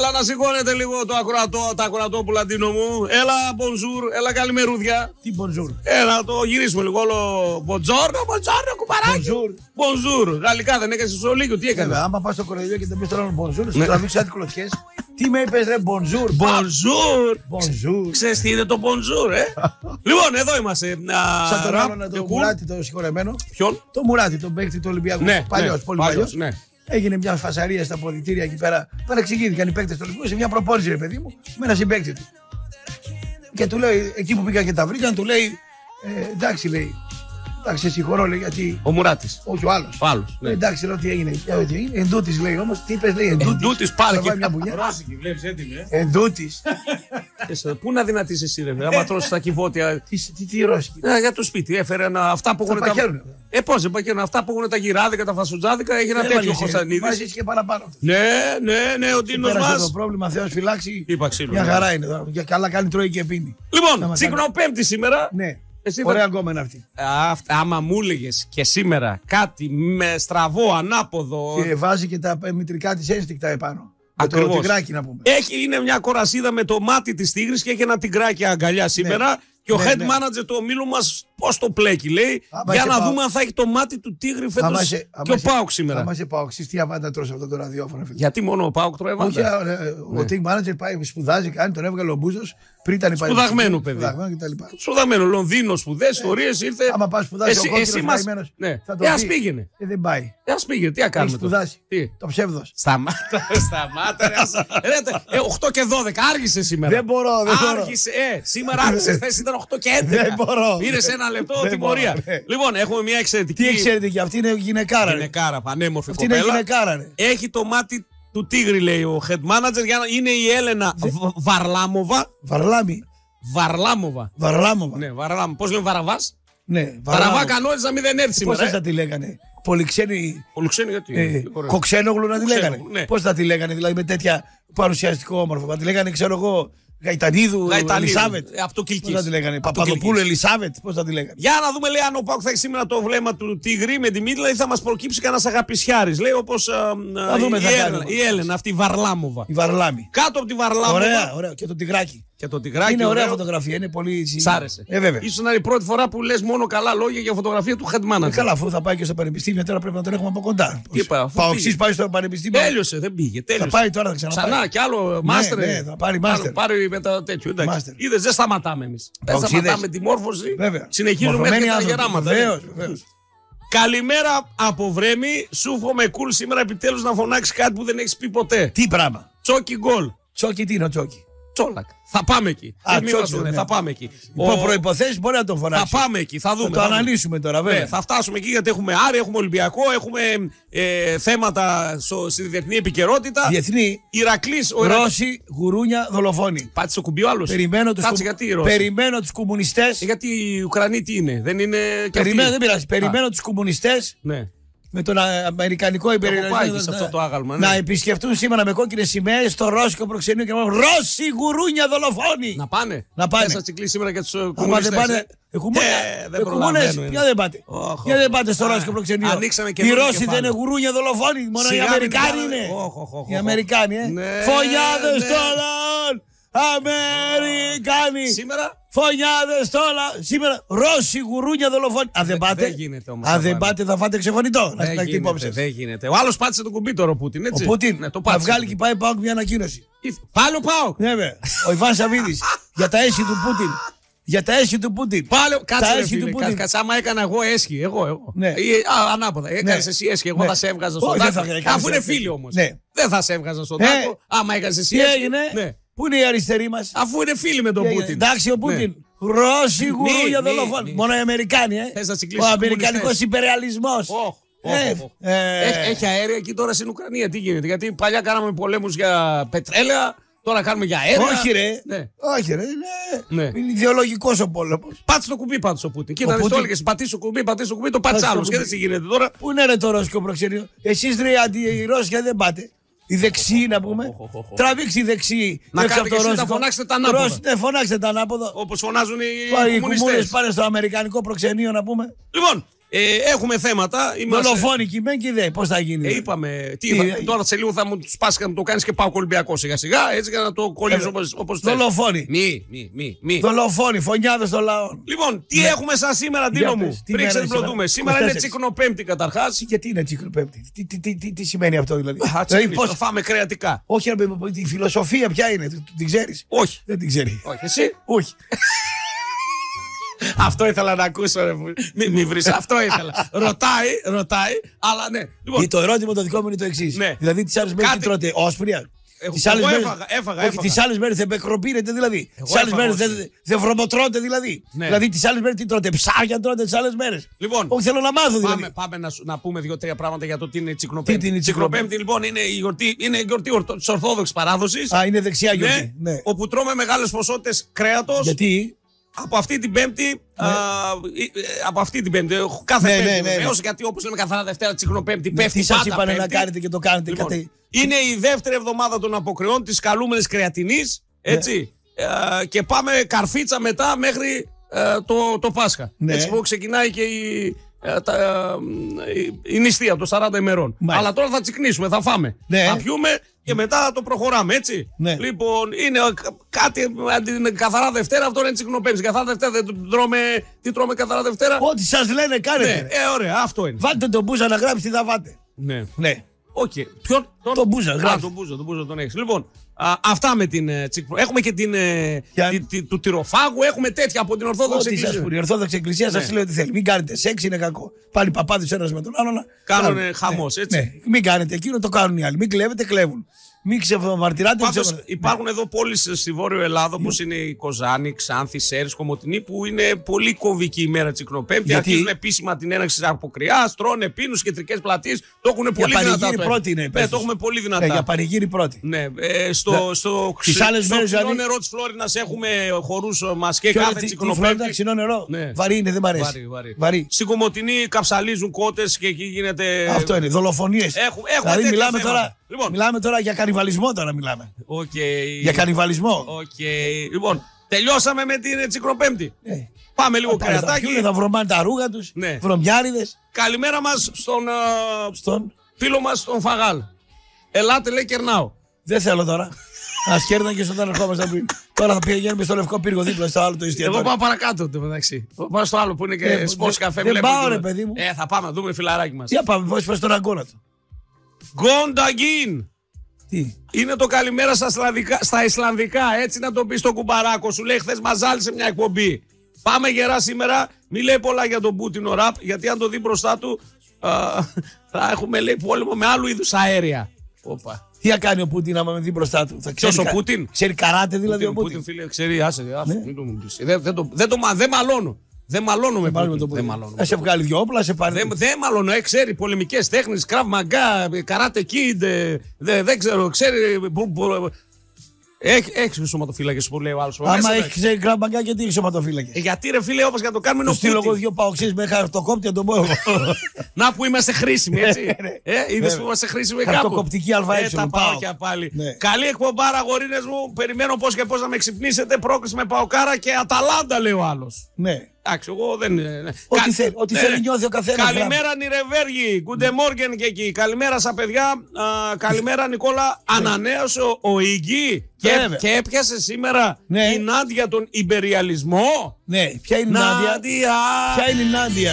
Έλα να σηκώνετε λίγο τα ακροατόπουλα, Ντίνο μου. Έλα, bonjour, έλα καλημερούδια. Τι bonjour. Έλα, το γυρίσουμε λίγο όλο. Buongiorno, κουμπαράκι. Bonjour. Γαλλικά δεν έκανες στο Λύκειο, τι έκανες? Άμα πας στο κοροϊδίο και δεν πεις τώρα bonjour, σου τραβήξεις κάτι κλωτσιές. Τι με είπες ρε, bonjour. Bonjour. Ξέρεις τι είναι το bonjour, Λοιπόν, εδώ είμαστε. Σαν τον άλλον το Μουράτη το συγχωρεμένο. Ποιον? Το Μουράτη, τον παίκτη του Ολυμπιακού. Παλιός, πολύ παλιός. Έγινε μια φασαρία στα αποδυτήρια εκεί πέρα. Παρεξηγήθηκαν οι παίκτες του Ολυμπιακού σε μια προπόνηση, ρε παιδί μου, με ένα συμπαίκτη του. Και του λέει, εκεί που πήγαν και τα βρήκαν, του λέει, εντάξει, λέει. Εντάξει, σε συγχωρώ, λέει, γιατί. Ο Μουράτης. Όχι, ο άλλος. Ναι. Εντάξει, λέω τι έγινε. Εντούτης, λέει όμως. Τι είπες, λέει, Εντούτης, πάρε και μια μπουνιά. Ρώσικη, βλέπεις έτοιμη, Εντούτης. Πού να δυνατήσεις εσύ, ρε, άμα τρώσεις τα κυβότια. Τι Ρώσικη. Για το σπίτι, έφερε αυτά που έχουν τα. Πώς δεν πακέρουν, αυτά που έχουν τα γυράδικα, τα φασουτζάδικα, έχει ένα τέτοιο Κωνσταντινίδη. Μαζί και παραπάνω. Ναι, ο Ντίνος μας. Το πρόβλημα, Θεός φυλάξει. Είπα ξύλο. Μια χαρά είναι. Για καλά κάνει, τρώει και πίνει. Λοιπόν, Τσικνοπέμπτη σήμερα. Ναι. Ωραία γκόμενα αυτή. Άμα μου έλεγες και σήμερα κάτι με στραβό, ανάποδο. Και βάζει και τα μητρικά της ένστικτα επάνω. Ακριβώς. Με το τυγράκι να πούμε. Είναι μια κορασίδα με το μάτι της τίγρης και έχει ένα τυγράκι αγκαλιά σήμερα. Και ο head manager του ομίλου μας πώς το πλέκει, λέει. Για να δούμε αν θα έχει το μάτι του τίγρη φέτος και ο ΠΑΟΚ σήμερα. Άμα είσαι ΠΑΟΚ, τι αβάντα τρως αυτό το ραδιόφωνο. Γιατί μόνο ο ΠΑΟΚ τρώει αβάντα? Ο team manager πάει, σπουδάζει, κάνει, τον έβγαλε ο Μπούζος. Πριν ήταν σπουδαγμένο παιδί. Σπουδαγμένο, Λονδίνο, σπουδές, ιστορίες, ήρθε. Άμα πας σπουδάσει, ο κόκκινος καημένος. Ας πήγαινε. Δεν πάει. Ας πήγαινε, τι να κάνουμε τώρα. Το ψεύδος. Σταμάτα, ρε. 8 και 12, άργησε σήμερα. Δεν μπορώ. Άργησε, σήμερα άργησε. Χθες ήταν 8 και 11. Δεν μπορώ. Πήρες ένα λεπτό τιμωρία. Λοιπόν, έχουμε μια εξαιρετική. Τι εξαιρετική, αυτή είναι γυναικάρα. Γυναικάρα, πανέμορφη κοπέλα. Αυτή είναι γυναικάρα. Έχει το μάτι του τίγρη, λέει ο head manager. Είναι η Έλενα Βαρλάμοβα. Βαρλάμοβα. Ναι, Βαρλάμοβα. Πώς λέμε, Βαραβάς? Ναι, Βαραβά κανόνιζα μην δεν έρθει σήμερα. Πώς θα τη λέγανε? Πολυξένη. Πολυξένη γιατί? Κοξένογλου να τη λέγανε. Πώς θα τη λέγανε, δηλαδή με τέτοια παρουσιαστικό όμορφο? Θα τη λέγανε, ξέρω εγώ, Γαϊτανίδου Ελισάβετ. Από το Κιλκής. Πώς θα τη λέγανε? Παπαδοπούλου Ελισάβετ. Πώς θα τη λέγανε? Για να δούμε, λέει, αν ο ΠΑΟΚ θα έχει σήμερα το βλέμμα του τίγρη με τη μύτλα ή θα μας προκύψει κανένας αγαπησιάρης. Λέει όπως η Έλενα, αυτή η Βαρλάμοβα. Η Βαρλάμη. Κάτω από τη Βαρλάμοβα. Ωραία. Και το τυγράκι. Είναι ωραία φωτογραφία, είναι πολύ. Σ' άρεσε. Ίσως να είναι η πρώτη φορά που λες μόνο καλά λόγια για φωτογραφία του head manager. Καλά, αφού θα πάει και στο πανεπιστήμιο, τώρα πρέπει να τον έχουμε από κοντά. Παοξής πάει στο πανεπιστήμιο. Τέλειωσε, δεν πήγε. Θα πάει τώρα, θα ξαναπάει. Ξανά κι άλλο μάστερ. Ναι, θα πάρει μάστερ. Πάρει μετά τέτοιο. Είδες, δεν σταματάμε εμείς. Δεν σταματάμε τη μόρφωση. Συνεχίζουμε μέχρι τα γεράματα. Βεβαίως. Καλημέρα από Βρέμη. Σου εύχομαι κουλ σήμερα επιτέλους να φωνάξει κάτι που δεν έχεις πει ποτέ. Τι πράγμα? Τσόκι γκολ. Τσόκι, τι είναι ο Τσόκι? Τσόλακ. Θα πάμε εκεί. Θα πάμε εκεί. Υπό προϋποθέσεις μπορεί να τον φωνάξει. Θα πάμε εκεί. Θα δούμε. Θα το αναλύσουμε τώρα, βέβαια. Θα φτάσουμε εκεί γιατί έχουμε Άρη, έχουμε Ολυμπιακό, έχουμε θέματα στη διεθνή επικαιρότητα. Διεθνή. Ηρακλής. Ρώση, γουρούνια, δολοφόνοι. Πάτησε το κουμπί ο άλλος. Περιμένω τους κομμουνιστές. Γιατί οι Ουκρανοί τι είναι? Δεν είναι. Δεν πειράζει. Περιμένω τους κομμουνιστές. Ναι. Με τον Αμερικανικό υπεριαλισμό να επισκεφτούν σήμερα με κόκκινες σημαίες στο ρώσικο προξενείο και να πούνε Ρώσοι γουρούνια δολοφόνοι. Να πάνε. Θα τσικλεί σήμερα και τους κομμουνιστές. Εκουμούνες, ποια δεν πάτε? Ποια δεν πάτε στο ρώσικο προξενείο? Οι Ρώσοι δεν είναι γουρούνια δολοφόνοι, μόνο οι Αμερικάνοι είναι. Οι Αμερικάνοι, φωνιάδες τώρα! Αμερικάνοι! Σήμερα. Φωνιάδες τώρα! Σήμερα Ρώσοι γουρούνια δολοφόνοι. Αν δεν πάτε, δεν πάτε θα φάτε ξεφωνητό. Δεν γίνεται. Ο άλλος πάτησε το κουμπί τώρα ο Πούτιν. Ο Πούτιν θα βγάλει και πάει ΠΑΟΚ μια ανακοίνωση. Πάλι ο ΠΑΟΚ. Ναι, ο Ιβάν Σαββίδης για τα έσχη του Πούτιν. Για τα έσχη του Πούτιν. Κάτσε, άμα έκανα εγώ έσχη. Εγώ. Ανάποδα. Έκανες εσύ έσχη. Εγώ θα σε έβγαζα στον τάκο. Αφού είναι φίλοι όμως. Δεν θα σε έβγαζα στον τάκο. Άμα έκανες εσύ έσχη. Πού είναι η αριστερή μας? Αφού είναι φίλοι με τον Πούτιν. Εντάξει, ο Πούτιν. Ρώσοι γουρούνια δολοφόνοι. Μόνο οι Αμερικάνοι, ο αμερικανικός υπεριαλισμός. Έχει αέρια εκεί τώρα στην Ουκρανία. Τι γίνεται? Γιατί παλιά κάναμε πολέμους για πετρέλαια. Τώρα κάνουμε για αέρια. Όχι ρε, είναι ιδεολογικός ο πόλεμος. Πάτσε το κουμπί πάντως ο Πούτιν. Κοίτα, το έλεγες πατήσει το κουμπί, το πάτσε άλλος. Και δεν γίνεται τώρα. Πού είναι ρε το ρώσικο προξενείο? Εσείς ρε αντιρώσια δεν πάτε. Οι δεξιοί να πούμε. Τραβήξει οι δεξιοί. Να κάνετε και εσείς να φωνάξετε τα ανάποδα. Ναι, φωνάξτε τα ανάποδα. Όπως φωνάζουν οι κομμουνιστές. Πάνε στο αμερικανικό προξενείο να πούμε. Λοιπόν, Έχουμε θέματα. Δολοφόνικοι μεν και δε. Πώς θα γίνει. Είπαμε. Τώρα σε λίγο θα μου του πάσει και να το κάνει και πάω Ολυμπιακό σιγά-σιγά. Έτσι για να το κολλήσω όπως θέλει. Δολοφόνοι. Μη. Δολοφόνοι, φωνιάδες των λαών. Λοιπόν, τι έχουμε σαν σήμερα, Ντίνο μου. Πριν ξεμπλωτούμε. Σήμερα είναι Τσικνοπέμπτη καταρχάς. Και τι είναι Τσικνοπέμπτη. Τι σημαίνει αυτό δηλαδή. Πώς φάμε κρεατικά. Όχι, η φιλοσοφία ποια είναι. Την ξέρεις. Όχι. Δεν την ξέρει. Όχι. Εσύ. Όχι. Αυτό ήθελα να ακούσω. Μη βρεις. Αυτό ήθελα. Ρωτάει, αλλά ναι. Λοιπόν, το ερώτημα το δικό μου είναι το εξής. Ναι. Δηλαδή τις άλλες μέρες τι τρώτε, όσπρια. Έφαγα. Τις άλλες μέρες δεν πεκροπίνετε δηλαδή. Τις άλλες μέρες δεν βρωμοτρώτε δηλαδή. Ναι. Δηλαδή τις άλλες μέρες τι τρώτε, ψάρια τρώτε τις άλλες μέρες. Λοιπόν, όχι, θέλω να μάθω δηλαδή. Πάμε να πούμε 2-3 πράγματα για το τι είναι η Τσικνοπέμπτη. Η Τσικνοπέμπτη λοιπόν είναι η γιορτή της Ορθόδοξης Παράδοσης. Α, είναι δεξιά γιορτή. Ναι. Όπου τρώμε μεγάλες ποσότητες κρέατος. Γιατί? Από αυτή την Πέμπτη, κάθε Πέμπτη βεβαίως, γιατί όπως λέμε καθαρά Δευτέρα Τσικνοπέμπτη πέφτει πάντα Πέμπτη. Είπανε να κάνετε και το κάνετε. Λοιπόν, είναι η δεύτερη εβδομάδα των αποκριών της καλούμενης κρεατινής, έτσι, και πάμε καρφίτσα μετά μέχρι το Πάσχα. Έτσι που ξεκινάει και η νηστεία των 40 ημερών. Αλλά τώρα θα τσικνίσουμε, θα φάμε, θα πιούμε και μετά θα το προχωράμε, έτσι. Λοιπόν, είναι κάτι καθαρά Δευτέρα, αυτό είναι Τσικνοπέμπτη. Καθαρά Δευτέρα δεν τρώμε. Τι τρώμε καθαρά Δευτέρα? Ό,τι σας λένε κάνετε. Ωραία, αυτό είναι. Βάλτε τον Μπούζα να γράψει τι θα φάτε. Ναι. Okay. Ποιον? Τον Μπούζα, γράφει. Τον Μπούζα τον έχεις. Λοιπόν, αυτά με την Τσικνοπέμπτη. Έχουμε και του τυροφάγου, έχουμε τέτοια από την Ορθόδοξη Εκκλησία. Η Ορθόδοξη Εκκλησία σας λέει ότι θέλει. Μην κάνετε σεξ, είναι κακό. Πάλι παπάδες ένας με τον άλλον. Κάνουν χαμός, έτσι. Ναι. Μην κάνετε εκείνο, το κάνουν οι άλλοι. Μην κλέβετε, κλέβουν. Μην ξεμαρτυράτε. Υπάρχουν εδώ πόλεις στη Βόρειο Ελλάδα, όπως είναι η Κοζάνη, Ξάνθη, Σέρις, Κομοτηνή, που είναι πολύ κομβική ημέρα Τσικνοπέμπτη. Αρχίζουν επίσημα την έναρξη της αποκριάς, τρώνε πίνους, κεντρικές πλατείες. Το έχουν πολύ δυνατά. Για πανηγύρι πρώτη είναι. Το έχουμε πολύ δυνατά. Για πανηγύρι πρώτη. Ναι, στο ξινό νερό της Φλόρινας έχουμε χορούς μας και κάθε Τσικνοπέμπτη. Ξινό νερό. Βαρύ είναι, δεν μ' αρέσει. Βαρύ. Στην Κομοτηνή καψαλίζουν κότες και εκεί γίνεται. Αυτό είναι, δολοφονίες. Δηλαδή μιλάμε τώρα για κανιβαλισμό τώρα μιλάμε. Για κανιβαλισμό. Λοιπόν, τελειώσαμε με την Τσικνοπέμπτη. Πάμε λίγο κρεατάκι. Θα βρωμάνε τα ρούγα τους. Βρωμιάριδες. Καλημέρα μας στον φίλο μας τον Φαγάλ. Ελάτε, λέει, κερνάω. Δεν θέλω τώρα. Ας κέρναν και στον ερχόμαστε πριν. Τώρα θα πηγαίνουμε στο Λευκό Πύργο δίπλα στο άλλο το εστιατόριο. Εγώ πάω παρακάτω το μεταξύ. Πάω στο άλλο που είναι και σπορτ καφέ. Δεν πάω, ρε παιδί μου. Θα πάμε να δούμε φιλαράκι μας. Για πάμε, πώς πες τον αγκώνα του. Γκονταγκίν. Τι? Είναι το καλημέρα στα Ισλανδικά. Έτσι να το πει στον κουμπαράκο. Σου λέει χθες μας ζάλισε μια εκπομπή. Πάμε γερά σήμερα. Μη λέει πολλά για τον Πούτιν ο ραπ. Γιατί αν το δει μπροστά του θα έχουμε, λέει, πόλεμο με άλλου είδους αέρια. Όπα. Τι θα κάνει ο Πούτιν άμα με δει μπροστά του? Ποιος ο Πούτιν? Ξέρει καράτε δηλαδή ο Πούτιν? Φίλε, ξέρει, άσε. Δεν μαλώνω. Δεν μαλώνω με Πούτιν. Θα σε βγάλει δυο όπλα, σε πάρει. Δεν μαλώνω, ξέρει πολεμικές τέχνες, Krav Maga, Karate Kid, δεν ξέρω, ξέρει. Έχει σωματοφύλακες που λέει ο άλλος. Άμα έχει Krav Maga, γιατί έχει σωματοφύλακες? Γιατί ρε φίλε, όπως για το κάνουμε είναι ο Πούτιν. Στείλω εγώ δυο παοξίες με χαρτοκόπτη να τον πω εγώ. Να που είμαστε χρήσιμοι, έτσι. Είδες που είμαστε χρήσιμοι κάπου. Χαρτοκοπτική ΑΕ. Τα πάω πάλι. Καλή εκπομπάρα, αγορίνες μου. Περιμένω πώς και πώς να με ξυπνήσετε. Πρόκριση με Παοκάρα και Αταλάντα, λέει ο άλλος. Ναι. Εντάξει, εγώ δεν. Ό,τι θέλει νιώθει ο καθένας. Καλημέρα Νιρεβέργη, Good morning και εκεί. Καλημέρα στα παιδιά. Καλημέρα Νικόλα. Ανανέωσε ο Ιγγί και έπιασε σήμερα η Νάντια τον υπεριαλισμό. Ναι, ποια είναι η Νάντια? Ποια είναι η Νάντια?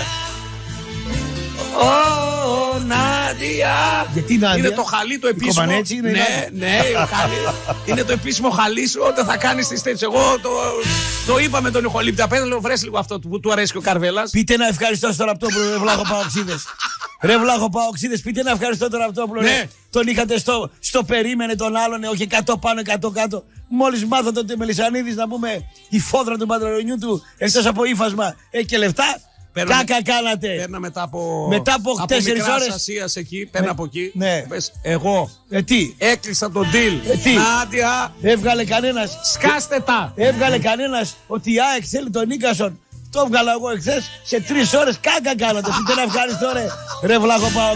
Νάντια. Γιατί Νάντια? Είναι το χαλί το επίσημο. Ναι, είναι το επίσημο χαλί σου όταν θα κάνεις τις τέτοιες. Εγώ το είπα με τον ηχολήπτη. Απέναντι λέω βρες λίγο αυτό που του αρέσει και ο Καρβέλας. Πείτε ένα ευχαριστώ στον Ραπτόπουλο, ρε Βλάχο Παοξίδες. Ρε Βλάχο Παοξίδες, πείτε ένα ευχαριστώ τον Ραπτόπουλο. Τον είχατε στο περίμενε τον άλλον, όχι 100 πάνω 100 κάτω. Μόλις μάθατε ότι Μελισσανίδης, να πούμε, η φόδρα του Πατρονιού του, εκτός από ύφασμα, έχει και λεφτά. Κάκα κάνατε. Παίρνα μετά από 4 ώρες. Ασίας εκεί, παίρνα από εκεί. Ναι. Πες, εγώ τι? έκλεισα τον deal. Νάντια. Έβγαλε κανένας. Σκάστε τα. Έβγαλε κανένας ότι η ΑΕΚ θέλει τον Νίκασον. Το έβγαλα εγώ εχθές σε 3 ώρες. Κάκα κάνατε. Τι να ευχαριστώ, ρε βλάχο πάω.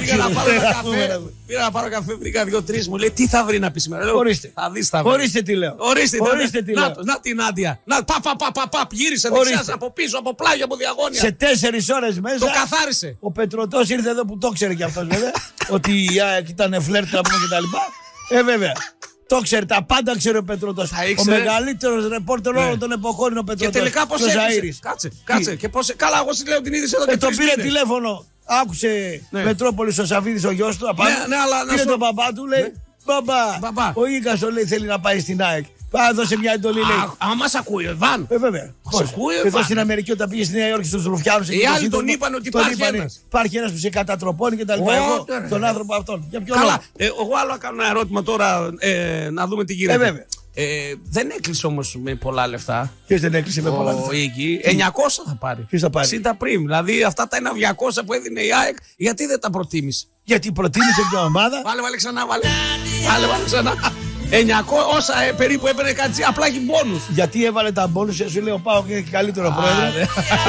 Πήρα να πάρω καφέ, βρήκα 2-3. Μου λέει τι θα βρει να πει σήμερα. Ορίστε. Ορίστε τι λέω. Ορίστε τι λέω. Να την Άντια. Να παπ, γύρισε δεξιά από πίσω, από πλάγιο, από διαγώνια. Σε 4 ώρες μέσα. Το καθάρισε. Ο Πετρωτός ήρθε εδώ που το ξέρει κι αυτός βέβαια. Ότι η ΑΕΚ ήταν φλερτ να πούμε κτλ. Βέβαια. Το ξέρει, τα πάντα ξέρει ο Πετρωτός. Ο μεγαλύτερος ρεπόρτερ όλων των εποχών είναι ο Πετρωτός. Και τελικά πώς έκλεισε. Κάτσε. Και πώς. Καλά, εγώ σου λέω την είδηση εδώ και τον πήρε τηλέφωνο. Άκουσε Μετρόπολης ο Σαββίδης ο γιος του. Πήρε τον μπαμπά του, λέει. Μπαμπά, ο Ίγκασο λέει θέλει να πάει στην ΑΕΚ. Πάει δώσε μια εντολή, λέει. Μας ακούει ο Ιβάν. Βέβαια. Εδώ στην Αμερική όταν πήγε στη Νέα Υόρκη στους Ρουφιάνους. Οι άλλοι τον είπαν ότι υπάρχει ένας. Υπάρχει ένας που σε κατατροπώνει και τα λοιπά. Εγώ τον άνθρωπο αυτόν. Για ποιο λόγο. Εγώ άλλο κάνω ένα ερώτημα τώρα να δούμε τι γίνεται. Βέβαια. Δεν έκλεισε όμως με πολλά λεφτά. Ποιος δεν έκλεισε με πολλά λεφτά? Ο Ίγκη. 900 θα πάρει. Ποιος θα πάρει? 60 πριν. Δηλαδή αυτά τα 200 που έδινε η ΑΕΚ, γιατί δεν τα προτίμησε? Γιατί προτίμησε μια ομάδα. Βάλε ξανά, βάλε ξανά. 900 όσα περίπου έπαιρνε κάτι, απλά έχει μπόνους. Γιατί έβαλε τα μπόνους, σου λέει ο Πάοκ έχει καλύτερο πρόεδρο.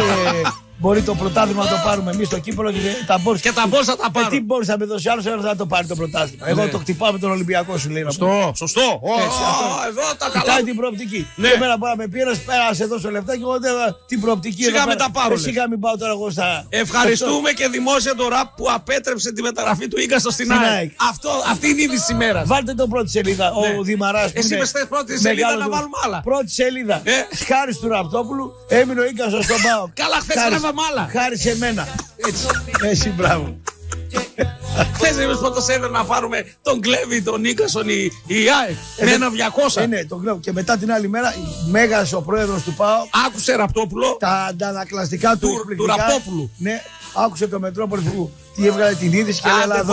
Μπορεί το πρωτάθλημα να το πάρουμε εμείς στο κύπελο και τα μπόνους. Και τα μπόνους θα τα πάρουμε. Τι μπόνους θα με δώσει άλλος, ένας θα το πάρει το πρωτάθλημα. Εγώ το χτυπάω με τον Ολυμπιακό, σου λέει. Σωστό. Εδώ τα καλά. Κοιτάει την προοπτική. Εμένα μπορεί να με πήρε, πέρασε εδώ στο λεφτά και εγώ την προοπτική. Σιγά με τα πάρω. Σιγά μην πάω τώρα εγώ στα. Ευχαριστούμε και δημόσια το ΡΑΠ που απέτρεψε τη μεταγραφή του Ίγκασο στην ΑΕΚ. Αυτή είναι η είδηση τη ημέρα. Βάλτε τον πρώτη σελίδα. Ο Δημαράς. Εσύ με στέλνει πρώτη σελίδα να βάλουμε άλλα. Πρώτη σελίδα. Χάρη του Ραπτόπουλου έμεινε ο Ίγκασο στον ΠΑΟΚ. Καλά, χθε μάλα. Χάρη σε μένα. Έτσι, μπράβο. Χθες εμείς πρώτος έδερ να πάρουμε τον Κλέβη, τον Νίκασον, η ΑΕΚ με ένα 200. Ναι, τον Κλέβη. Και μετά την άλλη μέρα, μέγας ο πρόεδρος του ΠΑΟΚ. Άκουσε Ραπτόπουλο. Τα αντανακλαστικά του Ραπτόπουλου. Ναι, άκουσε το Μετρόπολη που τη έβγαλε την είδηση και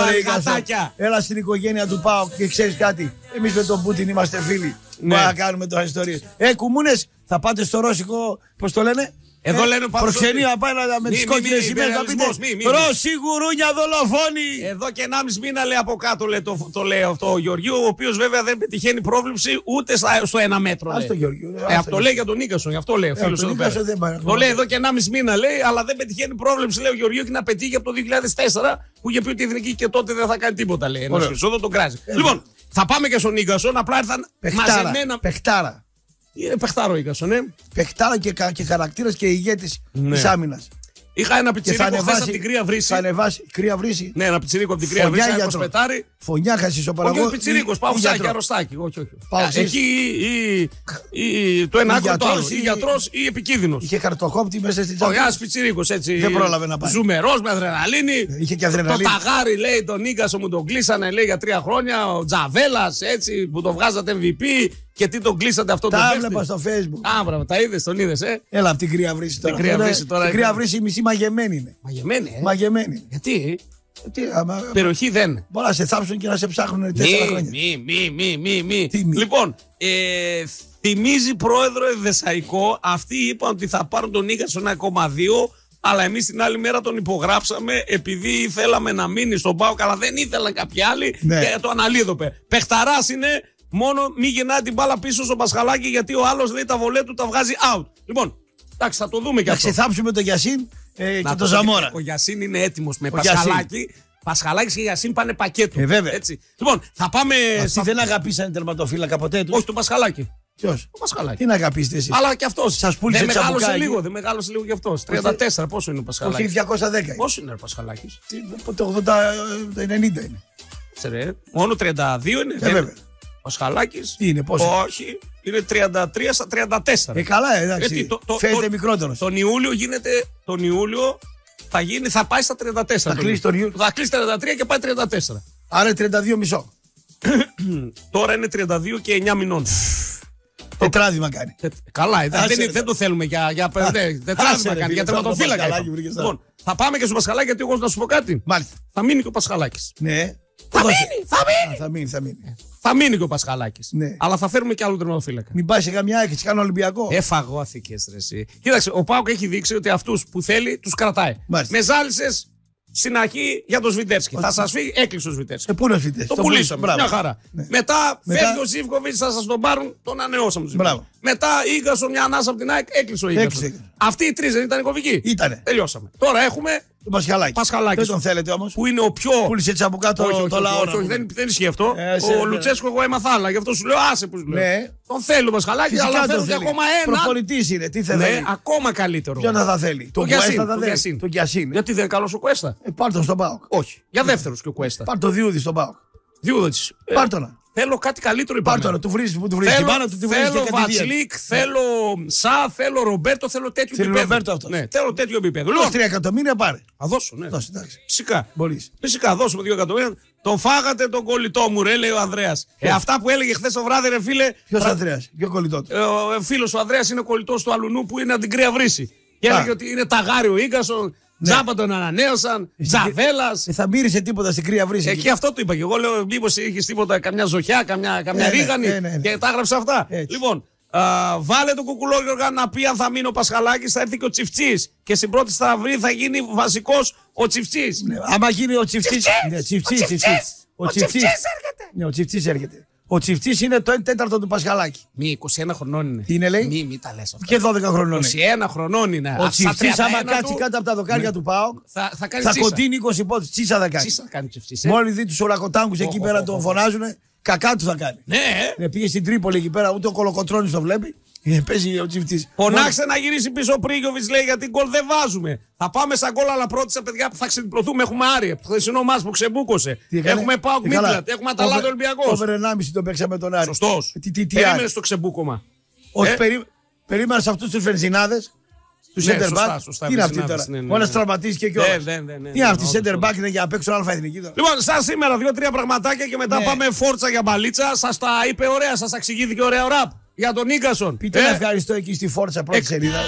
λέει έλα στην οικογένεια του ΠΑΟΚ και ξέρεις κάτι. Εμείς με τον Πούτιν είμαστε φίλοι. Να κάνουμε τώρα ιστορίες. Κουμούνες, θα πάτε στο ρώσικο, πώς το λένε? Εδώ λένε προξενία απέναντι με τις κόκκινες σημαίες να πείτε Ρώσοι γουρούνια δολοφόνοι. Εδώ και 1,5 μήνα λέει από κάτω το λέει αυτό ο Γεωργίου, ο οποίος βέβαια δεν πετυχαίνει πρόβλεψη ούτε στο 1 μέτρο. Ας το Γεωργίου. Αυτό λέει για τον Νίκασον, αυτό λέει ο φίλος εδώ πέρα. Το λέει εδώ και 1,5 μήνα λέει, αλλά δεν πετυχαίνει πρόβλεψη λέει ο Γεωργίου και να πετύχει από το 2004 που είχε πει ότι η Εθνική και τότε δεν θα κάνει τίποτα λέει. Εδώ τον κράζει. Λοιπόν, θα πάμε και στον Νίκασον, απλά ήρθαν μαζεμένα. Παιχτάρα. Είναι παιχτάρο Ίγκασο, ναι. Παιχτάρα και χαρακτήρας και ηγέτης της άμυνας. Είχα ένα πιτσιρίκο χθες από την Κρύα Βρύση. Θα ανεβάσει Κρύα Βρύση. Ναι, ένα πιτσιρίκο από την Κρύα Βρύση. Ένα κοσμετάρι. Φωνιά χασί ο παραγωγός. Όχι ο πιτσιρίκος, παουσάκι, αρρωστάκι. Όχι. Εκεί το ένα άκρο το άλλο. Ή γιατρός ή επικίνδυνος. Είχε χαρτοχόπτη μέσα στην τσάντα. Ένας πιτσιρίκος έτσι. Δεν πρόλαβε να πάει. Ζουμερός με αδρεναλίνη. Είχε και αδρεναλίνη. Το ταγάρι λέει τον Ίγκασο μου τον κλείσανε λέει για 3 χρόνια. Ο Τζαβέλας έτσι που το βγάζατε MVP. Και τι τον κλείσατε αυτό το δεύτερο. Τα έβλεπα στο Facebook. Μπράβο, τα είδες, τον είδες, Έλα από την Κρύα Βρύση τώρα. Την Κρύα Βρύση η μισή μαγεμένη είναι. Μαγεμένη. Γιατί? Περιοχή δεν. Μπορεί να σε θάψουν και να σε ψάχνουν 4 χρόνια. Μη. Λοιπόν, θυμίζει πρόεδρο Εδεσσαϊκό. Αυτοί είπαν ότι θα πάρουν τον Ίγκασο 1,2. Αλλά εμείς την άλλη μέρα τον υπογράψαμε επειδή θέλαμε να μείνει στον ΠΑΟΚ. Αλλά δεν ήθελαν κάποιοι άλλοι. Και το αναλύει εδώ πέρα. Παιχταράς είναι. Μόνο μη γυρνάει την μπάλα πίσω στο Πασχαλάκι γιατί ο άλλος λέει τα βολέ του τα βγάζει out. Λοιπόν, εντάξει, θα το δούμε κι αυτό. Να ξεθάψουμε τον Γιασίν και τον Ζαμόρα. Ο Γιασίν είναι έτοιμος με Πασχαλάκι. Πασχαλάκης και Γιασίν πάνε πακέτο. Βέβαια. Έτσι. Λοιπόν, θα πάμε. Αυτοί δεν αγαπήσανε τερματοφύλακα ποτέ του. Όχι, τον Πασχαλάκι. Ποιος? Ο Πασχαλάκι. Τι να αγαπήσετε εσείς? Αλλά και αυτός. Σας πούλησε δεν μεγάλωσε λίγο κι αυτός. 34, πόσο είναι ο Πασχαλάκης? 1210. Πόσο είναι ο Πασχαλάκης? Το 90 είναι. Ξέρε, μόνο 32 είναι. Βέβαια. Ο Πασχαλάκης. Τι είναι, πόσο? Όχι, είναι 33 στα 34. Καλά, εντάξει. Φαίνεται μικρότερος. Τον Ιούλιο θα πάει στα 34. Θα κλείσει τον Ιούλιο. Θα κλείσει 33 και πάει 34. Άρα 32 μισό. Τώρα είναι 32 και 9 μηνών. Τετράδημα κάνει. Καλά, δεν το θέλουμε για τετράδημα κάνει, για τερματοφύλακα. Λοιπόν, θα πάμε και στο Πασχαλάκι γιατί εγώ να σου πω κάτι. Μάλιστα. Θα μείνει και ο Πασχαλάκης. Ναι. Θα μείνει και ο Πασχαλάκης. Ναι. Αλλά θα φέρουμε και άλλο τερματοφύλακα. Μην πάει σε καμιά έκρηξη, κάνω Ολυμπιακό. Εφαγώθηκες ρε εσύ. Κοίταξε, ο ΠΑΟΚ έχει δείξει ότι αυτούς που θέλει τους κρατάει. Μάλιστα. Με ζάλισες στην αρχή για τον Σβιντέρσκι. Θα σας φύγει, έκλεισε ο Σβιντέρσκι. Πού είναι ο Σβιντέρσκι? Το πουλήσαμε. Μια χαρά. Ναι. Μετά φεύγει ο Ζίβκοβιτς, θα σας τον πάρουν, τον ανανεώσαμε. Μετά Ίγκασον, μια ανάσα από την ΑΕΚ, έκλεισε ο Ίγκασον. Αυτοί οι τρεις δεν ήταν κομβικοί? Ήτανε. Τελειώσαμε. Τώρα έχουμε. Πασχαλάκη. Δεν τον θέλετε όμως? Που είναι ο πιο. Πούλησε έτσι από κάτω το λαό. Δεν ισχύει αυτό. Ο Λουτσέσκο, εγώ έμαθα άλλα. Γι' αυτό σου λέω άσε που σου λέω. Τον θέλει ο Πασχαλάκη, αλλά θέλει ακόμα ένα. Προπονητής είναι. Τι θέλει? Ακόμα καλύτερο. Ποιον θα θέλει? Τον Γιασίν. Γιατί δεν είναι καλός ο Κουέστα? Πάρ' τον στον ΠΑΟΚ. Όχι. Για δεύτερος και ο Κουέστα. Πάρ' το Διούδη στον ΠΑΟΚ. Διούδης. Πάρ' τον. Θέλω κάτι καλύτερο, είπαμε. Πάρ' τον, του βρίζεις που του βρίζεις. Θέλω Βατσλίκ, θέλω Σα, θέλω Ρομπέρτο, θέλω τέτοιο επίπεδο. Ρομπέρτο αυτό. Ναι, θέλω τέτοιο επίπεδο. Λοιπόν, 3 εκατομμύρια πάρε. Θα δώσω, ναι. Φυσικά. Μπορείς. Φυσικά, δώσουμε 2 εκατομμύρια. Τον φάγατε τον κολλητό μου, ρε, λέει ο Ανδρέας. Αυτά που έλεγε χθες το βράδυ, ρε φίλε. Ποιος Ανδρέας, ποιο κολλητό του? Ο φίλος ο Ανδρέας είναι κολλητός του Αλουνού που είναι από την Κρύα Βρύση. Και έλεγε ότι είναι ταγάρι ο Ίγκασον. Τζάμπα τον ανανέωσαν, Τζαβέλας. Θα μύρισε τίποτα στην Κρύα Βρύση. Εκεί αυτό το είπα και εγώ. Λέω, μήπως είχε τίποτα, καμιά ζοχιά, καμιά ρίγανη. Και τα έγραψε αυτά. Λοιπόν, βάλε τον Κουκουλόγιοργα να πει αν θα μείνει ο Πασχαλάκης, θα έρθει και ο Τσιφτσής. Και στην πρώτη σταυρή θα γίνει βασικός ο Τσιφτσής. Άμα γίνει ο Τσιφτσής. Ο Τσιφτσής έρχεται. Ο Τσιφτσής είναι το 1/4 του Πασχαλάκη. Μη 21 χρονών είναι. Τι είναι, λέει? Μη τα λες αυτά. Και 12 χρονών. 21 χρονών είναι. Ο Τσιφτσής, άμα κάτσει κάτω από τα δοκάρια του ΠΑΟΚ, θα κοντίνει 20 πόντους. Τσίσα θα κάνει. Μόλι δει τους ορακοτάγκους εκεί πέρα τον φωνάζουν, κακά του θα κάνει. Ναι. Πήγε στην Τρίπολη εκεί πέρα, ούτε ο Κολοκοτρώνης το βλέπει. Παίζει ο Τσιφτσής. Φωνάξε να γυρίσει πίσω ο Πρίγιοβιτς, λέει, γιατί γκολ δεν βάζουμε. Θα πάμε στα γκολ, αλλά πρώτη στα παιδιά που θα ξεδιπλωθούμε. Έχουμε Άρη, το χθεσινό μας που ξεμπούκωσε. Έχουμε ΠΑΟΚ Μίτλαντ, έχουμε Αταλάντα Ολυμπιακός. Over 1,5 τον παίξαμε τον Άρη. Σωστός. Περίμενες το ξεμπούκωμα. Όχι, περίμενες αυτούς τους βενζινάδες. Του center back. Τι είναι αυτή τώρα? Ο ένας τραυματίστηκε και όλα. Τι είναι αυτή η center back, είναι για να παίξω αλφα εθνική τώρα. Λοιπόν, σαν σήμερα 2-3 πραγματάκια και μετά πάμε φόρτσα για μπαλίτσα. Σας τα είπε ωραία, σας εξηγήθηκε ωραία ο ραπ για τον Ίγκασον. Πείτε ένα ευχαριστώ εκεί στη φόρτσα πρώτη σελίδα.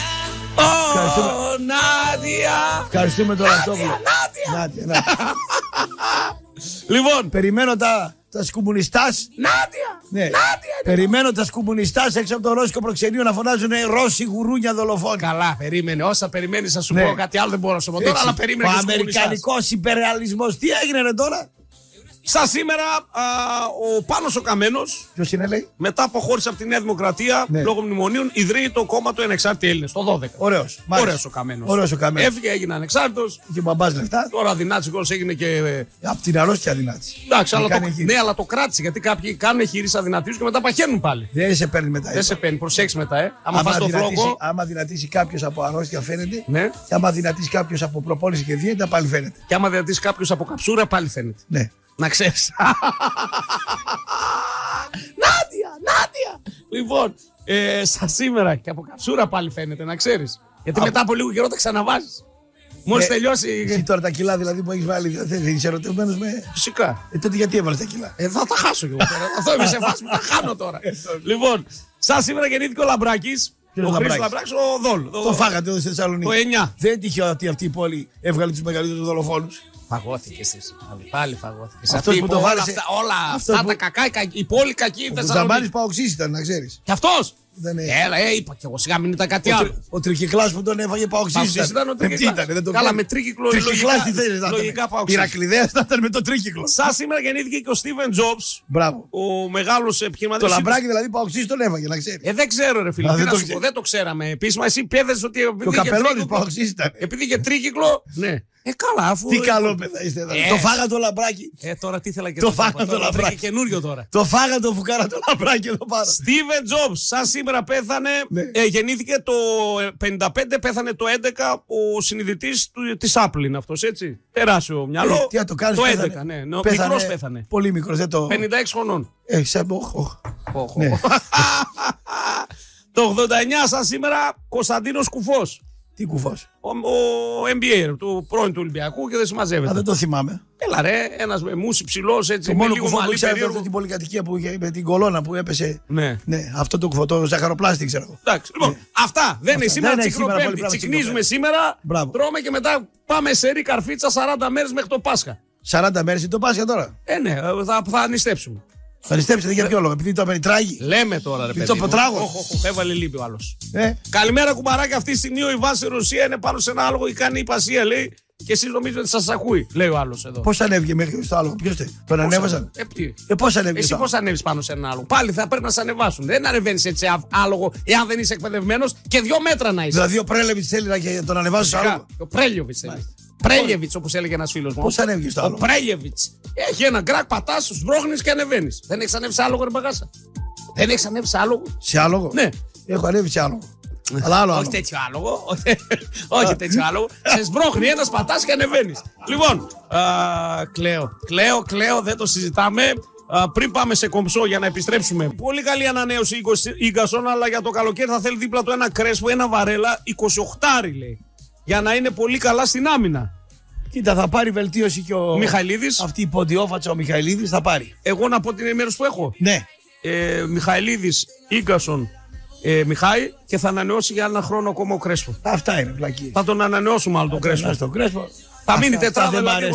Νάντια! Ευχαριστούμε τον Ρατόπουλο. Νάντια. Λοιπόν, περιμένω τα σκουμουνιστάς. Νάντια! Περιμένω τα σκουμουνιστάς έξω από το ρώσικο προξενείο να φωνάζουν Ρώσοι γουρούνια δολοφόνοι. Καλά, περίμενε. Όσα περιμένεις θα σου πω κάτι άλλο, δεν μπορώ να σου πω τώρα, αλλά περίμενε. Ο αμερικανικός υπερρεαλισμός. Τι έγινε τώρα? Σαν σήμερα, ο Πάνος ο Καμένος. Ποιος είναι, λέει? Μετά αποχώρησε από τη Νέα Δημοκρατία λόγω μνημονίων, ιδρύει το κόμμα του Ανεξάρτητοι Έλληνες το 12. Ωραίος ο Καμένος. Έφυγε, έγινε ανεξάρτητος. Και μπαμπάς λεφτά. Τώρα δυνάτσικος έγινε και. Από την αρρώστια δυνάτης. Εντάξει, αλλά το κράτησε γιατί κάποιοι κάνουν εγχειρήσεις αδυνατίους και μετά παχαίνουν πάλι. Δεν σε παίρνει μετά. Δεν σε παίρνει, προσέξεις μετά, Άμα δυνατήσει κάποιος από αρρώστια φαίνεται. Και άμα δυνατήσει κάποιος από προπόνηση και δίαιτα πάλι φαίνεται. Και άμα δυνατήσει κάποιος από καψούρα πάλι φαίνεται. Ναι. Να ξέρεις. Νάντια! Λοιπόν, σαν σήμερα και από καψούρα πάλι φαίνεται, να ξέρεις. Γιατί μετά από λίγο καιρό τα ξαναβάζεις. Μόλις τελειώσει. Εσύ τώρα τα κιλά δηλαδή που έχεις βάλει, δεν είσαι ερωτευμένος με. Φυσικά. Τότε γιατί έβαλες τα κιλά? Θα τα χάσω κι εγώ τώρα. Αυτό είμαι σε φάση που τα χάνω τώρα. Λοιπόν, σαν σήμερα γεννήθηκε ο Λαμπράκης. Ο Χρήστος Λαμπράκης, ο Δόλ. Το φάγατε εδώ στη Θεσσαλονίκη. Το 9. Δεν τυχαίο ότι αυτή η πόλη έβγαλε τους μεγαλύτερους δολοφόνους. Φαγώθηκε εσύ. Πάλι φαγώθηκε. Αυτός που το βάλεσε. Όλα αυτά τα κακά, η πόλη κακή. Ο Ζαμπάνης Παοξής ήταν, να ξέρεις. Κι αυτός. Έλα, είπα κι εγώ, σιγά μην ήταν κάτι άλλο. Ο Τρικυκλάς που τον έφαγε Παοξής ήταν ο Τρικυκλάς. Καλά, με τρίκυκλο. Τρικυκλάς τι θέλεις να ήταν. Ηρακλειδέας θα ήταν με το τρίκυκλο. Σαν σήμερα γεννήθηκε και ο Στίβεν Τζομπς. Μπράβο. Ο μεγάλος επιχειρηματίας. Το Λαμπράκι δηλαδή Παοξής τον έφαγε, να ξέρεις. Δεν ξέρω, ρε φίλε. Δεν το ξέραμε επίσημα. Εσύ πέδεσαι ότι. Το καπελόνι Παοξής ήταν. Επειδή είχε τρίκυκλο. Ναι. Καλά, αφού. Τι καλό παιδά είστε εδώ. Το φάγα το Λαμπράκι. Τώρα τι ήθελα και το φάγα το Λαμπράκι. Καινούριο τώρα. Το φάγα το φουκάρα το Λαμπράκι εδώ πάνω. Στίβεν Τζομπς, σαν σήμερα πέθανε. Γεννήθηκε το 55, πέθανε το 11. Ο συνειδητής της Apple είναι αυτός, έτσι. Τεράστιο μυαλό. Τι να το κάνεις, το 11, ναι. Μικρός πέθανε. Πολύ μικρός, δεν το. 56 χρονών. Το 89 σαν σήμερα Κωνσταντίνος Κουφός. Τι Κουφός? Ο NBA του πρώην του Ολυμπιακού και δεν συμμαζεύεται. Δεν το θυμάμαι. Έλα ρε, ένας με μουσι ψηλός έτσι. Το μόνο Κουφό που ήξερα ήταν την πολυκατοικία που είχε με την κολόνα που έπεσε. Ναι. Αυτό το Κουφό, το ζαχαροπλάστη ξέρω εγώ. Εντάξει, λοιπόν, αυτά δεν είναι σήμερα Τσικνοπέμπτη. Τσικνίζουμε σήμερα, τρώμε και μετά πάμε σε ρί καρφίτσα 40 μέρες μέχρι το Πάσχα. 40 μέρες είναι το Πάσχα τώρα? Ναι, θα νηστέψουμε. Θα νηστέψετε για ποιο λόγο, επειδή το απενιτράγει? Λέμε τώρα ρε παιδί. Το ποτράγο. Έβαλε λύπη ο άλλος. Καλημέρα κουμπαράκια, αυτή τη στιγμή ο Ιβάν στη Ρωσία είναι πάνω σε ένα άλογο και κάνει υπασία, λέει, και εσείς νομίζετε ότι σας ακούει, λέει ο άλλος εδώ. Πώς ανέβηκε μέχρι στο άλογο, ποιος τον ανέβασαν. Πώς ανέβηκε. Εσύ πώς ανέβεις πάνω σε ένα άλογο. Πάλι θα πρέπει να σε ανεβάσουν. Δεν ανεβαίνεις έτσι άλογο εάν δεν είσαι εκπαιδευμένος και 2 μέτρα να είσαι. Δηλαδή ο Πρέλεβιτς θέλει να τον ανεβάσει στο άλογο. Ο Πρέλεβιτς θέλει. Πρέλεβιτς, όπως έλεγε ένας φίλος μου. Πώς ανέβηκε στο άλογο. Ο Πρέλεβιτς. Έχει ένα γκρακ, πατάς, σμπρώχνεις και ανεβαίνεις. Δεν έχεις ανέβει σε άλογο, ρε μπαγάσα. Δεν έχεις ανέβει σε άλογο. Σε άλογο. Ναι. Έχω ανέβει σε άλογο. Αλλά άλλο. Όχι τέτοιο άλογο. Όχι τέτοιο άλογο. Σε σμπρώχνει ένας, πατάς και ανεβαίνεις. Λοιπόν, κλαίω, δεν το συζητάμε. Πριν πάμε σε κομψό για να επιστρέψουμε. Πολύ καλή ανανέωση Ίγκασον, αλλά για το καλοκαίρι θα θέλει δίπλα του ένα Κρέσπο, ένα Βαρέλα, 28 λέει. Για να είναι πολύ καλά στην άμυνα. Κοίτα, θα πάρει βελτίωση και ο Μιχαηλίδης. Αυτή η ποντιόφατσα ο Μιχαηλίδης θα πάρει. Εγώ να πω την ενημέρωση που έχω. Ναι. Μιχαηλίδης, Ίγκασον, Μιχάη και θα ανανεώσει για ένα χρόνο ακόμα ο Κρέσπο. Αυτά είναι πλακίες. Θα τον ανανεώσουμε άλλο τον Κρέσπο. Θα μείνει τετράδα δηλαδή.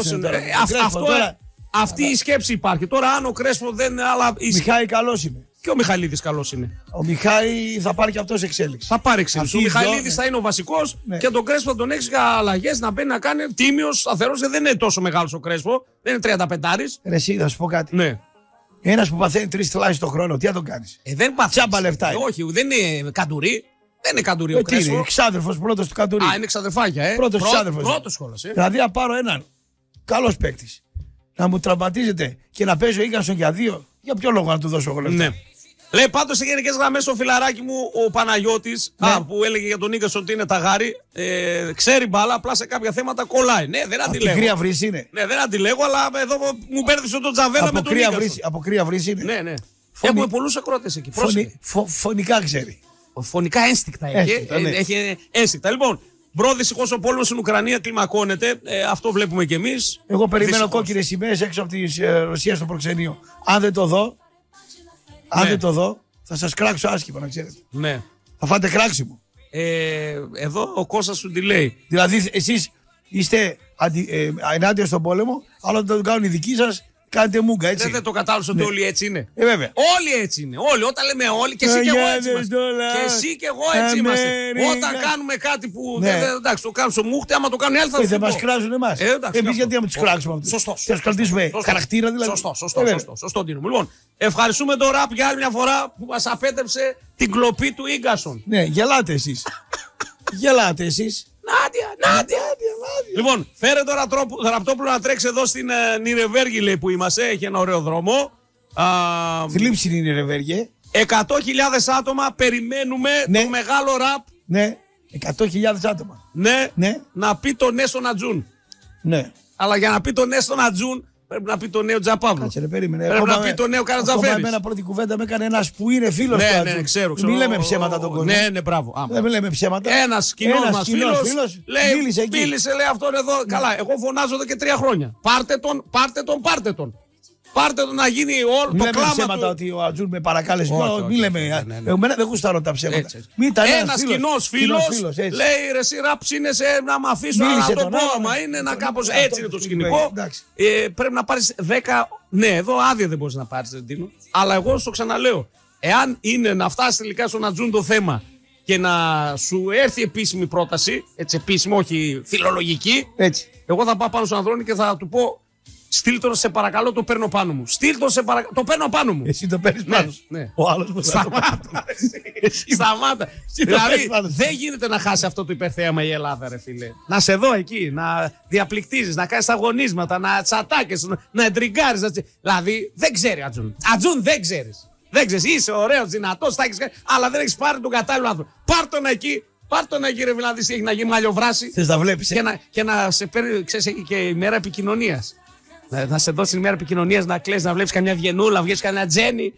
Αυτή η σκέψη υπάρχει. Τώρα αν ο Κρέσπο δεν. Αλλά Μιχάη καλός είναι. Και ο Μιχαηλίδης καλός είναι. Ο Μιχάη θα πάρει και αυτός εξέλιξη. Θα πάρει εξέλιξη. Ο Μιχαηλίδης θα είναι ο βασικός και τον Κρέσπο θα τον έχει για αλλαγές να μπαίνει να κάνει τίμιος, σταθερός. Δεν είναι τόσο μεγάλος ο Κρέσπο. Δεν είναι 35. Εσύ θα σου πω κάτι. Ναι. Ένας που παθαίνει 3 τουλάχιστον το χρόνο, τι θα τον κάνεις. Δεν παθαίνει. Τσάμπα λεφτά. Όχι, δεν είναι καντουρί. Δεν είναι καντουρί ο Κρέσπο. Είναι εξάδερφος πρώτος του καντουρί. Είναι εξαδερφάκια, Πρώτος εξάδερφος. Πρώτος κιόλας. Δηλαδή, να πάρω έναν καλός παίκτης να μου τραυματίζεται και να παίζει ο Ίγκασον για 2, για ποιο λόγο να του δώσω εγώ λεφτά. Ναι. Λέει πάντως σε γενικές γραμμές ο φιλαράκι μου ο Παναγιώτης, που έλεγε για τον Ίγκασον ότι είναι ταγάρι, ξέρει μπάλα, απλά σε κάποια θέματα κολλάει. Ναι, δεν αντιλέγω. Κρύα βρύση είναι. Ναι, δεν αντιλέγω, αλλά εδώ μου μπέρδεσε τον Τζαβέλα με τον Ίγκασον. Από κρύα βρύση είναι. Ναι, ναι. Έχουμε πολλούς ακρότες εκεί. Φωνικά ξέρει. Φωνικά ένστικτα έχει. Έχει ένστικτα. Λοιπόν, μπρο, δυστυχώς ο πόλεμος στην Ουκρανία κλιμακώνεται. Αυτό βλέπουμε κι εμείς. Εγώ περιμένω κόκκινες σημαίες έξω από τη Ρωσία στο προξενείο. Αν δεν το δω, θα σας κράξω άσχημα, να ξέρετε. Ναι. Θα φάτε κράξιμο. Εδώ ο Κώστας σου τι λέει. Δηλαδή, εσείς είστε ενάντια στον πόλεμο, αλλά όταν το κάνουν οι δικοί σας, κάνετε μούγκα, έτσι. Δεν το κατάλαβα ότι όλοι έτσι είναι. Βέβαια. Όλοι έτσι είναι. Όλοι. Όταν λέμε όλοι, και εσύ και εγώ έτσι είμαστε. Και εσύ και εγώ έτσι είμαστε. Όταν κάνουμε κάτι που. Εντάξει, το κάνουν στο μούχτε, άμα το κάνουν οι άλλοι θα το δεν μας κράζουν εμάς. Εμείς γιατί να τους κράξουμε αυτούς. Σωστό. Θα τους κρατήσουμε χαρακτήρα δηλαδή. Σωστό. Λοιπόν, ευχαριστούμε τον Ραπ για άλλη μια φορά που μας απέτρεψε την κλοπή του Ίγκασον. Ναι, γελάτε εσείς. Γελάτε εσείς. Νάντια. Λοιπόν, φέρε τώρα Ραπτόπουλο να τρέξει εδώ στην Νιρεβέργη, λέει, που είμαστε. Έχει ένα ωραίο δρόμο. Θλίψη είναι η Νιρεβέργη. 100.000 άτομα περιμένουμε το μεγάλο Ραπ. Ναι, 100.000 άτομα. Ναι, να πει το ναι στον Ατζούν. Ναι. Αλλά για να πει το ναι στον Ατζούν πρέπει να πει το νέο Τζαπαύλο. Κάτσε, περίμενε. Πρέπει να πει το νέο Καρατζαφέρης. Εμένα πρώτη κουβέντα με έκανε ένας που είναι φίλος του Ατζούν. Ναι, ξέρω. Μην λέμε ψέματα τον κόσμο. Ναι, μπράβο. Δεν λέμε ψέματα. Ένας κοινός μας φίλος μίλησε, λέει, αυτόν εδώ. Καλά, εγώ φωνάζω εδώ και 3 χρόνια. Πάρτε τον. Πάρτε τον να γίνει όλο το κλάμα του. Μην λέμε ψέματα ότι ο Ατζούν με παρακάλεσε. Μην λέμε. Εμένα δεν γουστάρω τα ψέματα. Ένας κοινός φίλος λέει, ρε εσύ Ραπ, ψήνεσαι να μ' αφήσω να το πω. Άμα είναι να κάπως έτσι είναι το σκηνικό. Πρέπει να πάρεις 10. Ναι, εδώ άδεια δεν μπορείς να πάρεις, Ρεντίνο. Αλλά εγώ στο ξαναλέω. Εάν είναι να φτάσει τελικά στον Ατζούν το θέμα και να σου έρθει επίσημη πρόταση, έτσι επίσημη, όχι φιλολογική, εγώ θα πάω πάνω στον Ανδρώνη και θα του πω. Στείλ τον σε παρακαλώ, το παίρνω πάνω μου. Στείλ τον σε παρακαλώ, το παίρνω πάνω μου. Εσύ το παίρνεις πάνω σου. Ναι. Ο άλλος που Σταμάτα. Δηλαδή δεν γίνεται να χάσει αυτό το υπερθέαμα η Ελλάδα, ρε φίλε. Να σε δω εκεί, να διαπληκτίζεις, να κάνεις αγωνίσματα, να τσατάκες, να εντριγκάρεις. Δηλαδή δεν ξέρει Ατζούν. Ατζούν δεν ξέρεις. Δεν ξέρεις. Είσαι ωραίος, δυνατός, τα έχεις κάνει, αλλά δεν έχεις πάρει τον κατάλληλο άνθρωπο. Πάρ' τον εκεί. Πάρ' τον εκεί, ρε δηλαδή, έχει να γίνει μαλλιοβράση. Θες να βλέπεις. Και να σε παίρνει, ξέρεις, έχει και ημέρα επικοινωνίας. Να σε δώσει την ημέρα επικοινωνίας να κλαις, να βλέπεις καμιά βγενούλα, να βγεις κανένα τζένι.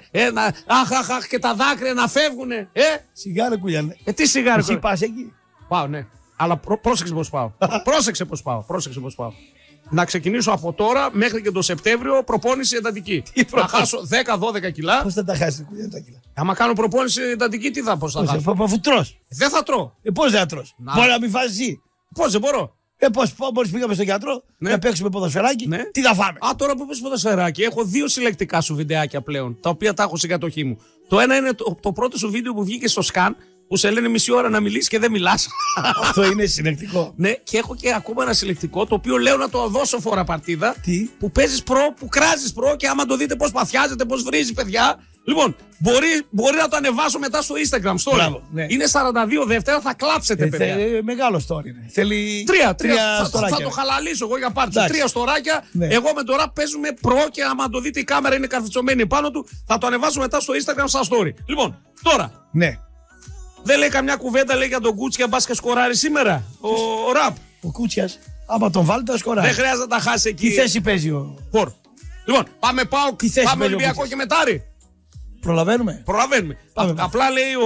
Αχ, και τα δάκρυα να φεύγουνε. Σιγάρε κουλιάνε. Τι σιγάρε κουλιάνε. Εσύ πας εκεί. Πάω, ναι. Αλλά πρόσεξε πώς πάω. Πρόσεξε πώς πάω. Να ξεκινήσω από τώρα μέχρι και τον Σεπτέμβριο προπόνηση εντατική. Θα χάσω 10-12 κιλά. Πώς θα τα χάσεις τα κιλά. Άμα κάνω προπόνηση εντατική, τι θα πω. Αφού τρως. Δεν θα τρώω. Πώς δεν θα τρως. Μπορεί να μην φας εσύ. Πώς δεν μπορώ. Μόλις πήγαμε στον γιατρό να παίξουμε ποδοσφαιράκι, τι θα φάμε. Τώρα που πες ποδοσφαιράκι, έχω 2 συλλεκτικά σου βιντεάκια πλέον, τα οποία τα έχω στην κατοχή μου. Το ένα είναι το πρώτο σου βίντεο που βγήκε στο Σκαν που σε λένε μισή ώρα να μιλήσει και δεν μιλάς. Αυτό είναι συλλεκτικό. Ναι, και έχω και ακόμα ένα συλλεκτικό το οποίο λέω να το δώσω φορά παρτίδα. Τι? Που παίζεις προ, που κράζεις προ και άμα το δείτε πώς παθιάζεται, πώς βρίζει, παιδιά. Λοιπόν, μπορεί να το ανεβάσω μετά στο Instagram story. Μπράβο, ναι. Είναι 42 Δευτέρα, θα κλάψετε, παιδιά. Μεγάλο story είναι. Θέλει τρία στοράκια. θα το χαλαλίσω εγώ για πάρτι. 3 στοράκια. Ναι. Εγώ με το ραπ παίζουμε προ και άμα το δείτε η κάμερα είναι καρφιτσωμένη πάνω του, θα το ανεβάσω μετά στο Instagram σαν story. Λοιπόν, τώρα. Ναι. Δεν λέει καμιά κουβέντα λέει για τον Κούτσια μπας και σκοράρει σήμερα. Ο ραπ. Ο Κούτσιας. Άμα τον βάλει, θα σκοράρει. Δεν χρειάζεται να τα χάσει εκεί. Τι θέση παίζει ο Πορ. Λοιπόν, πάμε ΠΑΟΚ, πάμε Ολυμπιακό και μετάρι. Προλαβαίνουμε. Απλά λέει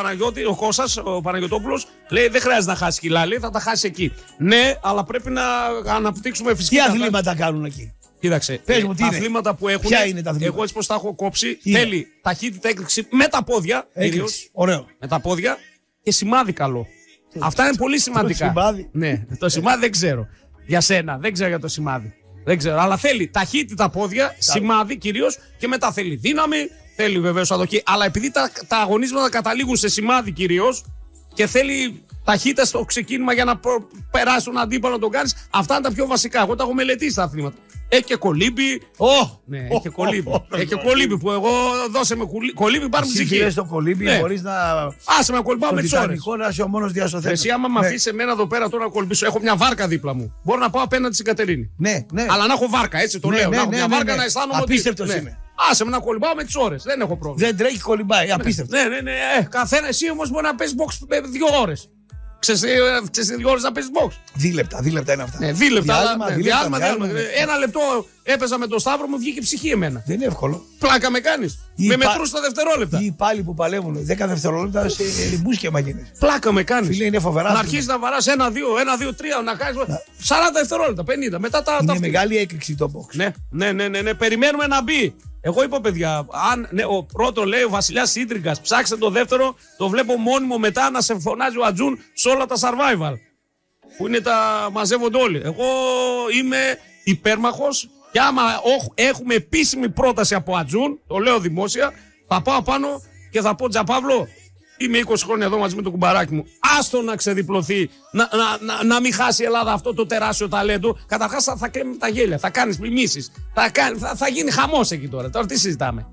ο Κώστας, ο Παναγιωτόπουλος, λέει δεν χρειάζεται να χάσει κιλά, λέει θα τα χάσει εκεί. Ναι, αλλά πρέπει να αναπτύξουμε φυσικά. Τι αθλήματα κάνουν εκεί? Κοίταξε, πες μου, τα αθλήματα που έχουν. Ποια είναι τα αθλήματα? Εγώ έτσι πως τα έχω κόψει, θέλει ταχύτητα έκρηξη με τα πόδια. Ωραίο. Με τα πόδια και σημάδι καλό. Αυτά είναι πολύ σημαντικά. Το σημάδι. Ναι, το σημάδι δεν ξέρω. Για σένα, δεν ξέρω για το σημάδι. Δεν ξέρω, αλλά θέλει ταχύτητα πόδια, σημάδι κυρίως και μετά θέλει δύναμη, θέλει βεβαίως αδοχή. Αλλά επειδή τα αγωνίσματα καταλήγουν σε σημάδι κυρίως και θέλει ταχύτητα στο ξεκίνημα για να περάσει τον αντίπαλο να τον κάνει, αυτά είναι τα πιο βασικά. Εγώ τα έχω μελετήσει τα αθλήματα. Έχει και κολύμπι. Ναι, έχει και κολύμπι. Έχει και κολύμπι που εγώ δώσε με κολύμπι, πάρουμε ψυχή. Εσύ στο κολύμπι, μπορείς να. Άσε με κολυμπάω με τις ώρες. Να είσαι ο μόνος διασωθέντος. Εσύ, άμα με αφήσει εμένα εδώ πέρα τώρα να κολυμπήσω, έχω μια βάρκα δίπλα μου. Μπορώ να πάω απέναντι στην Κατερίνη. Ναι. Αλλά να έχω βάρκα, έτσι το λέω. Να έχω μια βάρκα να αισθάνομαι ότι. Απίστευτος είμαι. Άσε με να κολυμπάω με τις ώρες. Δεν έχω πρόβλημα. Δεν τρέχει, κολυμπάει. Απίστευτο. Ναι. Καθένα εσύ όμως μπορεί να παίζει box 2 ώρες. Ξέρεις 2 ώρες να παίζεις box. 2 λεπτά είναι αυτά. Ναι, 2 λεπτά. Διάλειμμα. 1 λεπτό έπαιζα με το Σταύρο, μου βγήκε ψυχή εμένα. Δεν είναι εύκολο. Πλάκα με κάνεις. Με μετρούς τα δευτερόλεπτα. Οι υπάλληλοι που παλεύουν 10 δευτερόλεπτα σε μπούσκια μαγίνες. Πλάκα με κάνεις. Φίλε, είναι φοβερά. Να αρχίσεις να βαράς 1-2, 1-2-3, να κάνεις 40 δευτερόλεπτα, 50. Μετά τα. Είναι μεγάλη έκρηξη το box. Ναι. Περιμένουμε να μπει. Εγώ είπα, παιδιά, ο πρώτο λέει ο Βασιλιάς Ίντριγκας, ψάξτε το δεύτερο, το βλέπω μόνιμο μετά να σε φωνάζει ο Ατζούν σε όλα τα survival. Που είναι τα μαζεύονται όλοι. Εγώ είμαι υπέρμαχος και άμα έχουμε επίσημη πρόταση από Ατζούν, το λέω δημόσια, θα πάω πάνω και θα πω Τζαπαύλο, είμαι 20 χρόνια εδώ μαζί με το κουμπαράκι μου. Άστο να ξεδιπλωθεί, να μην χάσει η Ελλάδα αυτό το τεράστιο ταλέντο. Καταρχάς θα κρέμει τα γέλια, θα κάνεις μιμήσεις. Θα γίνει χαμός εκεί τώρα. Τώρα τι συζητάμε.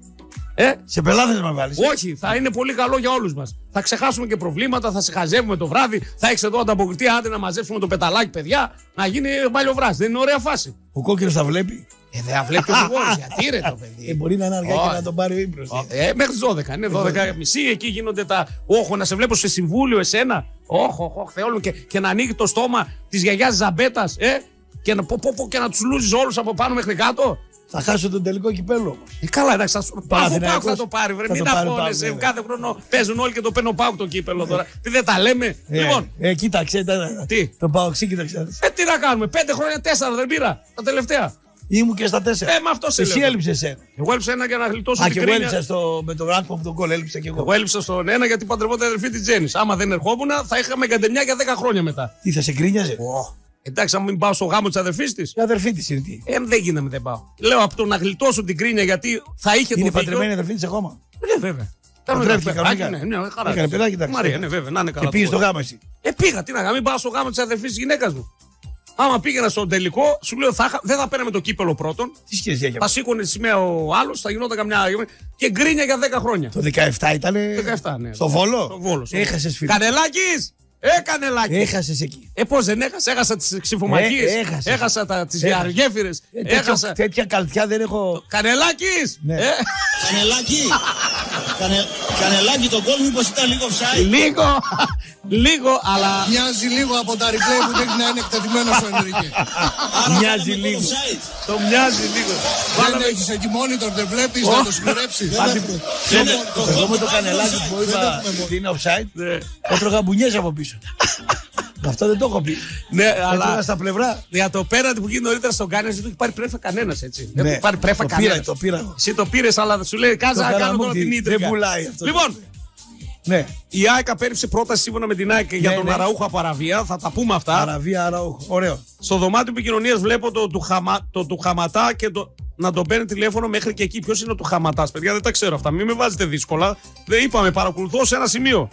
Σε πελάτες να βάλεις. Όχι, θα είναι πολύ καλό για όλους μας. Θα ξεχάσουμε και προβλήματα, θα σε χαζεύουμε το βράδυ. Θα έχεις εδώ ανταποκριτή, άντε να μαζέψουμε το πεταλάκι, παιδιά, να γίνει μπαλιοβράση. Δεν είναι ωραία φάση. Ο κόκκινος θα βλέπει. Δεν θα βλέπει ο Γρηγόρης. Γιατί ρε το παιδί. Μπορεί να είναι αργά και να τον πάρει ο ύπνος. Μέχρι τις 12. Είναι 12.30. Εκεί γίνονται τα. Όχι, να σε βλέπω σε συμβούλιο εσένα. Όχι, θεόλου και να ανοίγει το στόμα της γιαγιάς Ζαμπέτας. Και να τους λούζεις όλους από πάνω μέχρι κάτω. Θα χάσω τον τελικό κυπέλλο όμως. Καλά, εντάξει, θα το πάρει. Βρε, μην αγχώνεσαι. Κάθε χρόνο παίζουν όλοι και το παίρνω πάω το κύπελλο τώρα. Τι δεν τα λέμε. Λοιπόν. Κοίταξε. Τι. Το Παοξί, κοίταξε. Τι να κάνουμε. 5 χρόνια 4 δεν πήρα. Τα τελευταία. Ήμουν και στα 4. Με αυτό σε εσύ έλειψες ένα. Εγώ έλειψα ένα για να γλιτώσω την κρίνια. Και εγώ έλειψα με τον Ράκπο από τον κόλ, έλειψα και εγώ. Εγώ έλειψα στον ένα γιατί παντρευόταν αδερφή τη Τζέννη. Άμα δεν ερχόμουν θα είχαμε καντεμιά για 10 χρόνια μετά. Τι θα σε κρίνιαζε. Εντάξει, αν μην πάω στο γάμο τη αδερφή τη. Η αδερφή τη είναι τι. Δεν γίνεται, δεν πάω. Λέω από το να γλιτώσω την κρίνια γιατί θα είχε το. Είναι παντρεμένη η αδερφή τη ακόμα. Ναι, βέβαια. Παντρεύτηκε κανονικά. Ναι, χαρά. Έκανε παιδάκι, εντάξει. Μαρία, ναι, βέβαια, να είναι καλά. Και πήγε στο γάμο εσύ. Πήγα, τι να κάνω, μην πάω στο γάμο τη αδερφή τη γυναίκα μου. Άμα πήγαινα στον τελικό, σου λέω δεν θα παίρναμε το κύπελο πρώτον. Τι σχέση έχει. Θα σήκωνε τη σημαία ο άλλο, θα γινόταν καμιά. Και γκρίνια για 10 χρόνια. Το 17 ήταν. 17, ναι. Στο Βόλο. Στο Βόλο. Έχασε φίλο. Κανελάκης! Κανελάκι. Έχασε εκεί. Πώς δεν έχασα. Έχασα τις ξυφομαχίες. Έχασα τις γεωργέφυρες. Τέτοια καλτιά δεν έχω. Κανελάκης! Κανελάκι το γκολ μήπως ήταν λίγο offside. Λίγο, αλλά. Μοιάζει λίγο από τα replay που δείχνει να είναι εκτεθειμένος ο Ενρίκε. Μοιάζει λίγο. Το μοιάζει λίγο. Δεν έχεις εκεί monitor, δεν βλέπεις να το σιγουρέψεις. Εγώ με το Κανελάκι που είπα ότι είναι offside, έτρωγα μπουνιές από πίσω. Αυτό δεν το έχω πει. Ναι, αλλά στα πλευρά. Για το πέναλτι που γίνει νωρίτερα στον Κάνες δεν του έχει πάρει πρέφα κανένας έτσι. Δεν του έχει πάρει πρέφα κανένας. Το πήρα. Εσύ το πήρες, αλλά σου λέει κάτσε να κάνω τώρα την ίντρικα. Δεν πουλάει αυτό. Λοιπόν, ναι. Η ΑΕΚ απέρριψε πρόταση σύμφωνα με την ΑΕΚ για τον Αραούχο από Αραβία. Θα τα πούμε αυτά. Αραβία, Αραούχο. Ωραίο. Στο δωμάτιο επικοινωνίας βλέπω το του Χαματά και να τον παίρνει τηλέφωνο μέχρι και εκεί. Ποιος είναι ο του Χαματάς, παιδιά, δεν τα ξέρω αυτά. Μην με βάζετε δύσκολα. Δεν είπαμε, παρακολουθώ σε ένα σημείο.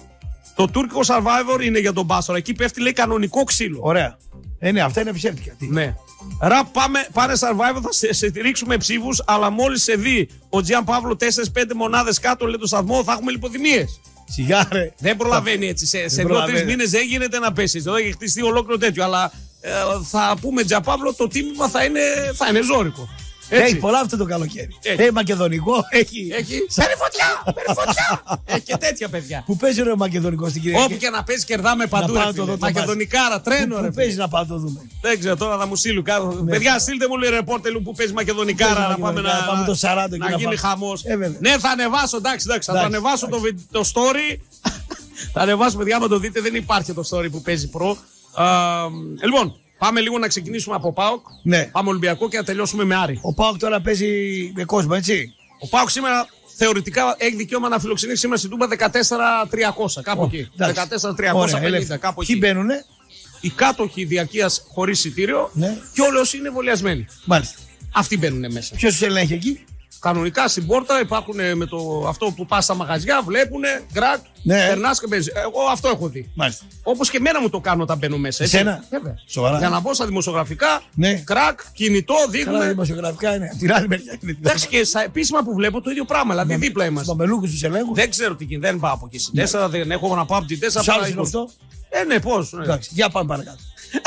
Το τουρκικό Survivor είναι για τον Μπάστορα. Εκεί πέφτει, λέει, κανονικό ξύλο. Ωραία. Ναι, αυτά είναι ψεύτικα. Ναι. Ραπ, πάνε Survivor, θα σε ρίξουμε ψήφους, αλλά μόλις σε δει ο Τζιάν Παύλο 4-5 μονάδες κάτω, λέει, το σταθμό, θα έχουμε λιποδημίες. Σιγάρε. Δεν προλαβαίνει έτσι. Σε 2-3 μήνες δεν γίνεται να πέσει. Εδώ έχει χτιστεί ολόκληρο τέτοιο. Αλλά θα πούμε Τζιάν Παύλο, το τίμημα θα είναι ζώρικο. Έτσι. Έχει πολλά αυτό το καλοκαίρι. Έχει μακεδονικό, έχει. Παίρνει φωτιά! Έχει και τέτοια παιδιά. Που παίζει ο μακεδονικό στην Κυριακή. Όπου και να παίζει, κερδάμε παντού. Μακεδονικάρα, τρένο. Πού παίζει να πάω το δούμε. Δεν ξέρω, τώρα θα μου στείλουν κάτω. Παιδιά, στείλτε μου, λέει, ρεπόρτερ που παίζει μακεδονικάρα να πάμε το 40 να γίνει χαμός. Ναι, θα ανεβάσω, εντάξει, θα το ανεβάσω το story. Θα ανεβάσω, παιδιά, άμα το δείτε, δεν υπάρχει το story που παίζει προ. Λοιπόν. Πάμε λίγο να ξεκινήσουμε από ΠΑΟΚ. Ναι. Πάμε Ολυμπιακό και να τελειώσουμε με Άρη. Ο ΠΑΟΚ τώρα παίζει με κόσμο, έτσι. Ο ΠΑΟΚ σήμερα θεωρητικά έχει δικαίωμα να φιλοξενήσει σήμερα στην Τούμπα 14.300. Κάπου εκεί. 14.350. Κάπου εκεί. Ποιοι μπαίνουνε? Οι κάτοχοι διαρκείας χωρίς εισιτήριο, ναι, και όλοι όσοι είναι εμβολιασμένοι. Μάλιστα. Αυτοί μπαίνουν μέσα. Ποιος τους ελέγχει εκεί? Κανονικά στην πόρτα υπάρχουν με αυτό που πας στα μαγαζιά, βλέπουνε, γκρακ, ναι, περνάς και παίζεις. Εγώ αυτό έχω δει. Μάλιστα. Όπως και εμένα μου το κάνω όταν μπαίνω μέσα. Εσένα? Σοβαρά. Για να μπω στα δημοσιογραφικά, ναι, γκρακ, κινητό, δείχνουμε. Καλά, δημοσιογραφικά είναι. Την άλλη μεριά είναι. Εντάξει, και στα επίσημα που βλέπω το ίδιο πράγμα. Δηλαδή δίπλα είμαστε. Στους μαμελούκους τους ελέγχουν. Δεν ξέρω τι γίνεται. Δεν πάω από εκεί στην 4, δεν έχω να πάω από την 4. Σ' είναι αυτό? Ναι, πώς. Εντάξει, για πάμε παρακάτω.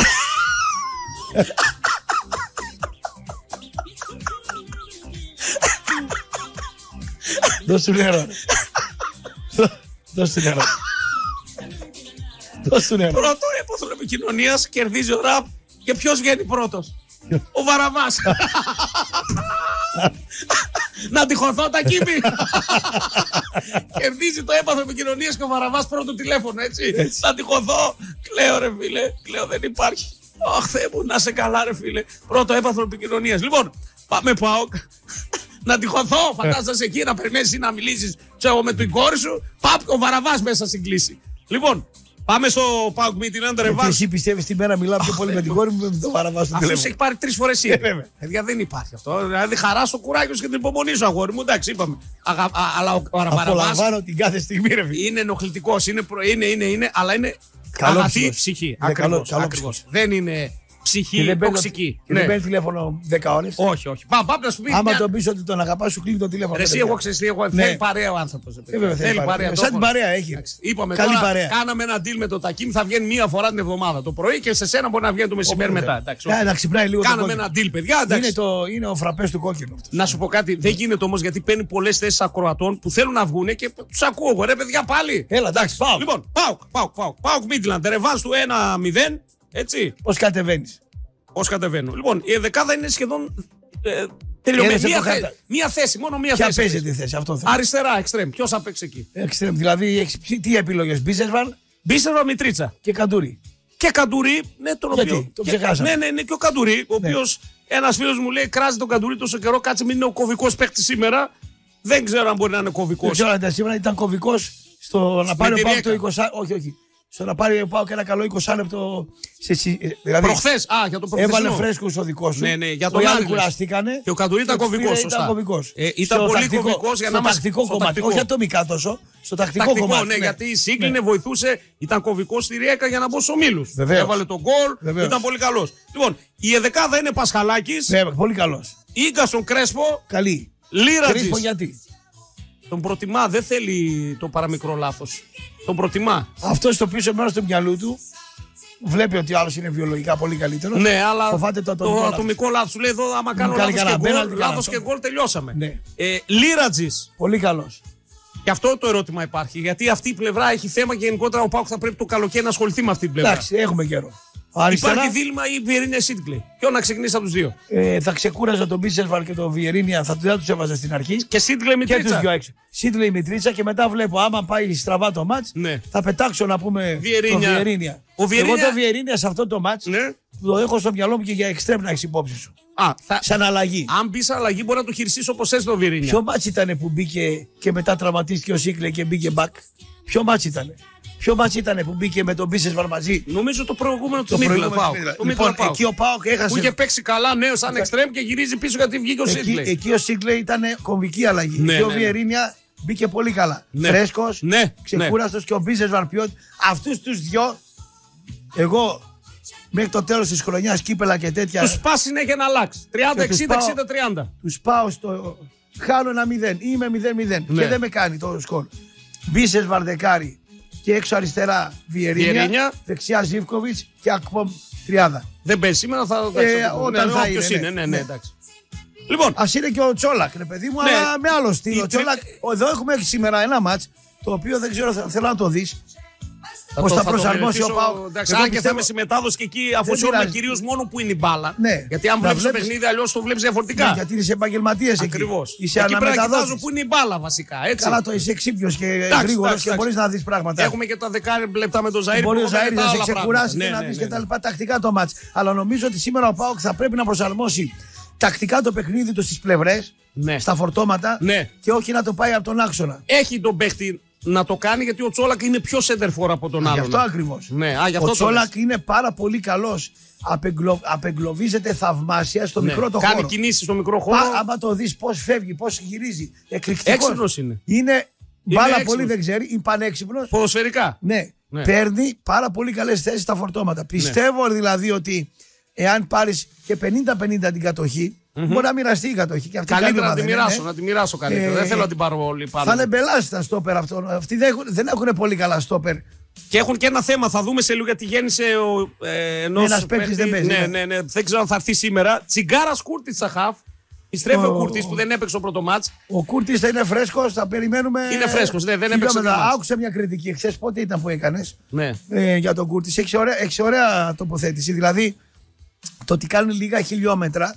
Δώσ' του νερό. Δώσ' του νερό. Δώσ' του νερό. Πρώτο έπαθλο επικοινωνίας κερδίζει ο Ραπ και ποιος βγαίνει πρώτος? Ο Βαραβάς. Να τυχωθώ τα κύμη. Κερδίζει το έπαθλο επικοινωνίας και ο Βαραβάς πρώτο τηλέφωνο, έτσι. Να τυχωθώ. Κλαίω, ρε φίλε. Κλαίω, δεν υπάρχει. Αχ, Θεέ μου, να σε καλά, ρε φίλε. Πρώτο έπαθλο επικοινωνίας. Λοιπόν, πάμε ΠΑΟΚ. Να τυχωθώ, φαντάζεσαι εκεί να περιμένεις να μιλήσεις με την κόρη σου. Παπ, ο Βαραβάς μέσα στην κλίση. Λοιπόν, πάμε στο ΠΑΟΚ Midtjylland Revanche. Εσύ πιστεύεις την μέρα μιλάω πιο πολύ με την κόρη μου με τον Βαραβά στο τηλέφωνο? Αυτός έχει πάρει 3 φορές ήδη. Παιδιά, δεν υπάρχει αυτό. Δηλαδή χαρά στο κουράγιο και την υπομονή σου, αγόρι μου. Εντάξει, είπαμε. Αλλά ο Βαραβάς. Απολαμβάνω την κάθε στιγμή, ρε φίλε. Είναι ενοχλητικός, είναι, αλλά είναι αγαθή ψυχή. Ακριβώς. Δεν είναι ψυχή τοξική. Δεν παίρνει τηλέφωνο 10 ώρες. Όχι. Πάμε να σου πει. Άμα τον πεις ότι τον αγαπάς, σου κλείνει το τηλέφωνο. Εσύ, εγώ ξέρεις, θέλει παρέα ο άνθρωπος. Θέλει παρέα. Σαν την παρέα έχει. Είπαμε τώρα, κάναμε ένα deal με το Τακίμ, θα βγαίνει μία φορά την εβδομάδα το πρωί και σε σένα μπορεί να βγαίνει το μεσημέρι μετά. Να ξυπνάει λίγο. Κάναμε ένα deal, παιδιά. Είναι ο φραπές του κόκκινου. Να σου πω κάτι, δεν γίνεται όμως γιατί παίρνει πολλές θέσεις ακροατών που θέλουν να βγουν και τους ακούω εγώ, ρε παιδιά πάλι. Έλα, εντάξει, πάω. Λοιπόν, ΠΑΟΚ Midtjylland, Revanche του 1-0. Έτσι. Πώς κατεβαίνεις? Πώς κατεβαίνω? Λοιπόν, η δεκάδα είναι σχεδόν τελειωμένη. Μία θέση, μόνο μία θέση. Ποια παίζει τη θέση, αυτό θέλω. Αριστερά, εξτρέμ. Ποιος θα παίξει εκεί? Εξτρέμ, δηλαδή τι επιλογές? Μπίσεσβαρ, Μητρίτσα. Και Καντουρί. Και Καντουρί, ναι, τον γιατί, οποίο. Το ξεχάσαμε. Ναι, και ο Καντουρί, ο οποίος ένας φίλος μου λέει κράζει τον Καντουρί τόσο καιρό, κάτσε μην είναι ο κωβικός παίκτης σήμερα. Δεν ξέρω αν μπορεί να είναι κωβικός. Δεν ξέρω αν ήταν σήμερα, ήταν κωβικός στο να πάρει ο το 20. Όχι. Στο να πάρει πάω και ένα καλό 20 λεπτό. Δηλαδή, προχθές, για το προχθές. Έβαλε φρέσκο στο δικό σου. Ναι, για τον άλλο κουραστήκανε. Και ο Καντουρί ήταν κωβικός. Ήταν πολύ κωβικός για να μας. Στο τακτικό κομμάτι. Όχι ατομικά τόσο. Στο τακτικό κομμάτι. Ναι, γιατί σύγκλινε, βοηθούσε. Ήταν κωβικός στη Ριέκα για να μπω στους ομίλους. Έβαλε τον γκολ. Ήταν πολύ καλός. Λοιπόν, η εδεκάδα είναι Πασχαλάκης. Πολύ καλός. Ίγκασον Κρέσπο. Καλή. Λίρατζης. Γιατί? Τον προτιμά, δεν θέλει το παραμικρό λάθος. Τον προτιμά. Αυτό στο πίσω μέρος του μυαλού του βλέπει ότι ο άλλος είναι βιολογικά πολύ καλύτερος. Ναι, αλλά φοβάται το ατομικό λάθος. Σου λέει εδώ, άμα κάνω λάθος και γκολ, τελειώσαμε. Ναι. Λίρατζης. Πολύ καλός. Και αυτό το ερώτημα υπάρχει. Γιατί αυτή η πλευρά έχει θέμα και γενικότερα ο ΠΑΟΚ θα πρέπει το καλοκαίρι να ασχοληθεί με αυτή την πλευρά. Εντάξει, έχουμε καιρό. Αριστερά. Υπάρχει δίλημμα ή Βιερίνια Σίτγκλι. Ποιο να ξεκινήσει από τους δύο? Θα ξεκούραζα τον Μπίσεσβαρ και τον Βιερίνια, δεν τους έβαζα στην αρχή. Και Σίτγκλι Μητρίτσα. Και τους δυο έξω. Σίτγκλι Μητρίτσα και μετά βλέπω, άμα πάει στραβά το μάτς, θα πετάξω να πούμε τον Βιερίνια. Εγώ το Βιερίνια σε αυτό το μάτς το έχω στο μυαλό μου και για εξτρέμ να έχεις υπόψη σου. Σαν αλλαγή. Αν μπει αλλαγή, μπορεί να το χειριστείς όπως θες το Βιερίνια. Ποιο μάτς ήταν που μπήκε και μετά τραυματίστηκε ο Σίτγκλι και μπήκε back? Ποιο μάτς ήταν? Ποιο μάτς ήταν που μπήκε με τον Μπίσεσβαρ μαζί? Νομίζω το προηγούμενο του Midtjylland. Λοιπόν, εκεί ο ΠΑΟΚ έχασε. Που είχε παίξει καλά, νέο σαν εξτρέμ και γυρίζει πίσω γιατί βγήκε ο Σίτγκλι. Εκεί ο Σίτγκλι ήταν κομβική αλλαγή. Εκεί ο Βιερίνια μπήκε πολύ καλά. Ναι. Φρέσκος, ναι. ξεκούραστος και ο Μπίσεσβαρ ποιότητα. Αυτούς τους δυο, εγώ μέχρι το τέλος της χρονιάς, κύπελα και τέτοια. Τους πας συνέχεια να αλλάξει. 30-60-60-30. Τους πάω στο. Χάνω ένα 0 ή είμαι 0-0 και δεν με κάνει το σκορ. Μπίσεσβαρ δεκάρι και έξω αριστερά Βιερίνια, δεξιά Ζίβκοβιτς και Ακπομ τριάδα. Δεν παίζει σήμερα, όταν θα είναι. Ναι, εντάξει. Λοιπόν. Ας είναι και ο Τσόλακ, ρε παιδί μου, αλλά με άλλο στυλ. Ο Τσόλακ, εδώ έχουμε σήμερα ένα μάτς το οποίο δεν ξέρω, θέλω να το δεις. Πώς θα προσαρμόσει ο ΠΑΟΚ. Εντάξει, αν και θα είμαι συμμετάδοση και εκεί αφοσιώνουμε κυρίως μόνο που είναι η μπάλα. Ναι. Γιατί αν βλέπεις το παιχνίδι, αλλιώς το βλέπεις διαφορετικά. Ναι, γιατί είσαι επαγγελματίας εκεί. Ακριβώς. Είσαι εκεί πρέπει να κοιτάζω που είναι η μπάλα βασικά. Έτσι. Καλά, το είσαι ξύπνιος και γρήγορος και μπορείς να δεις πράγματα. Έχουμε και τα 10 λεπτά με τον Ζαΐρη. Μπορεί ο Ζαΐρης να σε ξεκουράσει και να δεις και τα λοιπά τακτικά το μάτς. Αλλά νομίζω ότι σήμερα ο ΠΑΟΚ θα πρέπει να προσαρμόσει τακτικά το παιχνίδι του στις πλευρές, στα φορτώματα και όχι να το πάει από τον άξονα. Έχει τον παίχτη να το κάνει γιατί ο Τσόλακ είναι πιο σέντερφορ από τον άλλον. Γι' αυτό ακριβώς. Ναι, ο Τσόλακ είναι πάρα πολύ καλός. Απεγκλωβίζεται θαυμάσια στο μικρό το χώρο. Κάνει κινήσεις στο μικρό χώρο. Άμα το δεις πώς φεύγει, πώς γυρίζει. Εκρηκτικός. Έξυπνος είναι. Είναι μπάλα πολύ δεν ξέρει, είναι πανέξυπνος. Ποδοσφαιρικά. Ναι. Παίρνει πάρα πολύ καλές θέσεις στα φορτώματα. Πιστεύω δηλαδή ότι εάν πάρεις και 50-50 την κατοχή, μπορεί να μοιραστεί η κατοχή. Και αυτή καλύτερα να τη μοιράσω καλύτερα. Δεν θέλω να την πάρω όλοι πάνω. Θα είναι μπελάσει τα στόπερ αυτό. Αυτοί δεν έχουν πολύ καλά στόπερ. Και έχουν και ένα θέμα. Θα δούμε σε λίγο γιατί γέννησε ένας παίκτης δεν παίζει. Ναι. Δεν ξέρω αν θα έρθει σήμερα. Τσιγκάρας Κούρτιτς στα χαφ. Επιστρέφει ο Κούρτιτς που δεν έπαιξε το πρώτο μάτς. Ο Κούρτιτς θα είναι φρέσκος, θα περιμένουμε. Είναι φρέσκος, δεν έπαιξε. Άκουσα μια κριτική χθες. Πότε ήταν που έκανες για τον Κούρτιτς. Έχει ωραία τοποθέτηση. Δηλαδή το ότι κάνουν λίγα χιλιόμετρα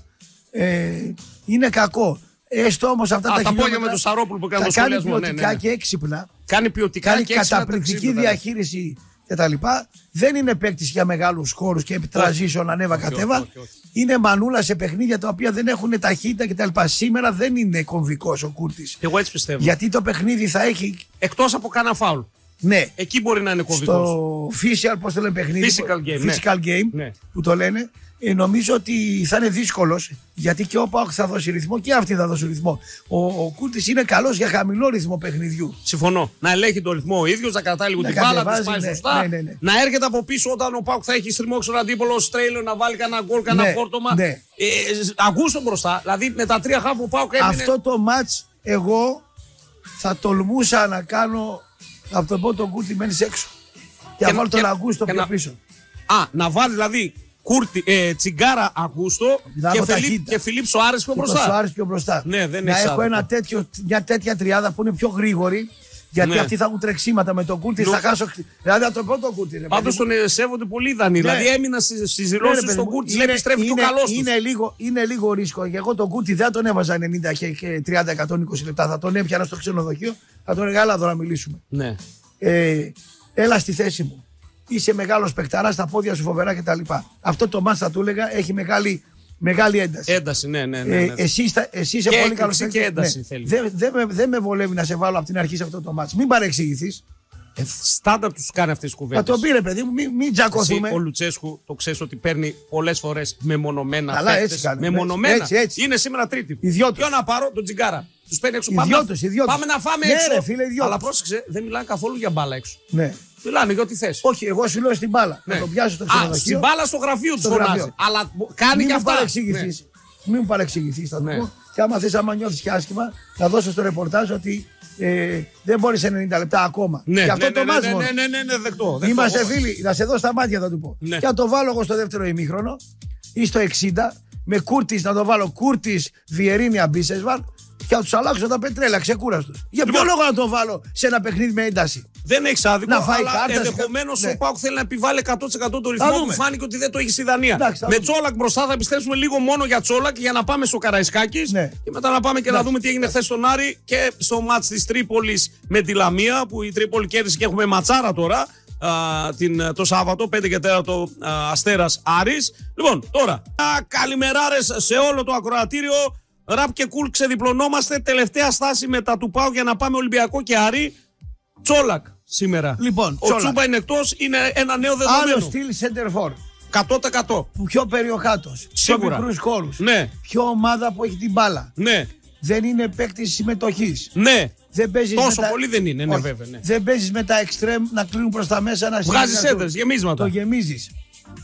είναι κακό. Έστω όμως αυτά τα χιλιόμετρα με τον Σαρόπουλο που κάνει ποιοτικά και έξυπνα. Κάνει ποιοτικά και καταπληκτική διαχείριση κτλ. Δεν είναι παίκτης για μεγάλους χώρους και transition ανέβα-κατέβα. Είναι μανούλα σε παιχνίδια τα οποία δεν έχουν ταχύτητα κτλ. Σήμερα δεν είναι κομβικός ο Κούρτιτς. Εγώ έτσι πιστεύω. Γιατί το παιχνίδι θα έχει. Εκτός από κάνα φάουλ. Ναι. Εκεί μπορεί να είναι κομβικός. Στο official, πώς το λένε παιχνίδι. Physical game που το λένε. Νομίζω ότι θα είναι δύσκολος γιατί και ο ΠΑΟΚ θα δώσει ρυθμό και αυτοί θα δώσουν ρυθμό. Ο Κούρτιτς είναι καλός για χαμηλό ρυθμό παιχνιδιού. Συμφωνώ. Να ελέγχει το ρυθμό ο ίδιος, να κρατάει λίγο την μπάλα, να πάει σωστά. Να έρχεται από πίσω όταν ο ΠΑΟΚ θα έχει στριμώξει τον αντίπολο Στρέιλο να βάλει κανένα γκολ, κανένα φόρτωμα. Αγκούστο μπροστά. Δηλαδή με τα 3 χαφ ο ΠΑΟΚ έμεινε. Αυτό το μάτς εγώ θα τολμούσα να κάνω από τον πρώτο Κούρτη μένεις έξω. Και να βάλω τον Αγκούστο πιο πίσω. Να βάλει δηλαδή. Τσιγκάρα Αγκούστο και Φιλίπ Σοάρες πιο μπροστά. Ναι, δεν να έχω μια τέτοια τριάδα που είναι πιο γρήγορη. Γιατί αυτοί θα έχουν τρεξίματα με τον Κούρτη. Θα χάσω. Δηλαδή θα το πω τον Κούρτη. Πάντως τον σέβονται πολύ Δανείοι. Δηλαδή έμεινα στις δηλώσεις στον Κούρτη. Λέει επιστρέφει και ο καλός του. Είναι λίγο ρίσκο. Και εγώ τον Κούρτη δεν τον έβαζα 90 και 30-120 λεπτά. Θα τον έπιανα στο ξενοδοχείο. Θα τον έλεγα εδώ να μιλήσουμε. Έλα στη θέση μου. Είσαι μεγάλος παικταράς, στα πόδια σου φοβερά κτλ. Αυτό το μάτς θα του έλεγα έχει μεγάλη ένταση. Ένταση, ναι. Εσύ είσαι πολύ καλός παίκτης. Και ένταση θέλει. Δεν με βολεύει να σε βάλω από την αρχή σε αυτό το μάτς. Μην παρεξηγηθείς. Στάνταρ τους κάνει αυτές τις κουβέντες. Θα το πήρε παιδί μου, μην τζακωθούμε. Ο Λουτσέσκου το ξέρεις ότι παίρνει πολλές φορές μεμονωμένα. Αλλά έτσι κάνει. Μεμονωμένα. Είναι σήμερα Τρίτη. Ποιο να πάρω, τον Τσιγκάρα. Τους παίρνει έξω. Πάμε να φάμε έξω. Αλλά πρόσεξε, δεν μιλάνε καθόλου για μπάλα έξω. Μιλάνε για ό,τι θες. Όχι, εγώ σου λέω στην μπάλα. Να το πιάσω στο ξενοδοχείο. Στην μπάλα στο γραφείο του φωνάζει. Αλλά κάνει και αυτά. Μην μου παρεξηγηθείς, θα το πω. Και άμα θες, άμα νιώθεις και άσχημα, θα δώσω στο ρεπορτάζ ότι δεν μπορεί σε 90 λεπτά ακόμα. Και αυτό το μάτς μόνο. Ναι, δεκτό. Είμαστε φίλοι, θα σε δω στα μάτια θα του πω. Και να το βάλω εγώ στο δεύτερο ημίχρονο ή στο 60 με Κούρτιτς να το βάλω Κούρτιτς, Βιερίνια, Μπίσεσβαρ και να τους αλλάξω τα πετρέλα ξεκούραστος. Για ποιο λόγο να το βάλω σε ένα παιχνίδι με ένταση. Δεν έχει άδικο, να φάει αλλά ενδεχομένως ο ΠΑΟΚ θέλει να επιβάλλει 100% το ρυθμό που φάνηκε ότι δεν το έχει στη Δανία. Με Τσόλακ μπροστά θα επιστρέψουμε λίγο μόνο για Τσόλακ για να πάμε στο Καραϊσκάκης και μετά να πάμε και να δούμε τι έγινε χθες στον Άρη και στο μάτς της Τρίπολης με τη Λαμία που η Τρίπολη κέρδισε και έχουμε ματσάρα τώρα το Σάββατο 5 και 4 Αστέρας Άρης. Λοιπόν, τώρα καλημεράρες σε όλο το ακροατήριο. Ραπ και κουλ ξεδιπλωνόμαστε. Τελευταία στάση μετά του ΠΑΟΚ για να πάμε Ολυμπιακό και Άρη. Τσόλακ σήμερα. Λοιπόν, ο Τσούμπα είναι εκτός, είναι ένα νέο δεδομένο. Άλλο στυλ center for. 100%. Πιο περιοχάτος. Σίγουρα. Πιο μικρούς χώρους. Ναι. Πιο ομάδα που έχει την μπάλα. Ναι. Δεν είναι παίκτης συμμετοχής. Ναι. Δεν παίζεις τόσο πολύ δεν είναι, ναι, βέβαια. Ναι. Δεν παίζεις με τα εξτρέμ να κλείνουν προς τα μέσα, να βγάζεις έδρες, γεμίσματα. Το γεμίζεις.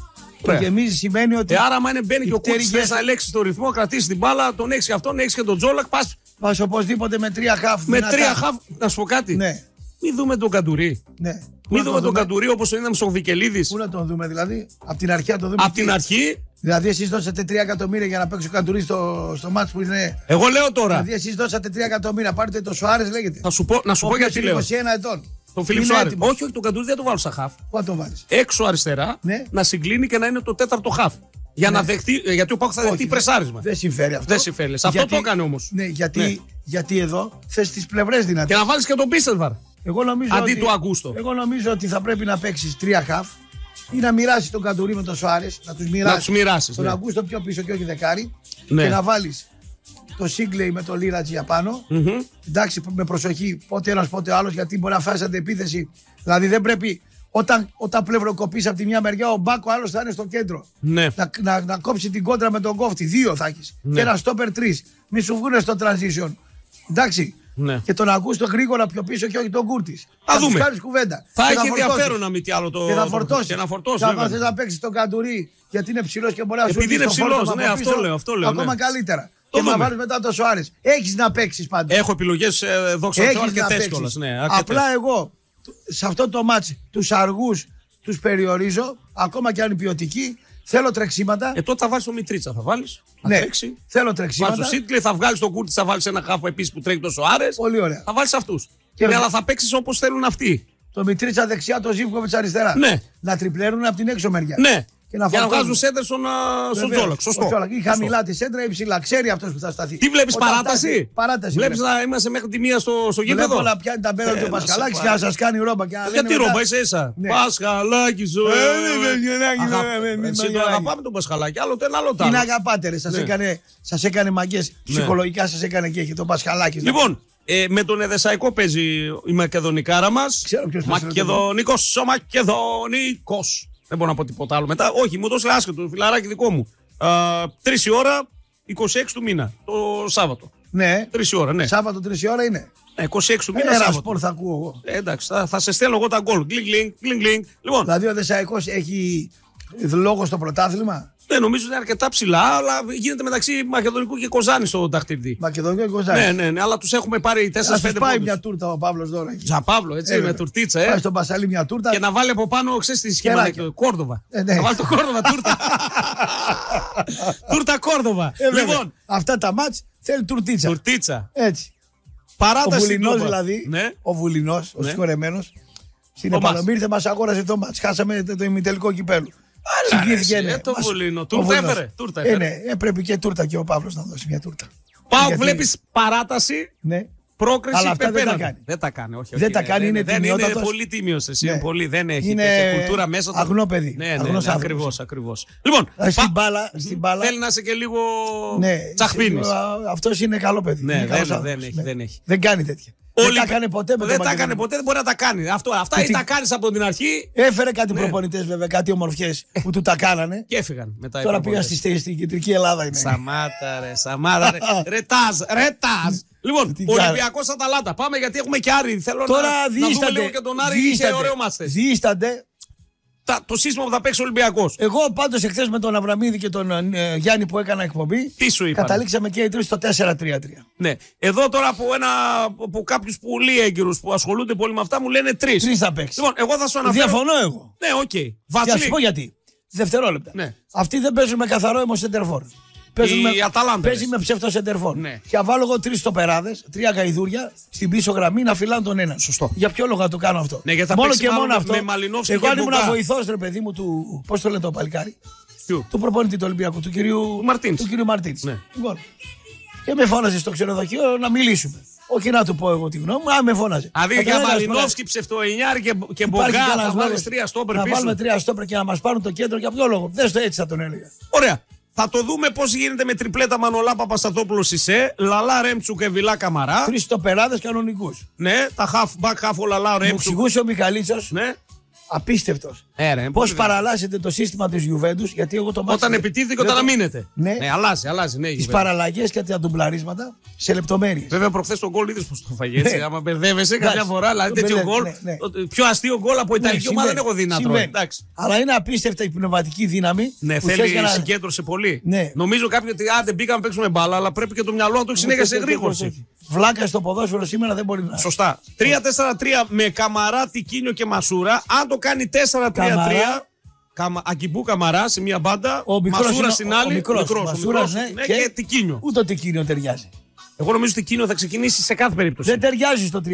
Το γεμίζεις σημαίνει ότι. Άρα, άμα μπαίνει και ο Κούρτης θες να ελέγξεις το ρυθμό, κρατήσεις την μπάλα, τον έχεις και αυτόν, έχεις και τον Τζόλακ, πας οπωσδήποτε με 3 χαφ. Με 3 χαφ, να σου πω κάτι. Ναι. Μην δούμε τον Καντουρί. Ναι. Μην δούμε τον Καντουρί όπως τον είδαμε στο Βικελίδης. Πού να τον δούμε δηλαδή, από την αρχή να τον δούμε. Από την αρχή. Δηλαδή, εσείς δώσατε 3 εκατομμύρια για να παίξει ο Καντουρί στο μάτς που είναι. Εγώ λέω τώρα. Δηλαδή, εσείς δώσατε 3 εκατομμύρια, πάρετε το Σουάρες, λέγεται. Να σου πω γιατί λέω. 21 ετών. Τον Φίλιπ Σουάρες. Όχι, τον Καντουρί δεν το βάλω σαν χαφ. Πού το βάλεις. Έξω αριστερά, ναι. Να συγκλίνει και να είναι το 4ο χαφ. Για να δεχτεί, γιατί ο Πάκου θα δεχτεί πρεσάρισμα. Δεν συμφέρει αυτό. Δεν συμφέρει. Αυτό το έκανε όμως. Ναι, γιατί εδώ θες τις πλευρές δυνατές. Και να βάλεις και τον Μπίσελβαρ. Αντί του Αγκούστο. Εγώ νομίζω ότι θα πρέπει να παίξεις 3 χαφ ή να μοιράσεις τον Καντουρί με τον Σουάρες. Να τους μοιράσεις. Τον Αγκούστο πιο πίσω και όχι δεκάρι. Ναι. Και να βάλεις το Σίγκλεϊ με το Λίρατζι απάνω. Εντάξει, με προσοχή, πότε ένας πότε άλλος, γιατί μπορεί να φάσει αντεπίθεση. Δηλαδή δεν πρέπει. Όταν πλευροκοπείς από τη μια μεριά, ο Μπάκο άλλος θα είναι στο κέντρο. Ναι. Να κόψει την κόντρα με τον κόφτη. 2 θα έχεις. Ναι. Και ένα στόπερ 3. Μη σου βγουν στο transition. Εντάξει. Ναι. Και τον Αγκούστο γρήγορα πιο πίσω και όχι τον Κούρτης. Θα δούμε. Κουβέντα. Θα έχει ενδιαφέρον να μην τι άλλο το. Και θα φορτώσει. Θα θες να παίξεις τον Καντουρί γιατί είναι ψηλός και μπορεί να σου επειδή είναι ψηλός. Ναι, αυτό λέω. Ακόμα καλύτερα. Και να βάλεις μετά το Σουάρες. Έχεις να παίξεις πάντα. Έχω επιλογές δόξα τω αρκετές κιόλας. Απλά εγώ σε αυτό το μάτς τους αργούς τους περιορίζω, ακόμα και αν είναι ποιοτικοί. Θέλω τρεξίματα. Τότε θα βάλεις τον Μιτρίτσα, θα βάλεις. Ναι, θέλω τρεξίματα. Βάλεις τον Σίτλε, θα βγάλεις τον Κούρτη, θα βάλεις ένα χάφο επίσης που τρέχει το Σοάρες. Πολύ ωραία. Θα βάλεις αυτούς. Ναι, αλλά θα παίξεις όπως θέλουν αυτοί. Το Μιτρίτσα δεξιά, το Ζίβκοβιτς αριστερά. Ναι. Να τριπλέρουν από την έξω μεριά. Ναι. Και να βγάζουν σέντρε στον Τζόλακ. Σωστό. Ή χαμηλά τη σέντρα ή ψηλά. Ξέρει αυτό που θα σταθεί. Τι βλέπεις, παράταση. Βλέπεις να είμαστε μέχρι τη μία στο γήπεδο. Βλέπω να πιάνει τα μπέλα του Πασχαλάκη και να σας κάνει ρόμπα. Γιατί ρόμπα, ίσα. Πασχαλάκη, ζωή. Αγαπάμε τον Πασχαλάκη. Άλλο το ένα, άλλο το άλλο. Είναι αγαπάτε, ρε. Σας έκανε μαγκές. Ψυχολογικά σας έκανε και έχει τον Πασχαλάκη. Λοιπόν. Με τον Εδεσσαϊκό παίζει η Μακεδονικάρα μας. Μακεδονικός, ο Μακεδονικός. Δεν μπορώ να πω τίποτα άλλο μετά. Όχι, μου δώσε άσχετο, φιλαράκι δικό μου. 3 η ώρα, 26 του μήνα. Το Σάββατο. Ναι. 3 η ώρα, ναι. Σάββατο 3 η ώρα είναι. 26 του μήνα. Ένα σπορ θα ακούω εγώ. Εντάξει, θα σε στέλνω εγώ τα γκολ. Γκλινγκ. Λοιπόν. Δηλαδή ο Εδεσσαϊκός έχει λόγο στο πρωτάθλημα. Ναι, νομίζω ότι είναι αρκετά ψηλά, αλλά γίνεται μεταξύ Μακεδονικού και Κοζάνη στο ταχτήρι. Μακεδονικό και Κοζάνη. Ναι, αλλά τους έχουμε πάρει 4-5 πόντους. Θα πάει μια τούρτα ο Παύλος τώρα. Παύλο, έτσι, με τουρτίτσα. Πάει στον Πασαλή μια τούρτα. Και να βάλει από πάνω, ξέρεις τι σχήμα. Κόρδοβα. Ναι. Να βάλει το Κόρδοβα τούρτα. Τούρτα Κόρδοβα. Λοιπόν. Αυτά τα μάτς θέλει τουρτίτσα. Έτσι. Παράταση. Ο Βουλινός δηλαδή. Ο Βουλινός, ο συγχωρεμένος. Στην επανομήρθε μας αγόρασε το μάτς. Χάσαμε το ημιτελικό κυπέλλου. Συγκίθηκε, το Βουλίνο. Τούρτα έφερε. Πρέπει και τούρτα και ο Παύλος να δώσει μια τούρτα. Πάω, βλέπεις παράταση. Ναι. Πρόκριση. Αλλά αυτά δεν τα κάνει. Δεν τα κάνει, όχι. Δεν τα κάνει, είναι τιμιότατος. Είναι πολύ τίμιος εσύ. Ναι. Πολύ, δεν έχει κουλτούρα μέσα του. Αγνό παιδί. Ναι, ακριβώς. Λοιπόν, στην μπάλα. Θέλει να είσαι και λίγο τσαχπίνης. Αυτός είναι καλό παιδί. Ναι, δεν έχει. Δεν κάνει τέτοια. Δεν τα έκανε ποτέ με Δεν τα έκανε ποτέ, δεν μπορεί να τα κάνει. Αυτά ή τα κάνει από την αρχή. Έφερε κάτι προπονητές βέβαια, κάτι ομορφιές που του τα κάνανε. Και έφυγαν μετά. Τώρα πήγαν στην κεντρική Ελλάδα. Σταμάτα ρε. Ρετάζ. Λοιπόν, Ολυμπιακός Αταλάντα. Πάμε γιατί έχουμε και Άρη. Θέλω να δούμε λίγο και τον Άρη. Είχε ωραίο μάτς. Διήστανται. Το σύστημα που θα παίξει ο Ολυμπιακός. Εγώ πάντως εχθές με τον Αβραμίδη και τον Γιάννη που έκανα εκπομπή. Τι σου είπα. Καταλήξαμε και οι τρεις στο 4-3-3. Ναι. Εδώ τώρα από κάποιους πολύ έγκυρους που ασχολούνται πολύ με αυτά μου λένε 3. 3 θα παίξει. Λοιπόν, εγώ θα σου αναφέρω. Διαφωνώ εγώ. Ναι, οκ. Και θα σου πω γιατί. Δευτερόλεπτα. Ναι. Αυτοί δεν παίζουν με καθαρό αιμοσεντερφόρ. Παίζει με ψεύτο σεντερφόρ. Ναι. Και θα βάλω εγώ 3 στοπεράδες, 3 γαϊδούρια στην πίσω γραμμή να φυλάνε τον έναν. Σωστό. Για ποιο λόγο να το κάνω αυτό. Ναι, μόνο και μόνο αυτό. Εγώ αν ήμουν βοηθός, ρε παιδί μου, του. Πώς το λένε το παλικάρι. Του προπονητή του Ολυμπιακού, του κυρίου Μαρτίνς. Ναι. Λοιπόν, και με φώναζε στο ξενοδοχείο να μιλήσουμε. Όχι να του πω εγώ τη γνώμη μου, αν με φώναζε. Δηλαδή για Μαλινόφσκι, Ψευτοενιάρη και Μπογκά θα βάλεις 3 στόπερ πίσω. Να βάλουμε 3 στόπερ και να μας πάρουν το κέντρο για ποιο λόγο. Δες το έτσι θα τον έλεγα. Ωραία. Θα το δούμε πώς γίνεται με τριπλέτα Μανολά Παπασταθόπουλο Σισέ, Λαλά Ρέμτσου και Βιλά Καμαρά. 3 στοπεράδες κανονικούς. Ναι, τα back half ο Λαλά Ρέμτσου. Μου εξηγούσε ο Μιχαλίτσος. Ναι. Απίστευτος. Πώς παραλλάσσεται το σύστημα της Γιουβέντους, γιατί εγώ το μάθημα. Όταν επιτίθεται και όταν αμήνεται. Ναι, αλλάζει. Ναι, τις παραλλαγές και τα ντουμπλαρίσματα σε λεπτομέρειες. Βέβαια, προχθές τον γκολ είδες πως το φαγε έτσι. Άμα μπερδεύεσαι καμιά φορά, δηλαδή τέτοιο γκολ. Πιο αστείο γκολ από Ιταλική ομάδα δεν έχω δει να τρώει. Αλλά είναι απίστευτα η πνευματική δύναμη. Ναι, θέλει συγκέντρωση πολύ. Νομίζω κάποιοι ότι άντε μπήκαμε να παίξουμε μπάλα, αλλά πρέπει και το μυαλό να το έχει συνέχεια σε γρήγορση. Βλάκα στο ποδόσφαιρο σήμερα δεν μπορεί να. Σωστά. 3-4-3 με Καμαρά, Τικίνιο και Μασούρα. Αν το κάνει 4-3-3. Ακιμπού Καμαρά σε μία μπάντα. Μασούρα στην άλλη. Μικρός, και Τικίνιο. Ούτε το Τικίνιο ταιριάζει. Εγώ νομίζω ότι Τικίνιο θα ξεκινήσει σε κάθε περίπτωση. Δεν ταιριάζει στο 3-4-3.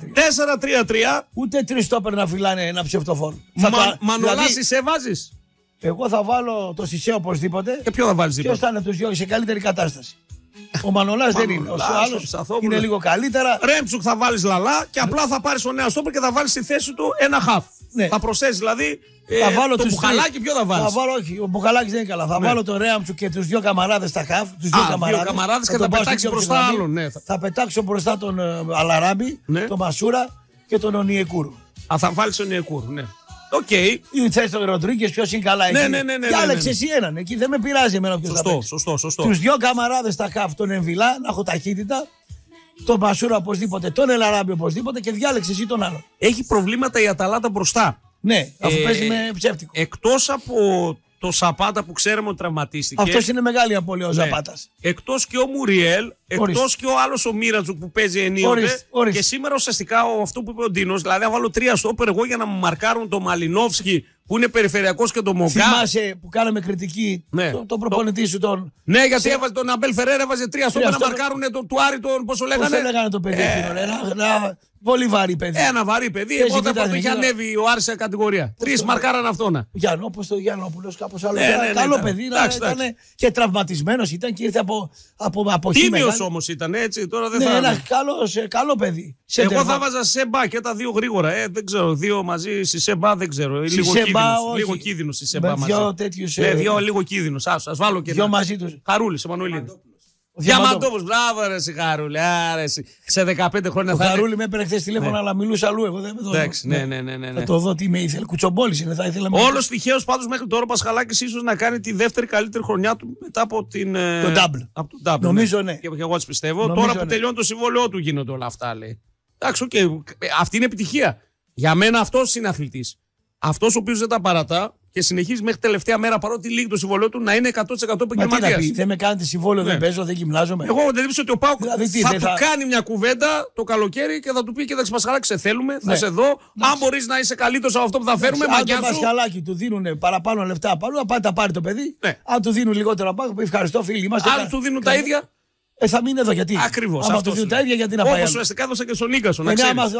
4-3-3. Ούτε 3 στόπερ να φυλάνε ένα ψευτοφόρο. Μανολά Σισέ βάζεις. Εγώ θα βάλω το Σισέ οπωσδήποτε. Και ποιο θα βάλεις δίπλα. Ποιος θα είναι τους δυο σε καλύτερη κατάσταση. Ο Μανολάς δεν είναι. Ο άλλος είναι λίγο καλύτερα. Ρέμψουκ θα βάλεις Λαλά και απλά θα πάρεις τον νέο στόπερ και θα βάλεις στη θέση του ένα χαφ. Ναι. Θα προσθέσεις δηλαδή. Θα βάλω το Μπουχαλάκι ποιο θα βάλεις. Θα βάλω, όχι, ο Μπουχαλάκης δεν είναι καλά. Θα βάλω τον Ρέμψουκ και τους δύο καμαράδες στα χαφ. Τους δύο καμαράδες και θα πετάξεις μπροστά άλλον. Ναι. Θα πετάξω μπροστά τον Αλαράμπη, τον Μασούρα και τον Ονιεκούρου. Θα βάλεις τον Ονιεκούρου, ναι. Οκ. Ή θες τον Ροντρίγκες, ποιος είναι καλά εκεί. Ναι. Διάλεξε εσύ έναν. Εκεί δεν με πειράζει εμένα ποιος θα παίξει. Σωστό. Τους δύο καμαράδες στα χαφ, τον Εμβιλά, να έχω ταχύτητα. Τον Μασούρα οπωσδήποτε, τον Ελαράμπη οπωσδήποτε και διάλεξε εσύ τον άλλο. Έχει προβλήματα η Αταλάντα μπροστά. Ναι, αφού παίζει με ψεύτικο. Εκτός από το Σαπάτα που ξέρουμε ότι τραυματίστηκε. Αυτός είναι μεγάλη απώλεια ο Ζαπάτας. Εκτός και ο Μουριέλ, εκτός και ο άλλος ο Μίρατζουκ που παίζει ενίοτε. Και σήμερα ουσιαστικά αυτό που είπε ο Ντίνος, δηλαδή αν βάλω 3 στόπερ εγώ για να μου μαρκάρουν τον Μαλινόφσκι που είναι περιφερειακός και τον Μογκά. Θυμάσαι που κάναμε κριτική τον προπονητή σου τον. Ναι, γιατί έβαζε τον Αμπέλ Φεραίρα, έβαζε 3 στόπερ να μαρκάρουν τον Τουάρι, τον πόσο λέγανε. Πώς λέγανε το παιδί εκείνο, πολύ βαρύ παιδί. Ένα βαρύ παιδί. Όταν πρώτο είχε ανέβει ο Άρης σε κατηγορία. 3 μαρκάραν αυτόνα. Γιάννο, όπως το Γιάννοπουλος, κάπως άλλο. Καλό παιδί, ήταν και τραυματισμένος ήταν και ήρθε από χείμενα. Τίμιος όμως ήταν έτσι, τώρα δεν θα. Ένα καλό παιδί. Εγώ θα βάζα Σεμπά και τα δύο γρήγορα. Δεν ξέρω, δύο μαζί στη Σεμπά δεν ξέρω. Λίγο κίνδυνο στη Σεμπά μαζί. Δύο λίγο κίνδυνο. Ας βάλω και δύο μαζί τους. Χαρούλης, Εμμανουηλίδης. Διαμαντόπουλος, μπράβο ρε εσύ Χαρούλη, σε 15 χρόνια θα είναι. Ο Χαρούλη με έπαιρνε χθες τηλέφωνο αλλά μιλούσε αλλού, εγώ δεν με δω. Εντάξει, ναι. Θα το δω τι με ήθελε, κουτσομπόλης είναι, θα ήθελα. Όλος τυχαίος πάντως μέχρι τώρα ο Πασχαλάκης ίσως να κάνει τη δεύτερη καλύτερη χρονιά του μετά από την... Το double. Νομίζω ναι. Και εγώ τις πιστεύω. Τώρα που τελειώνει το συμβόλαιό του γίνονται όλα αυτά λέει. Εντάξει, αυτή είναι επιτυχία. Για μένα αυτός είναι αθλητής. Αυτός ο οποίος δεν τα παρατά και συνεχίζει μέχρι τελευταία μέρα παρότι λύγει το συμβόλαιο του να είναι 100% επαγγελματίας. Δεν με κάνετε συμβόλαιο, δεν παίζω, δεν γυμνάζομαι. Εγώ δεν δείξω ότι ο Πάουκ θα του κάνει μια κουβέντα το καλοκαίρι και θα του πει: κοίταξε Πασχαλάκη, σε θέλουμε, θα σε δω. Αν μπορεί να είσαι καλύτερος από αυτό που θα φέρουμε, αν το Πασχαλάκη του δίνουν παραπάνω λεφτά από αλλού, να πάρει το παιδί. Αν του δίνουν λιγότερο από αλλού, ευχαριστώ φίλοι είμαστε. Αν του δίνουν τα ίδια. Θα μείνει εδώ γιατί. Ακριβώς. Αν του δίνουν τα ίδια, γιατί να πάει. Όπως ουσιαστικά έδωσα και στον Ίγκασον.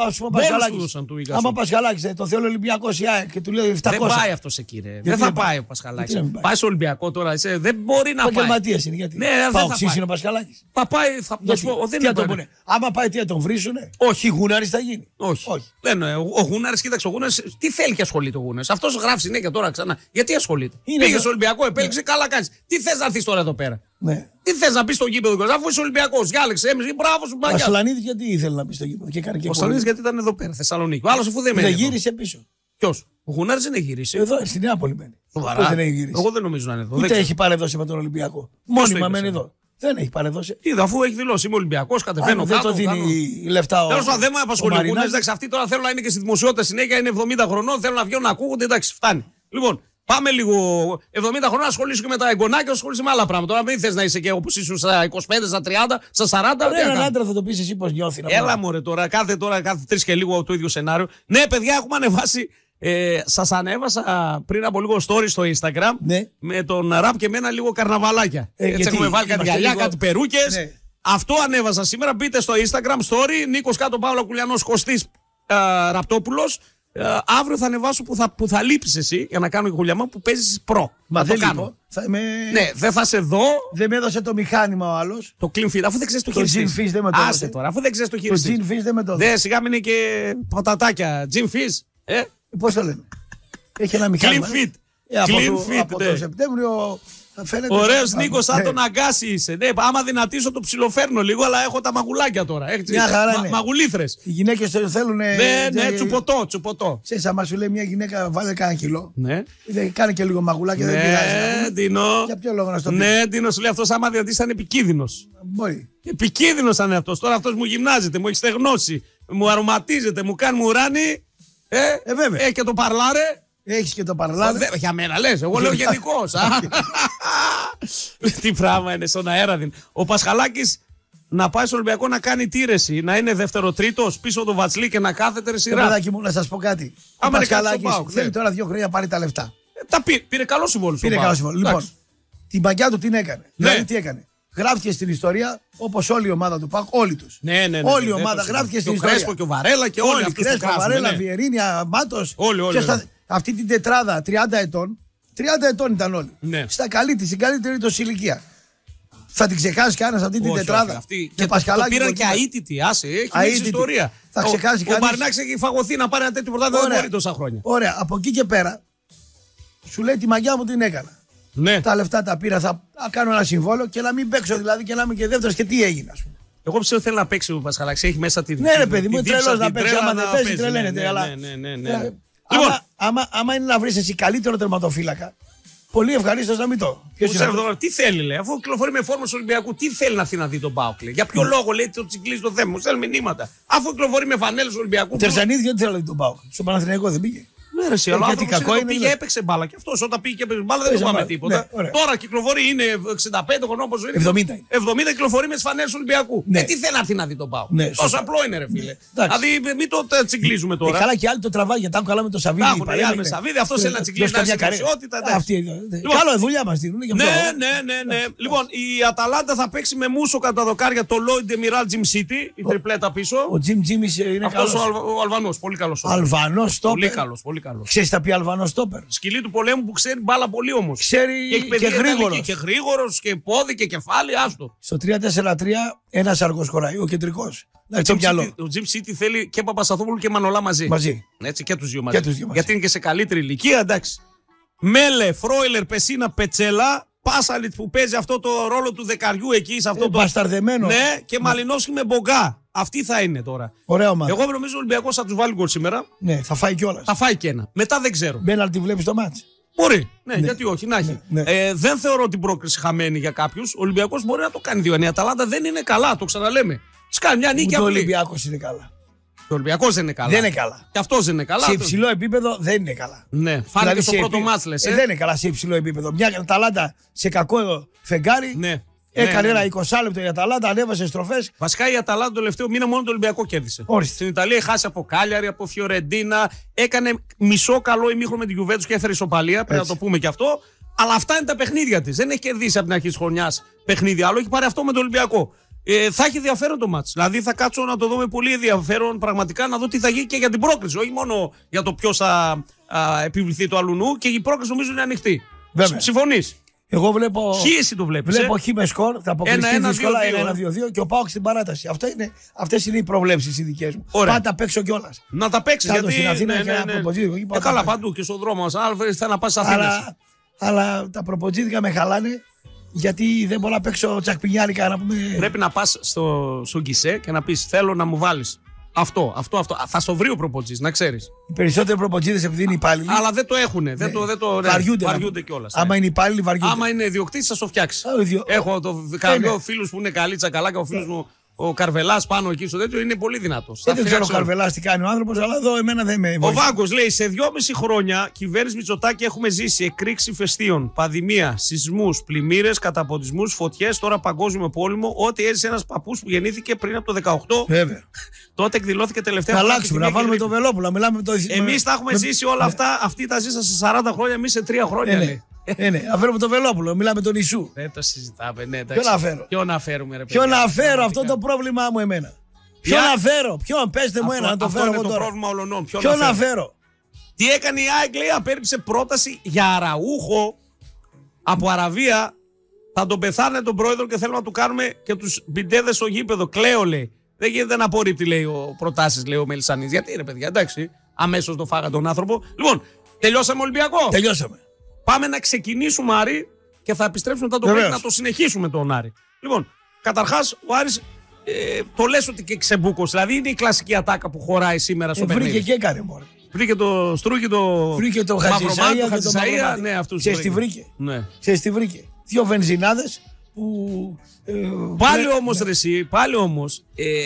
Άμα Πασχαλάκη, το θέλει ο Ολυμπιακός και του λέει 700. Δεν πάει αυτό εκεί, ρε. Δεν θα πάει ο Πασχαλάκης. Πάει στο Ολυμπιακό τώρα. Δεν μπορεί να πάει. Επαγγελματίας είναι γιατί. Παοξής είναι ο Πασχαλάκης. Θα πάει, θα πω. Δεν είναι. Άμα πάει τι θα τον βρίσουνε. Όχι. Γούναρης θα γίνει. Όχι. Ο Γούναρης, κοίταξε ο Γούναρης, τι θέλει και ασχολείται ο Γούναρης. Αυτός γράφει συνέχεια τώρα ξανά. Γιατί ασχολείται. Πήγε στο Ολυμπιακό, επέλεξε, καλά κάνει. Τι θε να έρθει τώρα εδώ πέρα. Ναι. Τι θε να πει στο γήπεδο, αφού είσαι Ολυμπιακός, διάλεξε, μπράβο σου, μπαγιά. Ο Σαλανίδης γιατί ήθελε να πει στο γήπεδο και κάνει και ο Σαλανίδης γιατί ήταν εδώ πέρα, Θεσσαλονίκη. Ο άλλος αφού δεν μένει. Δεν γύρισε πίσω. Ποιος? Ο Γουνάρης δεν έχει γυρίσει. Εδώ στη Νεάπολη μένει. Σοβαρά. Εγώ δεν νομίζω να είναι εδώ. Ούτε έχει παρεδώσει με τον Ολυμπιακό. Μόνιμα μένει εδώ. Δεν έχει παρεδώσει. Είδα, αφού έχει δηλώσει είμαι Ολυμπιακός, κατεβαίνω κάτω. Δεν το δίνει λεφτά ο. Τέλος πάντων, δεν με απασχολεί. Εντάξει, αυτοί τώρα θέλουν να είναι και στη δημοσιότητα συνέχεια, είναι 70 χρονών, θέλουν να βγαίνουν να ακούγονται, εντάξει, φτάνει. Λοιπόν, πάμε λίγο 70 χρόνια να ασχολείσαι και με τα εγγονάκια, ασχολείσαι με άλλα πράγματα. Τώρα μην θες να είσαι και όπως ήσουν στα 25, στα 30, στα 40. Έναν άντρα θα το πεις εσύ πώς νιώθει. Έλα μωρέ τώρα, κάθε 3 και λίγο το ίδιο σενάριο. Ναι, παιδιά, έχουμε ανεβάσει. Σας ανέβασα πριν από λίγο story στο Instagram με τον ραπ και με ένα λίγο καρναβαλάκια. Έτσι έχουμε βάλει κάτι γυαλιά, κάτι περούκες. Ναι. Αυτό ανέβασα σήμερα. Μπείτε στο Instagram story. Νίκος κάτω Παύλο Κουλιανός Κωστής Ραπτόπουλος. Αύριο θα ανεβάσω που θα λείψεις εσύ για να κάνω γουλιαμά που παίζεις προ. Μα δεν κάνω. Ναι, δεν θα σε δω. Δεν με έδωσε το μηχάνημα ο άλλος. Το clean fit, αφού δεν ξέρεις το χειριστής. Το gin fish δεν με το έδωσε. Άσε τώρα, αφού δεν ξέρεις το χειριστής. Το gin fish δεν με το έδωσε. Σιγά μην είναι και πατατάκια. Gin fish. Πώς το λένε. Έχει ένα μηχάνημα. Clean fit. Από το Σεπτέμβριο Ωραίος Νίκος, σαν τον Αγκάση είσαι. Ναι, άμα δυνατήσω το ψιλοφέρνω λίγο, αλλά έχω τα μαγουλάκια τώρα. Μια χαρά, ναι. Μαγουλήθρες. Οι γυναίκες το θέλουν. Ναι, τσουποτό. Ξέρεις, άμα σου λέει μια γυναίκα, βάλε κάνα κιλό. Ναι. Κάνει και λίγο μαγουλάκια, δεν πειράζει. Ντίνο. Για ποιο λόγο να στο πει. Ναι, Ντίνο, σου λέει αυτός άμα δυνατήσει θα είναι επικίνδυνος. Μπορεί. Επικίνδυνος θα είναι αυτός. Τώρα αυτός μου γυμνάζεται, μου έχει στεγνώσει, μου αρωματίζεται, μου κάνει μουράνι. Βέβαια. Έχει και το παρλάρε. Έχεις και το παρλάρε. Για μένα λες, εγώ λέω γενικώς. Τι πράγμα είναι στον αέρα. Ο Πασχαλάκης να πάει στο Ολυμπιακό να κάνει τήρεση, να είναι δεύτερο-τρίτος πίσω το Βατσλί και να κάθεται σειρά. Παιδάκι μου, να σας πω κάτι. Ο Πασχαλάκης θέλει τώρα 2 χρόνια πάρει τα λεφτά. Τα πήρε καλό συμβόλαιο. Λοιπόν, την παγιά του την έκανε. Δηλαδή τι έκανε. Γράφτηκε στην ιστορία όπως όλη η ομάδα του ΠΑΟΚ, όλοι τους. Ναι. Όλη η ομάδα γράφτηκε στην ιστορία. Ο Κρέσπο και ο Βαρέλα και όλοι αυτοί. Κρέσπο, Βαρέλα, Βιερίνια, Μάτος. Όλοι. Αυτή την τετράδα 30 ετών, 30 ετών ήταν όλοι. Ναι. Στην καλύτερη του ηλικία. Θα την ξεχάσει κανένα αυτή την τετράδα. Αυτή. Και το πήραν και αίτητη, άσε. Έχει ιστορία. Θα ξεχάσει κανένα. Ο Μπαρνάκης έχει φαγωθεί να πάρει ένα τέτοιο πρωτάθλημα, δεν μπορεί τόσα χρόνια. Ωραία, από εκεί και πέρα σου λέει τη μαγιά μου την έκανα. Ναι. Τα λεφτά τα πήρα, θα κάνω ένα συμβόλαιο και να μην παίξω δηλαδή και να είμαι και δεύτερος και τι έγινε, ας πούμε. Εγώ πιστεύω θέλει να παίξει ο Πασχαλάκης, έχει μέσα τη. Ναι, ρε παιδί μου, τρελός να παίξει. Άμα δεν παίζει, τρελαίνεται. Ναι. Άμα είναι να βρει εσύ καλύτερο τερματοφύλακα, πολύ ευχαρίστως να μην το. Τι θέλει, λέει, αφού κυκλοφορεί με φόρμα του Ολυμπιακού, τι θέλει να έρθει να δει τον ΠΑΟΚ. Για ποιο λόγο λέει το τσιγκλίζει το θέμα, μου στέλνει μηνύματα. Αφού κυκλοφορεί με φανέλες του Ολυμπιακού. Τερσανίδη δεν θέλει να δει τον ΠΑΟΚ. Στο Παναθηναϊκό δεν πήγε. Ναι, ρε, αλλά γιατί κακό είναι. Πήγε, έπαιξε μπάλα. Και αυτό όταν πήγε και έπαιξε μπάλα δεν είπαμε τίποτα. Τώρα κυκλοφορεί, είναι 65 χρονών όπως είναι. 70 κυκλοφορεί με τις φανέλες του Ολυμπιακού. Τι θέλει να έρθει να δει τον ΠΑΟΚ. Τόσο απλό είναι, ρε φίλε. Δηλαδή μην το τσιγκλίζουμε τώρα. Καλά και άλλοι το τραβάει γιατί καλά με το Σαββίδι. Με Σαββίδι, αυτό θέλει να τσιγκλίζει. Καλό δουλειά μας δίνουν. Ναι. Λοιπόν, η Αταλάντα θα παίξει με Μούσο κατά τα δοκάρια το Lloyd Demiral Jim City, η τριπλέτα πίσω. Ο Jim είναι καλός. Ο Αλβανός, πολύ καλός. Αλβανός, πολύ καλός. Ξέρεις τα πει Αλβανός στόπερ. Σκυλή του πολέμου που ξέρει μπάλα πολύ όμως. Ξέρει και γρήγορος και πόδι και κεφάλι, άστο. Στο 3-4-3 ένας αργός χωράει, ο κεντρικός. Ο Jim City θέλει και Παπασταθόπουλου και Μανολά μαζί. Έτσι, και τους δύο μαζί. Γιατί είναι και σε καλύτερη ηλικία, εντάξει. Μέλε, Φρόιλερ, Πεσίνα, Πετσέλα. Πάσαλιτ που παίζει αυτό το ρόλο του δεκαριού εκεί σε αυτό το. Μπασταρδεμένο. Ναι, και Μαλινόφσκι με Μπογκά. Αυτή θα είναι τώρα. Ωραία ομάδα. Εγώ νομίζω ο Ολυμπιακός θα τους βάλει γκολ σήμερα. Ναι, θα φάει κιόλας. Θα φάει και ένα. Μετά δεν ξέρω. Μπέναλτι βλέπει το μάτς. Μπορεί. Ναι, γιατί όχι, να έχει. Δεν θεωρώ την πρόκριση χαμένη για κάποιους. Ο Ολυμπιακός μπορεί να το κάνει 2-1. Η Αταλάντα δεν είναι καλά, το ξαναλέμε. Της κάνει μια νίκη απλή. Ο Ολυμπιακός είναι καλά. Ο Ολυμπιακός δεν είναι καλά. Δεν είναι καλά. Και αυτός δεν είναι καλά. Σε υψηλό επίπεδο δεν είναι καλά. Ναι, φάνηκε στο πρώτο μάτς λες. Δεν είναι καλά σε υψηλό επίπεδο. Μια Αταλάντα σε κακό φεγγάρι. Ναι. Έκανε ένα 20 λεπτό η Αταλάντα, ανέβασε στροφές. Βασικά η Αταλάντα το τελευταίο μήνα μόνο το Ολυμπιακό κέρδισε. Όριστε. Στην Ιταλία χάσει από Κάλιαρη, από Φιωρεντίνα. Έκανε μισό καλό ημίχρονο με την Γιουβέντους και έφερε ισοπαλία. Πρέπει να το πούμε και αυτό. Αλλά αυτά είναι τα παιχνίδια της. Δεν έχει κερδίσει από την αρχή της χρονιάς παιχνίδι άλλο. Έχει πάρει αυτό με το Ολυμπιακό. Θα έχει ενδιαφέρον το μάτς. Δηλαδή θα κάτσω να το δω με πολύ ενδιαφέρον πραγματικά να δω τι θα γίνει και για την πρόκριση. Όχι μόνο για το ποιος θα επιβληθεί το αλουνού και η πρόκριση νομίζω είναι ανοιχτή. Συμφωνείς? Εγώ βλέπω. Χ το βλέπεις. Βλέπω χ με σκορ, θα αποκλειστεί δύσκολα 1-2-2 και ο ΠΑΟΚ στην παράταση. Αυτές είναι οι προβλέψεις οι δικές μου. Πάντα παίξω κιόλας. Να τα παίξεις γιατί στην Αθήνα και ένα προποτζίδικο. Καλά παντού και στον δρόμο μας. Θα να πας Αθήνα. Αλλά τα προποτζίδικα με χαλάνε. Γιατί δεν μπορώ να παίξω τσακπινιάρικα να πούμε. Πρέπει να πας στο γκισέ και να πεις θέλω να μου βάλεις αυτό. Θα στο βρει ο προποτζής, να ξέρεις. Οι περισσότεροι προποτζίδες επειδή είναι υπάλληλοι. Αλλά δεν το έχουνε. Βαριούνται κιόλας. Άμα είναι υπάλληλοι, βαριούνται. Άμα είναι ιδιοκτήτης, θα το φτιάξει. Έχω φίλους που είναι καλοί τσακαλά και ο φίλος μου. Ο Καρβελάς πάνω εκεί στο τέτοιο είναι πολύ δυνατός. Δεν ξέρω ο Καρβελάς τι κάνει ο άνθρωπος, αλλά εδώ εμένα δεν με βοηθάει. Ο Βάγκος λέει: σε 2,5 χρόνια κυβέρνηση Μητσοτάκη έχουμε ζήσει εκρήξη ηφαιστείων, πανδημία, σεισμούς, πλημμύρες, καταποντισμούς, φωτιές, τώρα παγκόσμιο πόλεμο. Ό,τι έζησε ένας παππούς που γεννήθηκε πριν από το 18. Βέβαια. Τότε εκδηλώθηκε τελευταία. Να αλλάξουμε, να βάλουμε το Βελόπουλο. Εμείς τα έχουμε ζήσει όλα αυτά. Αυτοί τα ζήσαν σε 40 χρόνια, εμείς σε 3 χρόνια. Ναι, αφαίρουμε το Βελόπουλο, μιλάμε τον Ιησού. Δεν το συζητάμε, ναι. Ποιον να φέρουμε, ρε παιδιά. Ποιον να φέρω, αυτό το πρόβλημά μου εμένα. Ποιον να φέρω, πέστε μου ένα, να το φέρω εγώ τώρα. Το πρόβλημα ολονών. Ποιον να φέρω. Τι έκανε η Άγγλια, απέρριψε πρόταση για Αραούχο από Αραβία. Θα τον πεθάνε τον πρόεδρο και θέλουμε να του κάνουμε και τους μπιντέδες στο γήπεδο. Κλαίω, λέει. Δεν γίνεται να απορρίπτει, λέει ο προτάσεις, λέει ο Μελισσανής. Γιατί ρε παιδιά, εντάξει, αμέσως το φάγα τον άνθρωπο. Λοιπόν, τελειώσαμε Ολυμπιακό. Τελειώσαμε. Πάμε να ξεκινήσουμε, Άρη, και θα επιστρέψουμε μετά το break να το συνεχίσουμε τον Άρη. Λοιπόν, καταρχάς ο Άρης το λες ότι και ξεμπούκος, δηλαδή είναι η κλασική ατάκα που χωράει σήμερα στο παιχνίδι. Βρήκε και έκανε μόνο. Βρήκε το Στρούκι, το Χατζησαΐα, Χατζησαΐα, ναι, αυτούς. Ξέρεις τι βρήκε. Ναι. Ξέρεις τι βρήκε. 2 βενζινάδες που... Πάλι όμως ρε εσύ, πάλι όμως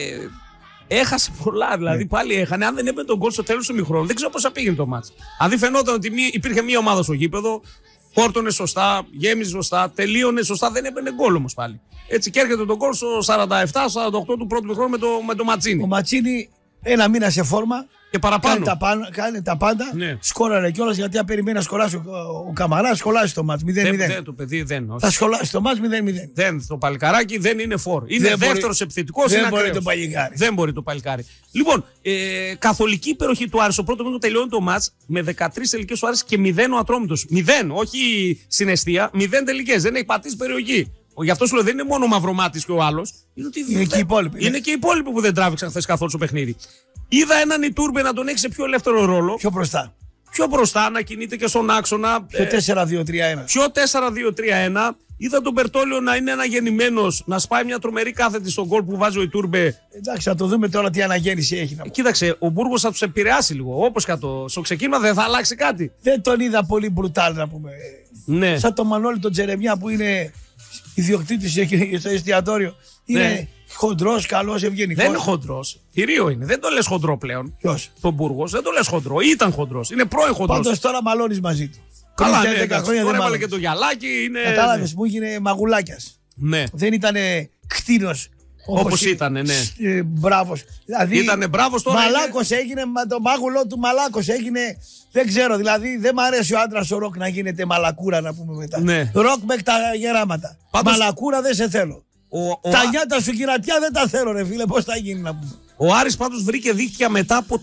έχασε πολλά, δηλαδή πάλι έχανε. Αν δεν έπαιρνε τον γκολ στο τέλος του ημιχρόνου, δεν ξέρω πώς θα πήγαινε το μάτς. Αν φαινόταν ότι υπήρχε μία ομάδα στο γήπεδο, φόρτωνε σωστά, γέμιζε σωστά, τελείωνε σωστά, δεν έπαιρνε γκολ όμως πάλι. Έτσι και έρχεται τον γκολ στο 47-48 του πρώτου ημιχρόνου με το Ματσίνι. Ο Ματσίνι ένα μήνα σε φόρμα. Και παραπάνω. Κάνει τα πάντα. Ναι. Σκόραρε κιόλας γιατί αν περιμένει να σκοράσει ο Καμαράς, σχολάσει το μάτς 0-0. Δεν, το παιδί δεν. Όχι. Θα σχολάσει το μάτς 0-0. Δεν, το παλικαράκι δεν είναι φόρ. Είναι δεύτερος επιθετικός. Δεν μπορεί το παλικάρι. Δεν μπορεί το παλικάρι. Λοιπόν, καθολική υπεροχή του Άρη. Στο πρώτο μήνυμα τελειώνει το μάτς με 13 τελικές ο Άρης και 0 ο Ατρόμητος. 0, όχι συναισθία, 0 τελικές. Δεν έχει πατήσει περιοχή. Γι' αυτό σου λέω δεν είναι μόνο ο Μαυρομάτης και ο άλλος. Είναι και οι υπόλοιποι. Είναι και οι υπόλοιποι που δεν τράβηξαν χθες καθόλου στο παιχνίδι. Είδα έναν Ιτούρμπε να τον έχει σε πιο ελεύθερο ρόλο. Πιο μπροστά, να κινείται και στον άξονα. Πιο 4-2-3-1. Πιο 4-2-3-1. Είδα τον Μπερτόλιο να είναι αναγεννημένος, να σπάει μια τρομερή κάθετη στον γκολ που βάζει ο Ιτούρμπε. Εντάξει, θα το δούμε τώρα τι αναγέννηση έχει. Κοίταξε, ο Μπούργος θα τους επηρεάσει λίγο. Όπως και στο ξεκίνημα δεν θα αλλάξει κάτι. Δεν τον είδα πολύ μπρουτάλ να πούμε. Ναι. Σαν τον Μανώλη τον Τζερεμιά που είναι ιδιοκτήτης στο εστιατόριο. Είναι χοντρός, καλός, ευγενικός. Δεν είναι χοντρός. Θηρίο είναι. Δεν το λες χοντρό πλέον. Ποιος? Τον Μπούργος. Δεν το λες χοντρό. Ήταν χοντρός. Είναι πρώην χοντρός. Πάντως τώρα μαλώνεις μαζί του. Καλά, ναι, τώρα έβαλε και το γυαλάκι. Κατάλαβες που έγινε μαγουλάκιας. Ναι. Δεν ήταν κτίνος. Όπως ήταν, ναι. Μπράβος. Δηλαδή, ήτανε μπράβος τώρα. Μαλάκος έγινε, το μάγουλό του μαλάκος έγινε. Δεν ξέρω, δηλαδή δεν μ' αρέσει ο άντρας ο ροκ να γίνεται μαλακούρα να πούμε μετά. Ναι. Ροκ με τα γεράματα. Πάντως, μαλακούρα δεν σε θέλω. Τα νιάτα σου κυρατιά δεν τα θέλω ρε φίλε, πώς θα γίνει να πούμε. Ο Άρης πάντως βρήκε δίκτυα μετά από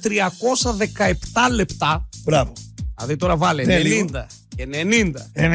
317 λεπτά. Μπράβο. Δηλαδή τώρα βάλε 90 και 90 και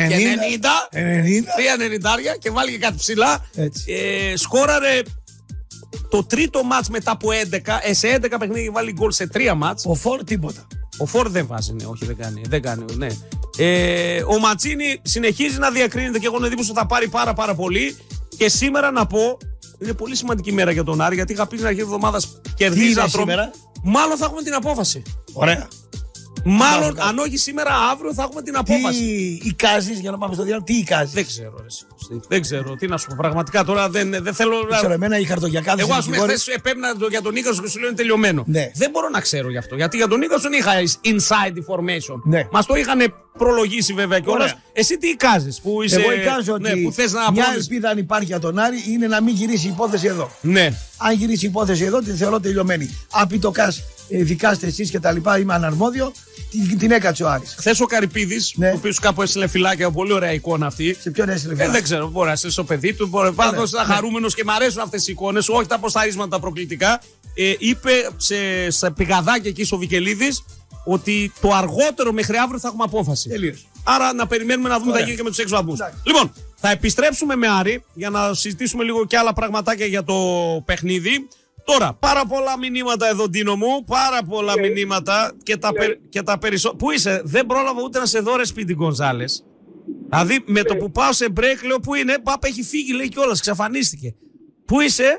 90 και βάλει και κάτι ψηλά. Σκόραρε το τρίτο μάτς μετά από 11. Σε 11 παιχνίδια βάλει γκολ σε 3 μάτς. Ο Φορ τίποτα. Ο Φορ δεν βάζει, ναι, όχι δεν κάνει, ναι. Ο Ματσίνι συνεχίζει να διακρίνεται και έχω εντύπωση ότι θα πάρει πάρα πολύ. Και σήμερα να πω, είναι πολύ σημαντική μέρα για τον Άρη, γιατί είχα πει στην αρχή της εβδομάδας κερδίζει σήμερα. Μάλλον θα έχουμε την απόφαση. Ωραία. Μάλλον, αν όχι σήμερα, αύριο θα έχουμε την απόφαση. Τι εικάζεις, για να πάμε στο διάλογο, τι εικάζεις. Δεν ξέρω, δεν ξέρω, τι να σου πω. Πραγματικά τώρα δεν θέλω να. Ξέρω, εμένα η χαρτογιακάδες. Εγώ, ας πούμε, χθες επέμεινα για τον Νίκασον και σου λέω είναι τελειωμένο. Ναι. Δεν μπορώ να ξέρω γι' αυτό. Γιατί για τον Νίκασον είχα inside information. Ναι. Μας το είχαν προλογίσει βέβαια κιόλας. Εσύ τι εικάζεις που είσαι. Εγώ εικάζω ότι που θες να μια ελπίδα αν υπάρχει για τον Άρη είναι να μην γυρίσει η υπόθεση εδώ. Ναι. Αν γυρίσει η υπόθεση εδώ, την θεωρώ τελειωμένη. Αν πει το ΚΑΣ, δικάστε εσείς και τα λοιπά, είμαι αναρμόδιο. Την έκατσε ο Άρης. Χθες ο Καρυπίδης, ο οποίος κάπου έστειλε φυλάκια, πολύ ωραία εικόνα αυτή. Σε ποιον έστειλε φυλάκια? Δεν ξέρω, μπορεί να έστειλε στο παιδί του. Πάντως ήταν χαρούμενος και μου αρέσουν αυτές οι εικόνες, όχι τα ποσταρίσματα τα προκλητικά. Είπε σε πηγαδάκια εκεί στο Βικελίδης ότι το αργότερο μέχρι αύριο θα έχουμε απόφαση. Τελείως. Άρα να περιμένουμε να δούμε τι θα γίνει και με τους 6 βαθμούς. Λοιπόν, θα επιστρέψουμε με Άρη για να συζητήσουμε λίγο και άλλα πραγματάκια για το παιχνίδι. Τώρα, πάρα πολλά μηνύματα εδώ, Ντίνο μου. Πάρα πολλά μηνύματα και τα περισσότερα. Πού είσαι, δεν πρόλαβα ούτε να σε δω, ρε Σπίτι Γκονζάλες. Δηλαδή, με το που πάω σε break, λέω πού είναι. Πάπα έχει φύγει, λέει κιόλας, εξαφανίστηκε. Πού είσαι?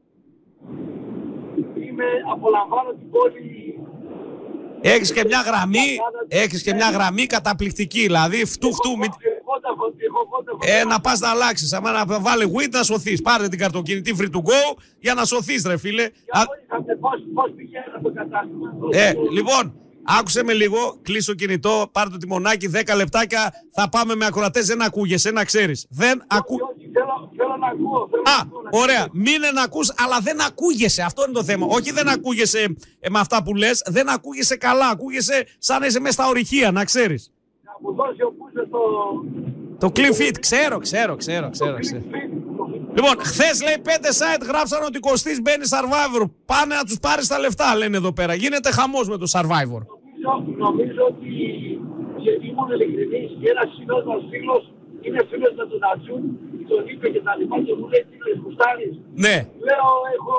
Απολαμβάνω την πόλη. Έχεις και μια γραμμή καταπληκτική, δηλαδή φτού. Να πας να αλλάξεις, άμα να βάλει WIT να σωθείς. Πάρε την καρτοκινητή free to go για να σωθείς ρε φίλε. Πώς πηγαίνει το κατάστημα. Λοιπόν, άκουσε με λίγο, κλείσω το κινητό, πάρε το τιμονάκι, 10 λεπτάκια θα πάμε με ακροατές, δεν ακούγεσαι, να ξέρεις. Θέλω να ακούω. Ωραία, μην να ακούς, αλλά δεν ακούγεσαι, αυτό είναι το θέμα. Όχι δεν ακούγεσαι με αυτά που λες, δεν ακούγεσαι καλά, ακούγεσαι σαν να είσαι μέσα στα ορυχεία, να ξέρεις. Να μου δώσει ο Πούσες το Clean Fit, ξέρω. Λοιπόν, χθες λέει 5 site γράψαν ότι Κωστής μπαίνει Survivor. Πάνε να τους πάρεις τα λεφτά, λένε εδώ πέρα. Γίνεται χαμός με το Survivor. Νομίζω ότι γιατί ήμουν ειλικρινής και ένας φίλος μας είναι φίλος με τον Ατζούν, τον είπε και τα λοιπά και μου λέει τι λες Κουστάρης. Ναι. Λέω έχω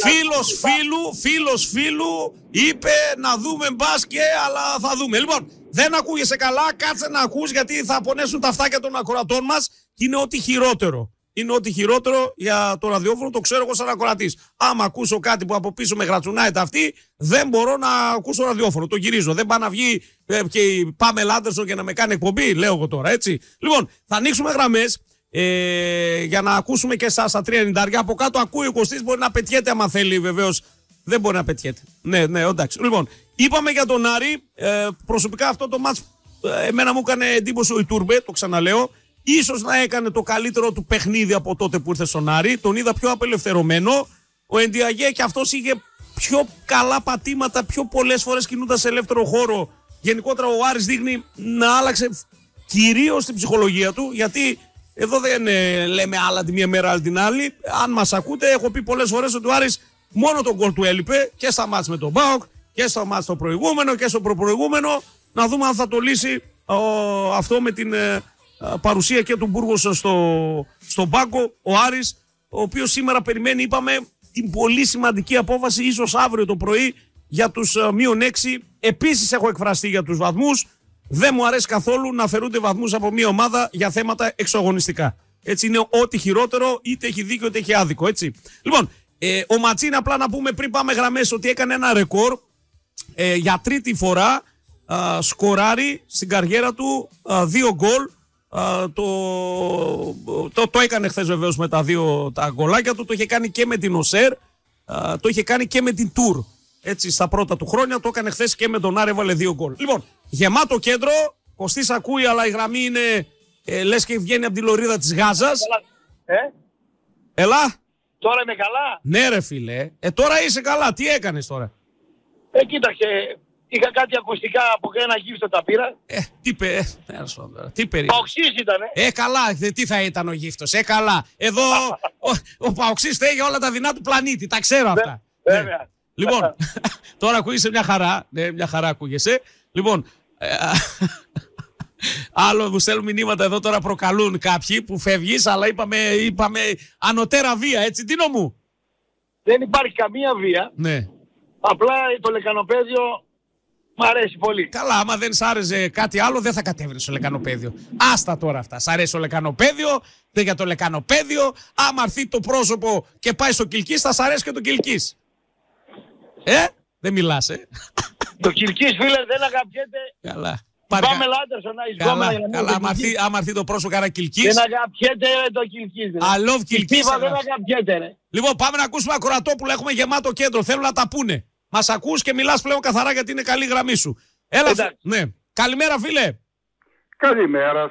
φίλος φίλου είπε να δούμε μπάσκετ, αλλά θα δούμε. Λοιπόν, Δεν ακούγεσαι καλά, κάτσε να ακούς γιατί θα πονέσουν τα αυτάκια των ακροατών μας και είναι ό,τι χειρότερο. Είναι ό,τι χειρότερο για το ραδιόφωνο, το ξέρω εγώ σαν ακροατής. Άμα ακούσω κάτι που από πίσω με γρατσουνάει τα αυτή, δεν μπορώ να ακούσω ραδιόφωνο. Το γυρίζω. Δεν πάει να βγει και η Πάμελ Άντερσον και να με κάνει εκπομπή, λέω εγώ τώρα, έτσι. Λοιπόν, θα ανοίξουμε γραμμές για να ακούσουμε και εσάς στα 390. Από κάτω ακούει ο Κωστής, μπορεί να πετιέται άμα θέλει, βεβαίως. Δεν μπορεί να πετιέται. Ναι, εντάξει. Λοιπόν, είπαμε για τον Άρη. Προσωπικά αυτό το μάτς εμένα μου έκανε εντύπωση ο Ιτούρμπε, το ξαναλέω. Ίσως να έκανε το καλύτερο του παιχνίδι από τότε που ήρθε στον Άρη. Τον είδα πιο απελευθερωμένο. Ο Εντιαγέ και αυτός είχε πιο καλά πατήματα, πιο πολλές φορές κινούνταν σε ελεύθερο χώρο. Γενικότερα ο Άρης δείχνει να άλλαξε κυρίως την ψυχολογία του, γιατί εδώ δεν λέμε άλλα τη μία μέρα, άλλη την άλλη. Αν μας ακούτε, έχω πει πολλές φορές ότι ο Άρης μόνο τον γκολ του έλειπε και στα μάτς με τον ΠΑΟΚ και στα μάτς το προηγούμενο και στο προπροηγούμενο. Να δούμε αν θα το λύσει αυτό με την παρουσία και του Μπούργος στον πάγκο. Ο Άρης, ο οποίος σήμερα περιμένει, είπαμε, την πολύ σημαντική απόφαση, ίσως αύριο το πρωί, για τους -6. Επίσης έχω εκφραστεί για τους βαθμούς. Δεν μου αρέσει καθόλου να αφαιρούνται βαθμούς από μια ομάδα για θέματα εξωαγωνιστικά. Έτσι είναι ό,τι χειρότερο, είτε έχει δίκιο είτε έχει άδικο. Έτσι. Λοιπόν, ο Ματσίν, απλά να πούμε πριν πάμε γραμμές, ότι έκανε ένα ρεκόρ για τρίτη φορά. Σκοράρει στην καριέρα του 2 γκολ. Το έκανε χθες βεβαίως με τα 2 τα γκολάκια του. Το είχε κάνει και με την Οσέρ. Το είχε κάνει και με την Τουρ. Έτσι στα πρώτα του χρόνια. Το έκανε χθες και με τον Άρη, έβαλε 2 γκολ. Λοιπόν, γεμάτο κέντρο. Κωστής ακούει, αλλά η γραμμή είναι λες και βγαίνει από τη λωρίδα της Γάζας. Έλα. Τώρα είμαι καλά. Ναι ρε φίλε. Τώρα είσαι καλά. Τι έκανες τώρα? Κοίταξε. Είχα κάτι ακουστικά από ένα γύφτο τα πήρα. Τι περίπου. Παοξής ήτανε. Καλά. Τι θα ήταν ο γύφτος. Καλά. Εδώ ο Παοξής θέλει όλα τα δεινά του πλανήτη. Τα ξέρω αυτά. Βέβαια. Λοιπόν, τώρα ακούγεσαι μια χαρά. Ναι, μια χαρά ακούγεσαι. Λοιπόν, άλλο μου στέλνουν μηνύματα εδώ τώρα, προκαλούν κάποιοι που φεύγεις, αλλά είπαμε ανωτέρα βία, έτσι, Τίνο μου. Δεν υπάρχει καμία βία. Ναι. Απλά το λεκανοπαίδιο μ' αρέσει πολύ. Καλά, άμα δεν σ' άρεσε κάτι άλλο, δεν θα κατέβαινες στο λεκανοπαίδιο. Άστα τώρα αυτά. Σ' αρέσει το λεκανοπαίδιο, δεν για το λεκανοπαίδιο. Άμα έρθει το πρόσωπο και πάει στο Κιλκής, θα σ' αρέσει και το Κιλκής. Δεν μιλάς, Το Κιλκής, φίλε, δεν αγαπιέται. Καλά. Πάμε Άντερσον, καλά, άμα έρθει το πρόσωπο κάνα Κιλκής. Δεν αγαπιέται το Κιλκής. I love Κιλκής. Δεν αγαπιέται, ρε. Λοιπόν, πάμε να ακούσουμε Ακροατόπουλο. Έχουμε γεμάτο κέντρο. Θέλουν να τα πούνε. Μας ακούς και μιλάς πλέον καθαρά γιατί είναι καλή γραμμή σου. Έλα, ναι. Καλημέρα, φίλε. Καλημέρα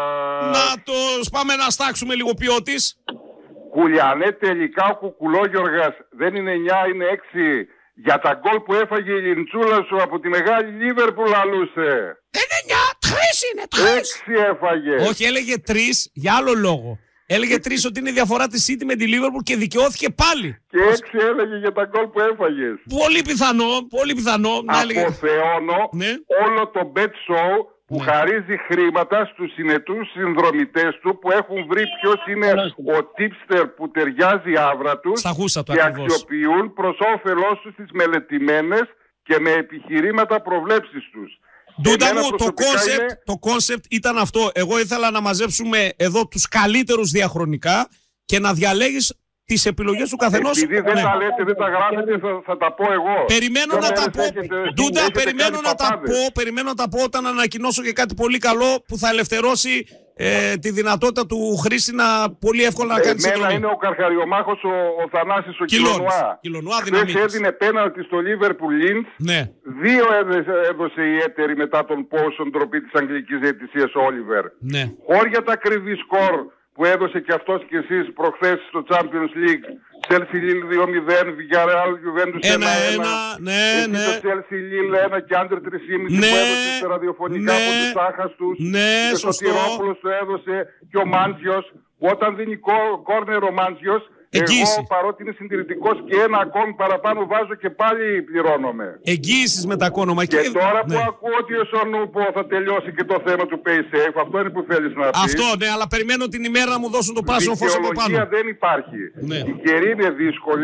σας. Πάμε να στάξουμε λίγο ποιότης. Κουλιανέ, τελικά ο Κουκουλόγιοργας δεν είναι 9, είναι 6. Για τα γκολ που έφαγε η Λιντσούλα σου από τη μεγάλη Λίβερπουλ λαλούσε. Δεν είναι 9, 3 είναι, 3. 6 έφαγε. Όχι, έλεγε 3 για άλλο λόγο. Έλεγε 3 ότι είναι η διαφορά της City με τη Λίβερπουλ και δικαιώθηκε πάλι. Και 6 έλεγε για τα γκολ που έφαγες. Πολύ πιθανό, πολύ πιθανό. Αποθεώνω όλο το bet show που χαρίζει χρήματα στους συνετούς συνδρομητές του που έχουν βρει ποιος είναι ο tipster που ταιριάζει άβρα τους και αξιοποιούν προς όφελός τους τις μελετημένες και με επιχειρήματα προβλέψεις τους. Ντούντα μου, το κόνσεπτ ήταν αυτό. Εγώ ήθελα να μαζέψουμε εδώ τους καλύτερους διαχρονικά και να διαλέγεις τις επιλογές του καθενός. Επειδή δεν τα λέτε, δεν τα γράφετε, θα τα πω εγώ. Περιμένω να τα πω. Ντούντα, περιμένω να τα πω όταν ανακοινώσω και κάτι πολύ καλό που θα ελευθερώσει τη δυνατότητα του χρήστη να πολύ εύκολα να κάνει συνδρομή. Εμένα είναι ο καρχαριομάχος ο Θανάσης ο Κιλονουά. Χθες έδινε πέναλτι στο Liverpool Linz. Ναι. 2 έδωσε η έτερη μετά τον πόσο ντροπή της αγγλικής διαιτησίας Όλιβερ. Ναι. Χώρια τα κρυβή σκορ που έδωσε και αυτός και εσείς προχθές στο Champions League. Chelsea Lille 2-0, Villarreal Juventus 1-1. Ναι. Το Chelsea Lille 1 και Under 3,5 που έδωσε σε ραδιοφωνικά από τους άχαστους. Ναι, και σωστό. το Τυρόπουλος το έδωσε και ο Μάντζιος. Όταν δίνει κόρνερ ο Μάντζιος, εγώ παρότι είναι συντηρητικός και ένα ακόμη παραπάνω βάζω και πάλι πληρώνομαι. Εγγύησης με τα κόνομα. Και τώρα που ακούω ότι ο Σονούπο θα τελειώσει και το θέμα του PaySafe, αυτό είναι που θέλεις να πεις. Αυτό, ναι, αλλά περιμένω την ημέρα να μου δώσουν το πράσινο φως από πάνω. Δικαιολογία δεν υπάρχει. Ναι. Η καιρή είναι δύσκολη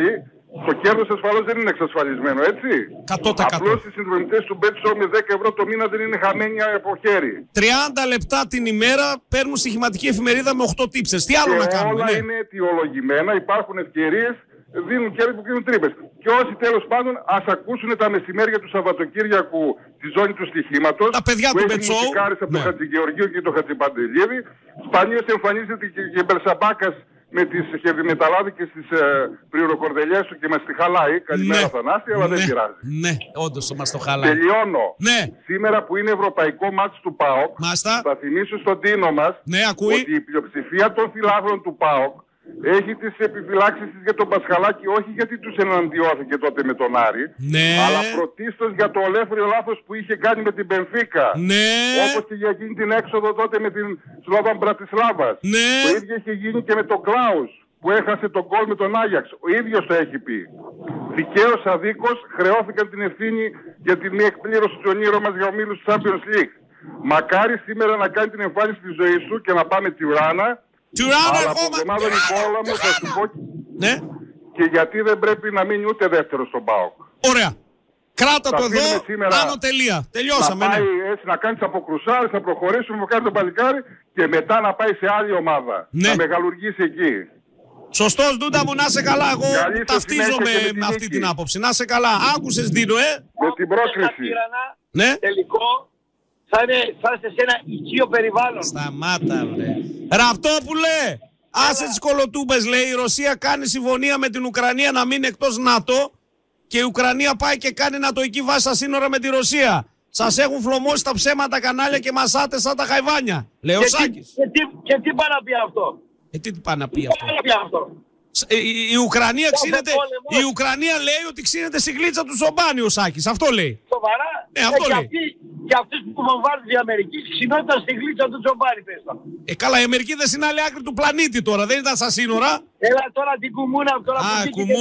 Το κέρδος ασφαλώς δεν είναι εξασφαλισμένο, έτσι. 100%. Απλώς οι συνδρομητές του BetShow με 10 ευρώ το μήνα δεν είναι χαμένοι από χέρι. 30 λεπτά την ημέρα παίρνουν στοιχηματική εφημερίδα με 8 τύψες. Τι άλλο να κάνουμε? Όλα είναι αιτιολογημένα, υπάρχουν ευκαιρίες, δίνουν κέρδη που κλείνουν τρύπες. Και όσοι τέλος πάντων ας ακούσουν τα μεσημέρια του Σαββατοκύριακου στη ζώνη του στοιχήματος. Τα παιδιά του BetShow. Που έχει από τον Χατζηγεωργίου και τον Χατζηπαντελίδη. Σπανίως εμφανίζεται και Μπερσαμπάκας με τις χερδιμεταλλάδικες τις πριοροκορδελιές του και μας τη χαλάει. Καλημέρα Θανάση, αλλά δεν πειράζει. Ναι, όντως μας το χαλάει. Τελειώνω. Ναι. Σήμερα που είναι ευρωπαϊκό μάτς του ΠΑΟΚ, θα θυμίσω στον Τίνο μας ότι η πλειοψηφία των φιλάθλων του ΠΑΟΚ έχει τις επιφυλάξεις της για τον Πασχαλάκη, όχι γιατί τους εναντιώθηκε τότε με τον Άρη, αλλά πρωτίστως για το ολέθριο λάθος που είχε κάνει με την Μπενφίκα. Όπως και για εκείνη την έξοδο τότε με την Σλόβαν Μπρατισλάβας. Το ίδιο είχε γίνει και με τον Κλάους που έχασε τον γκολ με τον Άγιαξ. Ο ίδιος το έχει πει. Δικαίως αδίκως χρεώθηκαν την ευθύνη για την μη εκπλήρωση του ονείρου μας για ομίλους του Champions League. Μακάρι σήμερα να κάνει την εμφάνιση της ζωής του και να πάμε τη Ουράνα. Αλλά από τον ομάδα Νικόλα μου θα σου πω και γιατί δεν πρέπει να μείνει ούτε δεύτερο στον ΠΑΟΚ. Ωραία. Κράτα το εδώ, άνω τελεία. Τελειώσαμε. Να πάει έτσι να κάνει αποκρουσάρες, να προχωρήσουμε με κάτι το παλικάρι και μετά να πάει σε άλλη ομάδα. Να μεγαλουργήσει εκεί. Σωστός Ντούντα μου, να σε καλά. Εγώ ταυτίζομαι με αυτή την άποψη. Να σε καλά. Άκουσες Δίνο, με την πρόσκληση. Ναι. Τελικό. Θα είστε σε ένα οικείο περιβάλλον. Σταμάτα, βρε. Ραυτόπουλε, άσε τις κολοτούμπες, λέει. Η Ρωσία κάνει συμφωνία με την Ουκρανία να μείνει εκτός ΝΑΤΟ και η Ουκρανία πάει και κάνει νατοϊκή βάση στα σύνορα με τη Ρωσία. Σας έχουν φλωμώσει τα ψέματα κανάλια και μασάτε σαν τα χαϊβάνια. Λέει ο Σάκης. Και τι πάει να πει αυτό? Τι πάει να πει αυτό? Η Ουκρανία ξύνεται, η Ουκρανία λέει ότι ξύνεται στη γλίτσα του Σομπάνι ο Σάκης. Αυτό λέει. Σοβαρά? Ναι, αυτό λέει. Και αυτούς που βομβάρδιζε η Αμερική ξυνόταν στη γλίτσα του Τζομπάνι, πες το. Καλά, η Αμερική δεν είναι άλλη άκρη του πλανήτη τώρα, δεν ήταν στα σύνορα. Έλα τώρα την κουμούνα, τώρα που βγήκε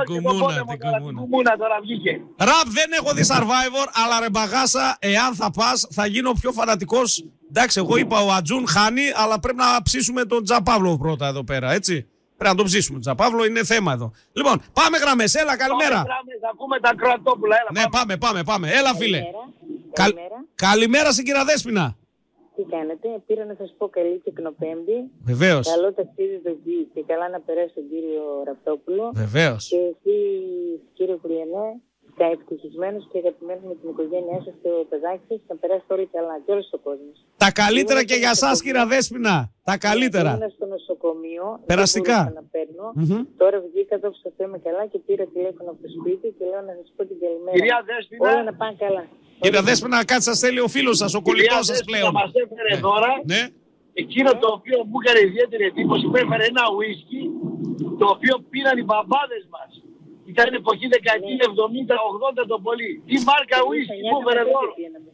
κουμούνα τώρα βγήκε. Ραπ, δεν έχω δει Survivor, αλλά ρε μπαγάσα, εάν θα πας, θα γίνω πιο φανατικός. Εντάξει, εγώ είπα ο Ατζούν χάνει, αλλά πρέπει να ψήσουμε τον Τζαπαύλο πρώτα εδώ πέρα, έτσι. Πρέπει να τον ψήσουμε τον Τζαπαύλο, είναι θέμα εδώ. Λοιπόν, πάμε γραμμές, έλα, καλημέρα. Θα ακούμε τα Κροατόπουλα, έλα. Ναι, πάμε. Έλα, φίλε. Καλημέρα στην κυρία Δέσποινα. Τι κάνετε, πήρα να σας πω καλή Τεκνοπέμπτη. Βεβαίως. Καλό ταξίδι στο Γκί και καλά να περάσει τον κύριο Ραπτόπουλο. Βεβαίως. Και εσύ, κύριε Κουλιανέ, ευτυχισμένος και αγαπημένος με την οικογένειά σας και το παιδάκι σας, να περάσει όλοι καλά και όλος ο κόσμος. Τα καλύτερα και για εσάς, κύριε Δέσποινα. Τα καλύτερα. Ήμουν στο νοσοκομείο. Περαστικά. Δεν να παίρνω. Τώρα βγήκα εδώ που σας είμαι καλά και πήρα τηλέφωνο από το σπίτι και λέω να σας πω την καλημέρα. Κυρία Δέσποινα. Όλα να πάνε καλά. Κύριε Δέσποινα, κάτι σας θέλει ο φίλος σας, ο κολλητός σας πλέον. Μας έφερε τώρα εκείνο το οποίο μου έκανε ιδιαίτερη εντύπωση, που έφερε ένα ουίσκι το οποίο πήραν οι μπαμπάδες μας. Ήταν εποχή δεκαετία 70-80 το πολύ. Τι μάρκα ουίσκι που έφερε τώρα?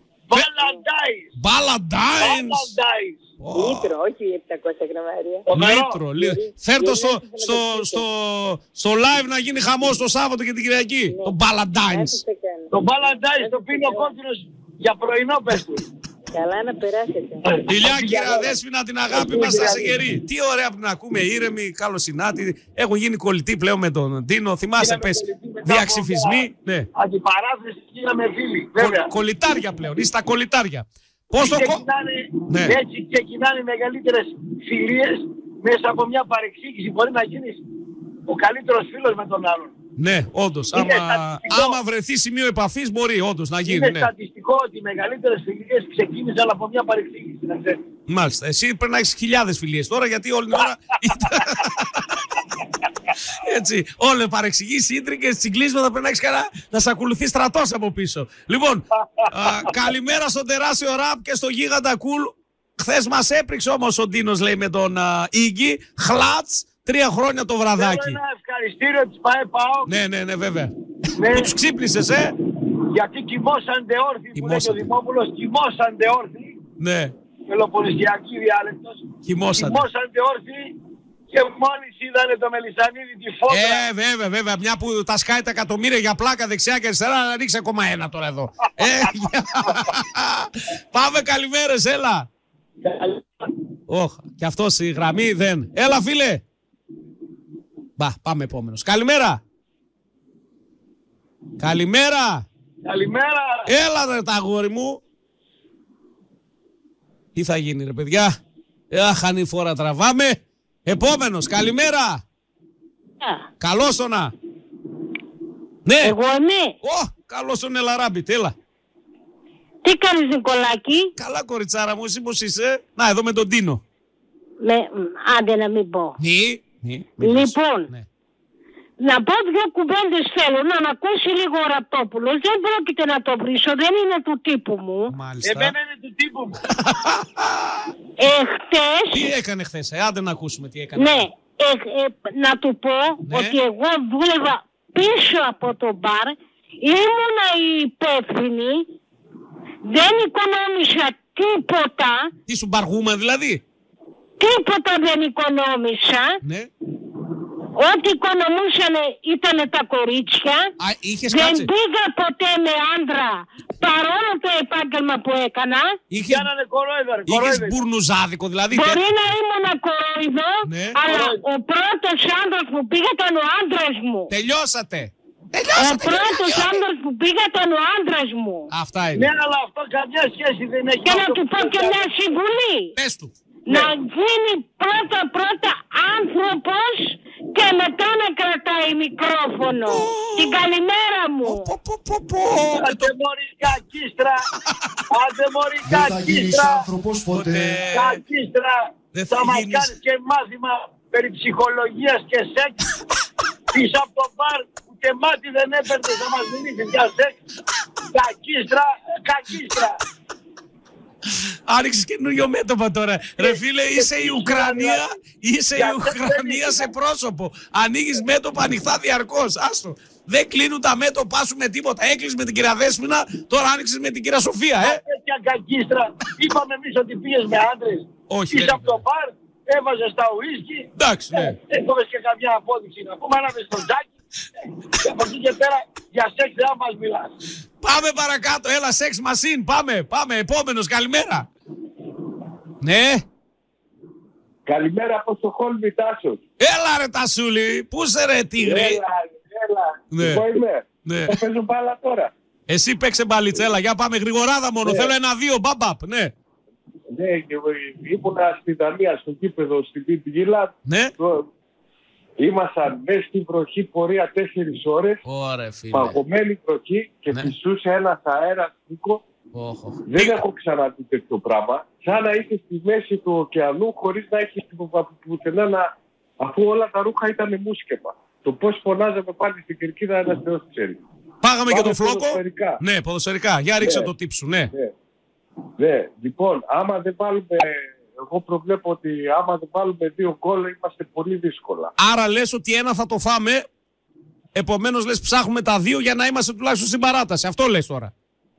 Μπαλαντάινς. Λίτρο, όχι 700 γραμμάρια. Λίτρο. Φέρτο στο live να γίνει χαμός το Σάββατο και την Κυριακή. Το Μπαλαντάινς. Το Μπαλαντάινς το πίνει ο κόκκινος για πρωινό, πες του. Καλά να περάσετε. Φιλιά κυρία Δέσποινα, την αγάπη μας στα σεγερή. Τι ωραία που να ακούμε, ήρεμοι, καλοσυνάτοι. Έχουν γίνει κολλητοί πλέον με τον Ντίνο. Θυμάσαι, πες, διαξυφισμοί. Αντιπαράθεση γίναμε φίλοι. Κολλητάρια πλέον, είστε τα κολλητάρια. Πώς το έτσι ξεκινάνε οι μεγαλύτερες φιλίες μέσα από μια παρεξήγηση. Μπορεί να γίνεις ο καλύτερος φίλος με τον άλλον. Ναι, όντως. Άμα βρεθεί σημείο επαφής, μπορεί όντως να γίνει. Είναι στατιστικό ότι οι μεγαλύτερες φιλίες ξεκίνησαν από μια παρεξήγηση. Μάλιστα. Εσύ πρέπει να έχεις χιλιάδες φιλίες τώρα, γιατί όλη την ώρα. Έτσι. Όλε παρεξηγήσεις, ίντρικες, τσιγκλίσματα πρέπει να έχεις καλά. Να σε ακολουθεί στρατός από πίσω. Λοιπόν, καλημέρα στον τεράστιο Ραπ και στο γίγαντα Κουλ. Χθες μας έπριξε όμως ο Ντίνος, λέει, με τον Ίγκη. Χλάτς. 3 χρόνια το βραδάκι. Θέλω ένα ευχαριστήριο της ΠΑΕ. Ναι, βέβαια. Που τους ξύπνησες, Γιατί κοιμώσαντε όρθιοι, που λέει ο Δημόπουλος, κοιμώσαντε όρθιοι. Ναι. Πελοποννησιακή διάλεκτος. Κοιμώσαντε όρθιοι και μόλις είδανε το Μελισσανίδη τη φώτρα. Βέβαια. Μια που τα σκάει τα εκατομμύρια για πλάκα δεξιά και αριστερά, να ρίξει ακόμα ένα τώρα εδώ. Πάμε, καλημέρες, έλα. Και αυτός η γραμμή δεν. Έλα, φίλε. Πάμε επόμενος. Καλημέρα. Καλημέρα. Καλημέρα. Έλα ρε τα αγόρι μου. Τι θα γίνει ρε παιδιά. Χανή φορά τραβάμε. Επόμενος. Καλημέρα. Καλώς το να. Ναι. Εγώ ναι. Καλώς τον Ελαράμπη. Έλα. Τι κάνεις Νικολάκη? Καλά κοριτσάρα μου. Εσύ πώς είσαι? Να εδώ με τον Τίνο. Άντε να μην πω. Ναι. Λοιπόν. Ναι. Να πω 2 κουβέντες θέλω, να μ' ακούσει λίγο ο Ραπτόπουλος. Δεν πρόκειται να το βρίσω, δεν είναι του τύπου μου. Μάλιστα. Εμένα είναι του τύπου μου. Χτες... Τι έκανε χθες, άντε να ακούσουμε τι έκανε. Ναι, να του πω ότι εγώ δούλευα πίσω από το μπαρ, ήμουνα η υπεύθυνη, δεν οικονόμησα τίποτα. Τι σου μπαργούμε δηλαδή? Τίποτα δεν οικονόμησα. Ναι. Ό,τι οικονομούσαν ήταν τα κορίτσια. Δεν πήγα ποτέ με άντρα, παρόλο το επάγγελμα που έκανα. Είχες μπουρνουζάδικο δηλαδή. Μπορεί να ήμουν κορόιδο, ναι. Αλλά ο πρώτος άντρας που πήγα ήταν ο άντρας μου. Τελειώσατε. Ο πρώτος άντρας που πήγα ήταν ο άντρας μου. Αυτά είναι. Ναι, αλλά αυτό καμιά σχέση δεν έχει. Και να του πω και μια συμβουλή. Πες του. Να γίνει πρώτα άνθρωπος και μετά να κρατάει μικρόφωνο. Την καλημέρα μου. Άντε μωρή κακίστρα. Άντε μωρή κακίστρα. Κακίστρα. Θα μας κάνεις και μάθημα περί ψυχολογίας και σεξ. Πίσω από το μπαρ ούτε μάτι δεν έπαιρνες να μας μιλήσεις για σεξ. Κακίστρα. Άνοιξες καινούριο μέτωπο τώρα. Ρε φίλε, είσαι η Ουκρανία. Είσαι η Ουκρανία σε πρόσωπο. Ανοίγεις μέτωπα ανοιχτά διαρκώς. Άστο. Δεν κλείνουν τα μέτωπά σου με τίποτα. Έκλεισες με την κυρία Δέσποινα, τώρα άνοιξες με την κυρία Σοφία, Τέτοια κακίστρα. Είπαμε εμείς ότι πήγες με άντρες. Όχι. Είσαι από το μπαρ, έβαζες τα ουίσκι. Εντάξει, ναι. Έκοβες και καμιά απόδειξη να πούμε, άναβες το τζάκι. Και από εκεί και πέρα για σεξ δεν μας μιλάς. Πάμε παρακάτω, έλα σεξ μασίν, πάμε, επόμενος, καλημέρα. Ναι. Καλημέρα από το Χόλμη Τάσος. Έλα ρε Τασούλη, πού σε ρε τίγρη. Έλα, ναι. Εγώ είμαι, ναι. Θα παίζω μπάλα τώρα. Εσύ παίξε μπαλίτσα, έλα, για πάμε γρηγοράδα μόνο, ναι. Θέλω 1-2, μπαμπαπ, ναι. Ναι, και ήμουνα στη Δανία, στο κήπεδο, στην Πιτγίλα. Ναι. Ήμασταν μέσα στην βροχή πορεία 4 ώρες. Ωραία, φίλε. Παγωμένη βροχή και ναι. Φυσούσε ένας αέρας Νίκο. Δεν έχω ξαναδεί τέτοιο πράγμα. Σαν να είσαι στη μέση του ωκεανού χωρίς να έχεις πουθενά να... αφού όλα τα ρούχα ήταν μουσκεμα. Το πώς φωνάζαμε πάλι στην κερκίδα ένας θεός ξέρει. Πάμε και το φλόκο. Ναι, ποδοσφαιρικά. Για ρίξε το τύπ σου, ναι. Ναι, λοιπόν, άμα δεν βάλουμε... Εγώ προβλέπω ότι άμα δεν βάλουμε 2 γκολ είμαστε πολύ δύσκολα. Άρα λες ότι ένα θα το φάμε, επομένως λες ψάχνουμε τα 2 για να είμαστε τουλάχιστον στην παράταση. Αυτό λες τώρα.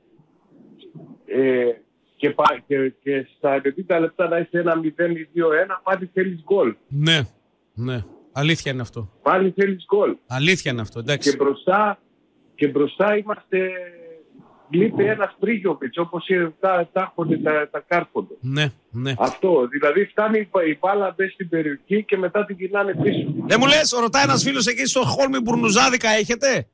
Και στα 90 λεπτά να είσαι 1-0 ή 2-1 πάλι θέλεις γκολ. Ναι, ναι. Αλήθεια είναι αυτό. Πάλι θέλεις γκολ. Αλήθεια είναι αυτό, εντάξει. Και μπροστά είμαστε... Λείπει ένας Πρίγιοβιτς όπως τα έχουν τα κάρποντα. Ναι, ναι. Αυτό, δηλαδή φτάνει η μπάλα μπες στην περιοχή και μετά την γυρνάνε πίσω. Δεν μου λες, ρωτάει ένας φίλος εκεί στο Χόλμη μπουρνουζάδικα έχετε?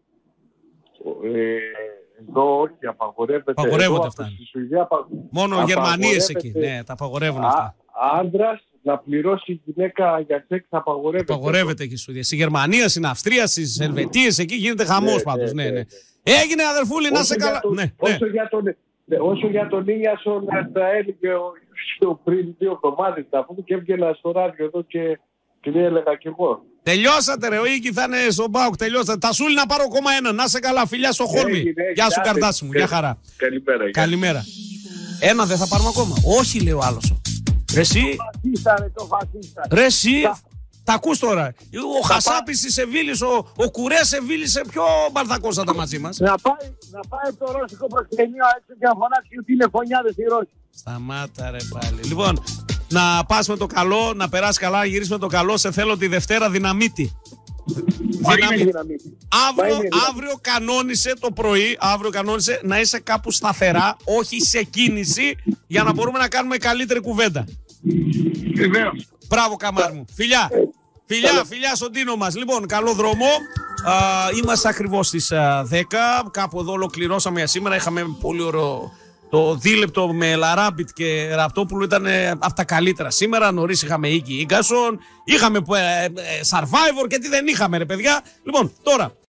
Εδώ όχι, απαγορεύεται. Απαγορεύονται αυτά. Μόνο Γερμανίες εκεί, ναι, τα απαγορεύουν αυτά. Άντρας να πληρώσει γυναίκα για σεξ απαγορεύεται. Απαγορεύεται εκεί στη Σουηδία. Στη Γερμανία, στην Αυστρία, στις Ελβετίες, εκεί γίνεται χαμός πάντως, ναι. Έγινε αδερφούλη, να σε καλά. Όσο για τον Ίνιασον τα έλεγε πριν 2 εβδομάδες να πούμε και έβγαινα στο ράδιο εδώ και έλεγα κι εγώ. Τελειώσατε ρε, ο Ίκη θα είναι στον ΠΑΟΚ, τελειώσατε. Τασούλη να πάρω ακόμα ένα, να σε καλά, φιλιά στο Χόλμη. Γεια σου καρδάσι μου, γεια χαρά. Καλημέρα. Ένα δεν θα πάρουμε ακόμα. Όχι λέει ο άλλος. Ρε εσύ, τα ακούς τώρα. Ο Χασάπης στη Σεβίλη, ο Κουρέ Σεβίλη, σε ποιο μπαρδακός θα τα μαζί μας. Να πάει το ρώσικο προσκυνείο έξω και να φωνάξει ότι είναι φωνιάδες οι Ρώσοι. Σταμάτα ρε πάλι. Λοιπόν, να πας με το καλό, να περάσει καλά, να γυρίσει με το καλό. Σε θέλω τη Δευτέρα δυναμίτη. Αύριο κανόνισε το πρωί, να είσαι κάπου σταθερά, όχι σε κίνηση, για να μπορούμε να κάνουμε καλύτερη κουβέντα. Βεβαίως. Μπράβο καμάρ μου. Φιλιά στον Τίνο μας. Λοιπόν, καλό δρόμο. Είμαστε ακριβώς στις 10. Κάπου εδώ ολοκληρώσαμε για σήμερα. Είχαμε πολύ ωραίο το δίλεπτο με Λαράμπιτ και Ραπτόπουλου. Ήταν από τα καλύτερα σήμερα. Νωρίς είχαμε Ίκη Ίγκασον. Είχαμε Survivor και τι δεν είχαμε, ρε παιδιά. Λοιπόν, τώρα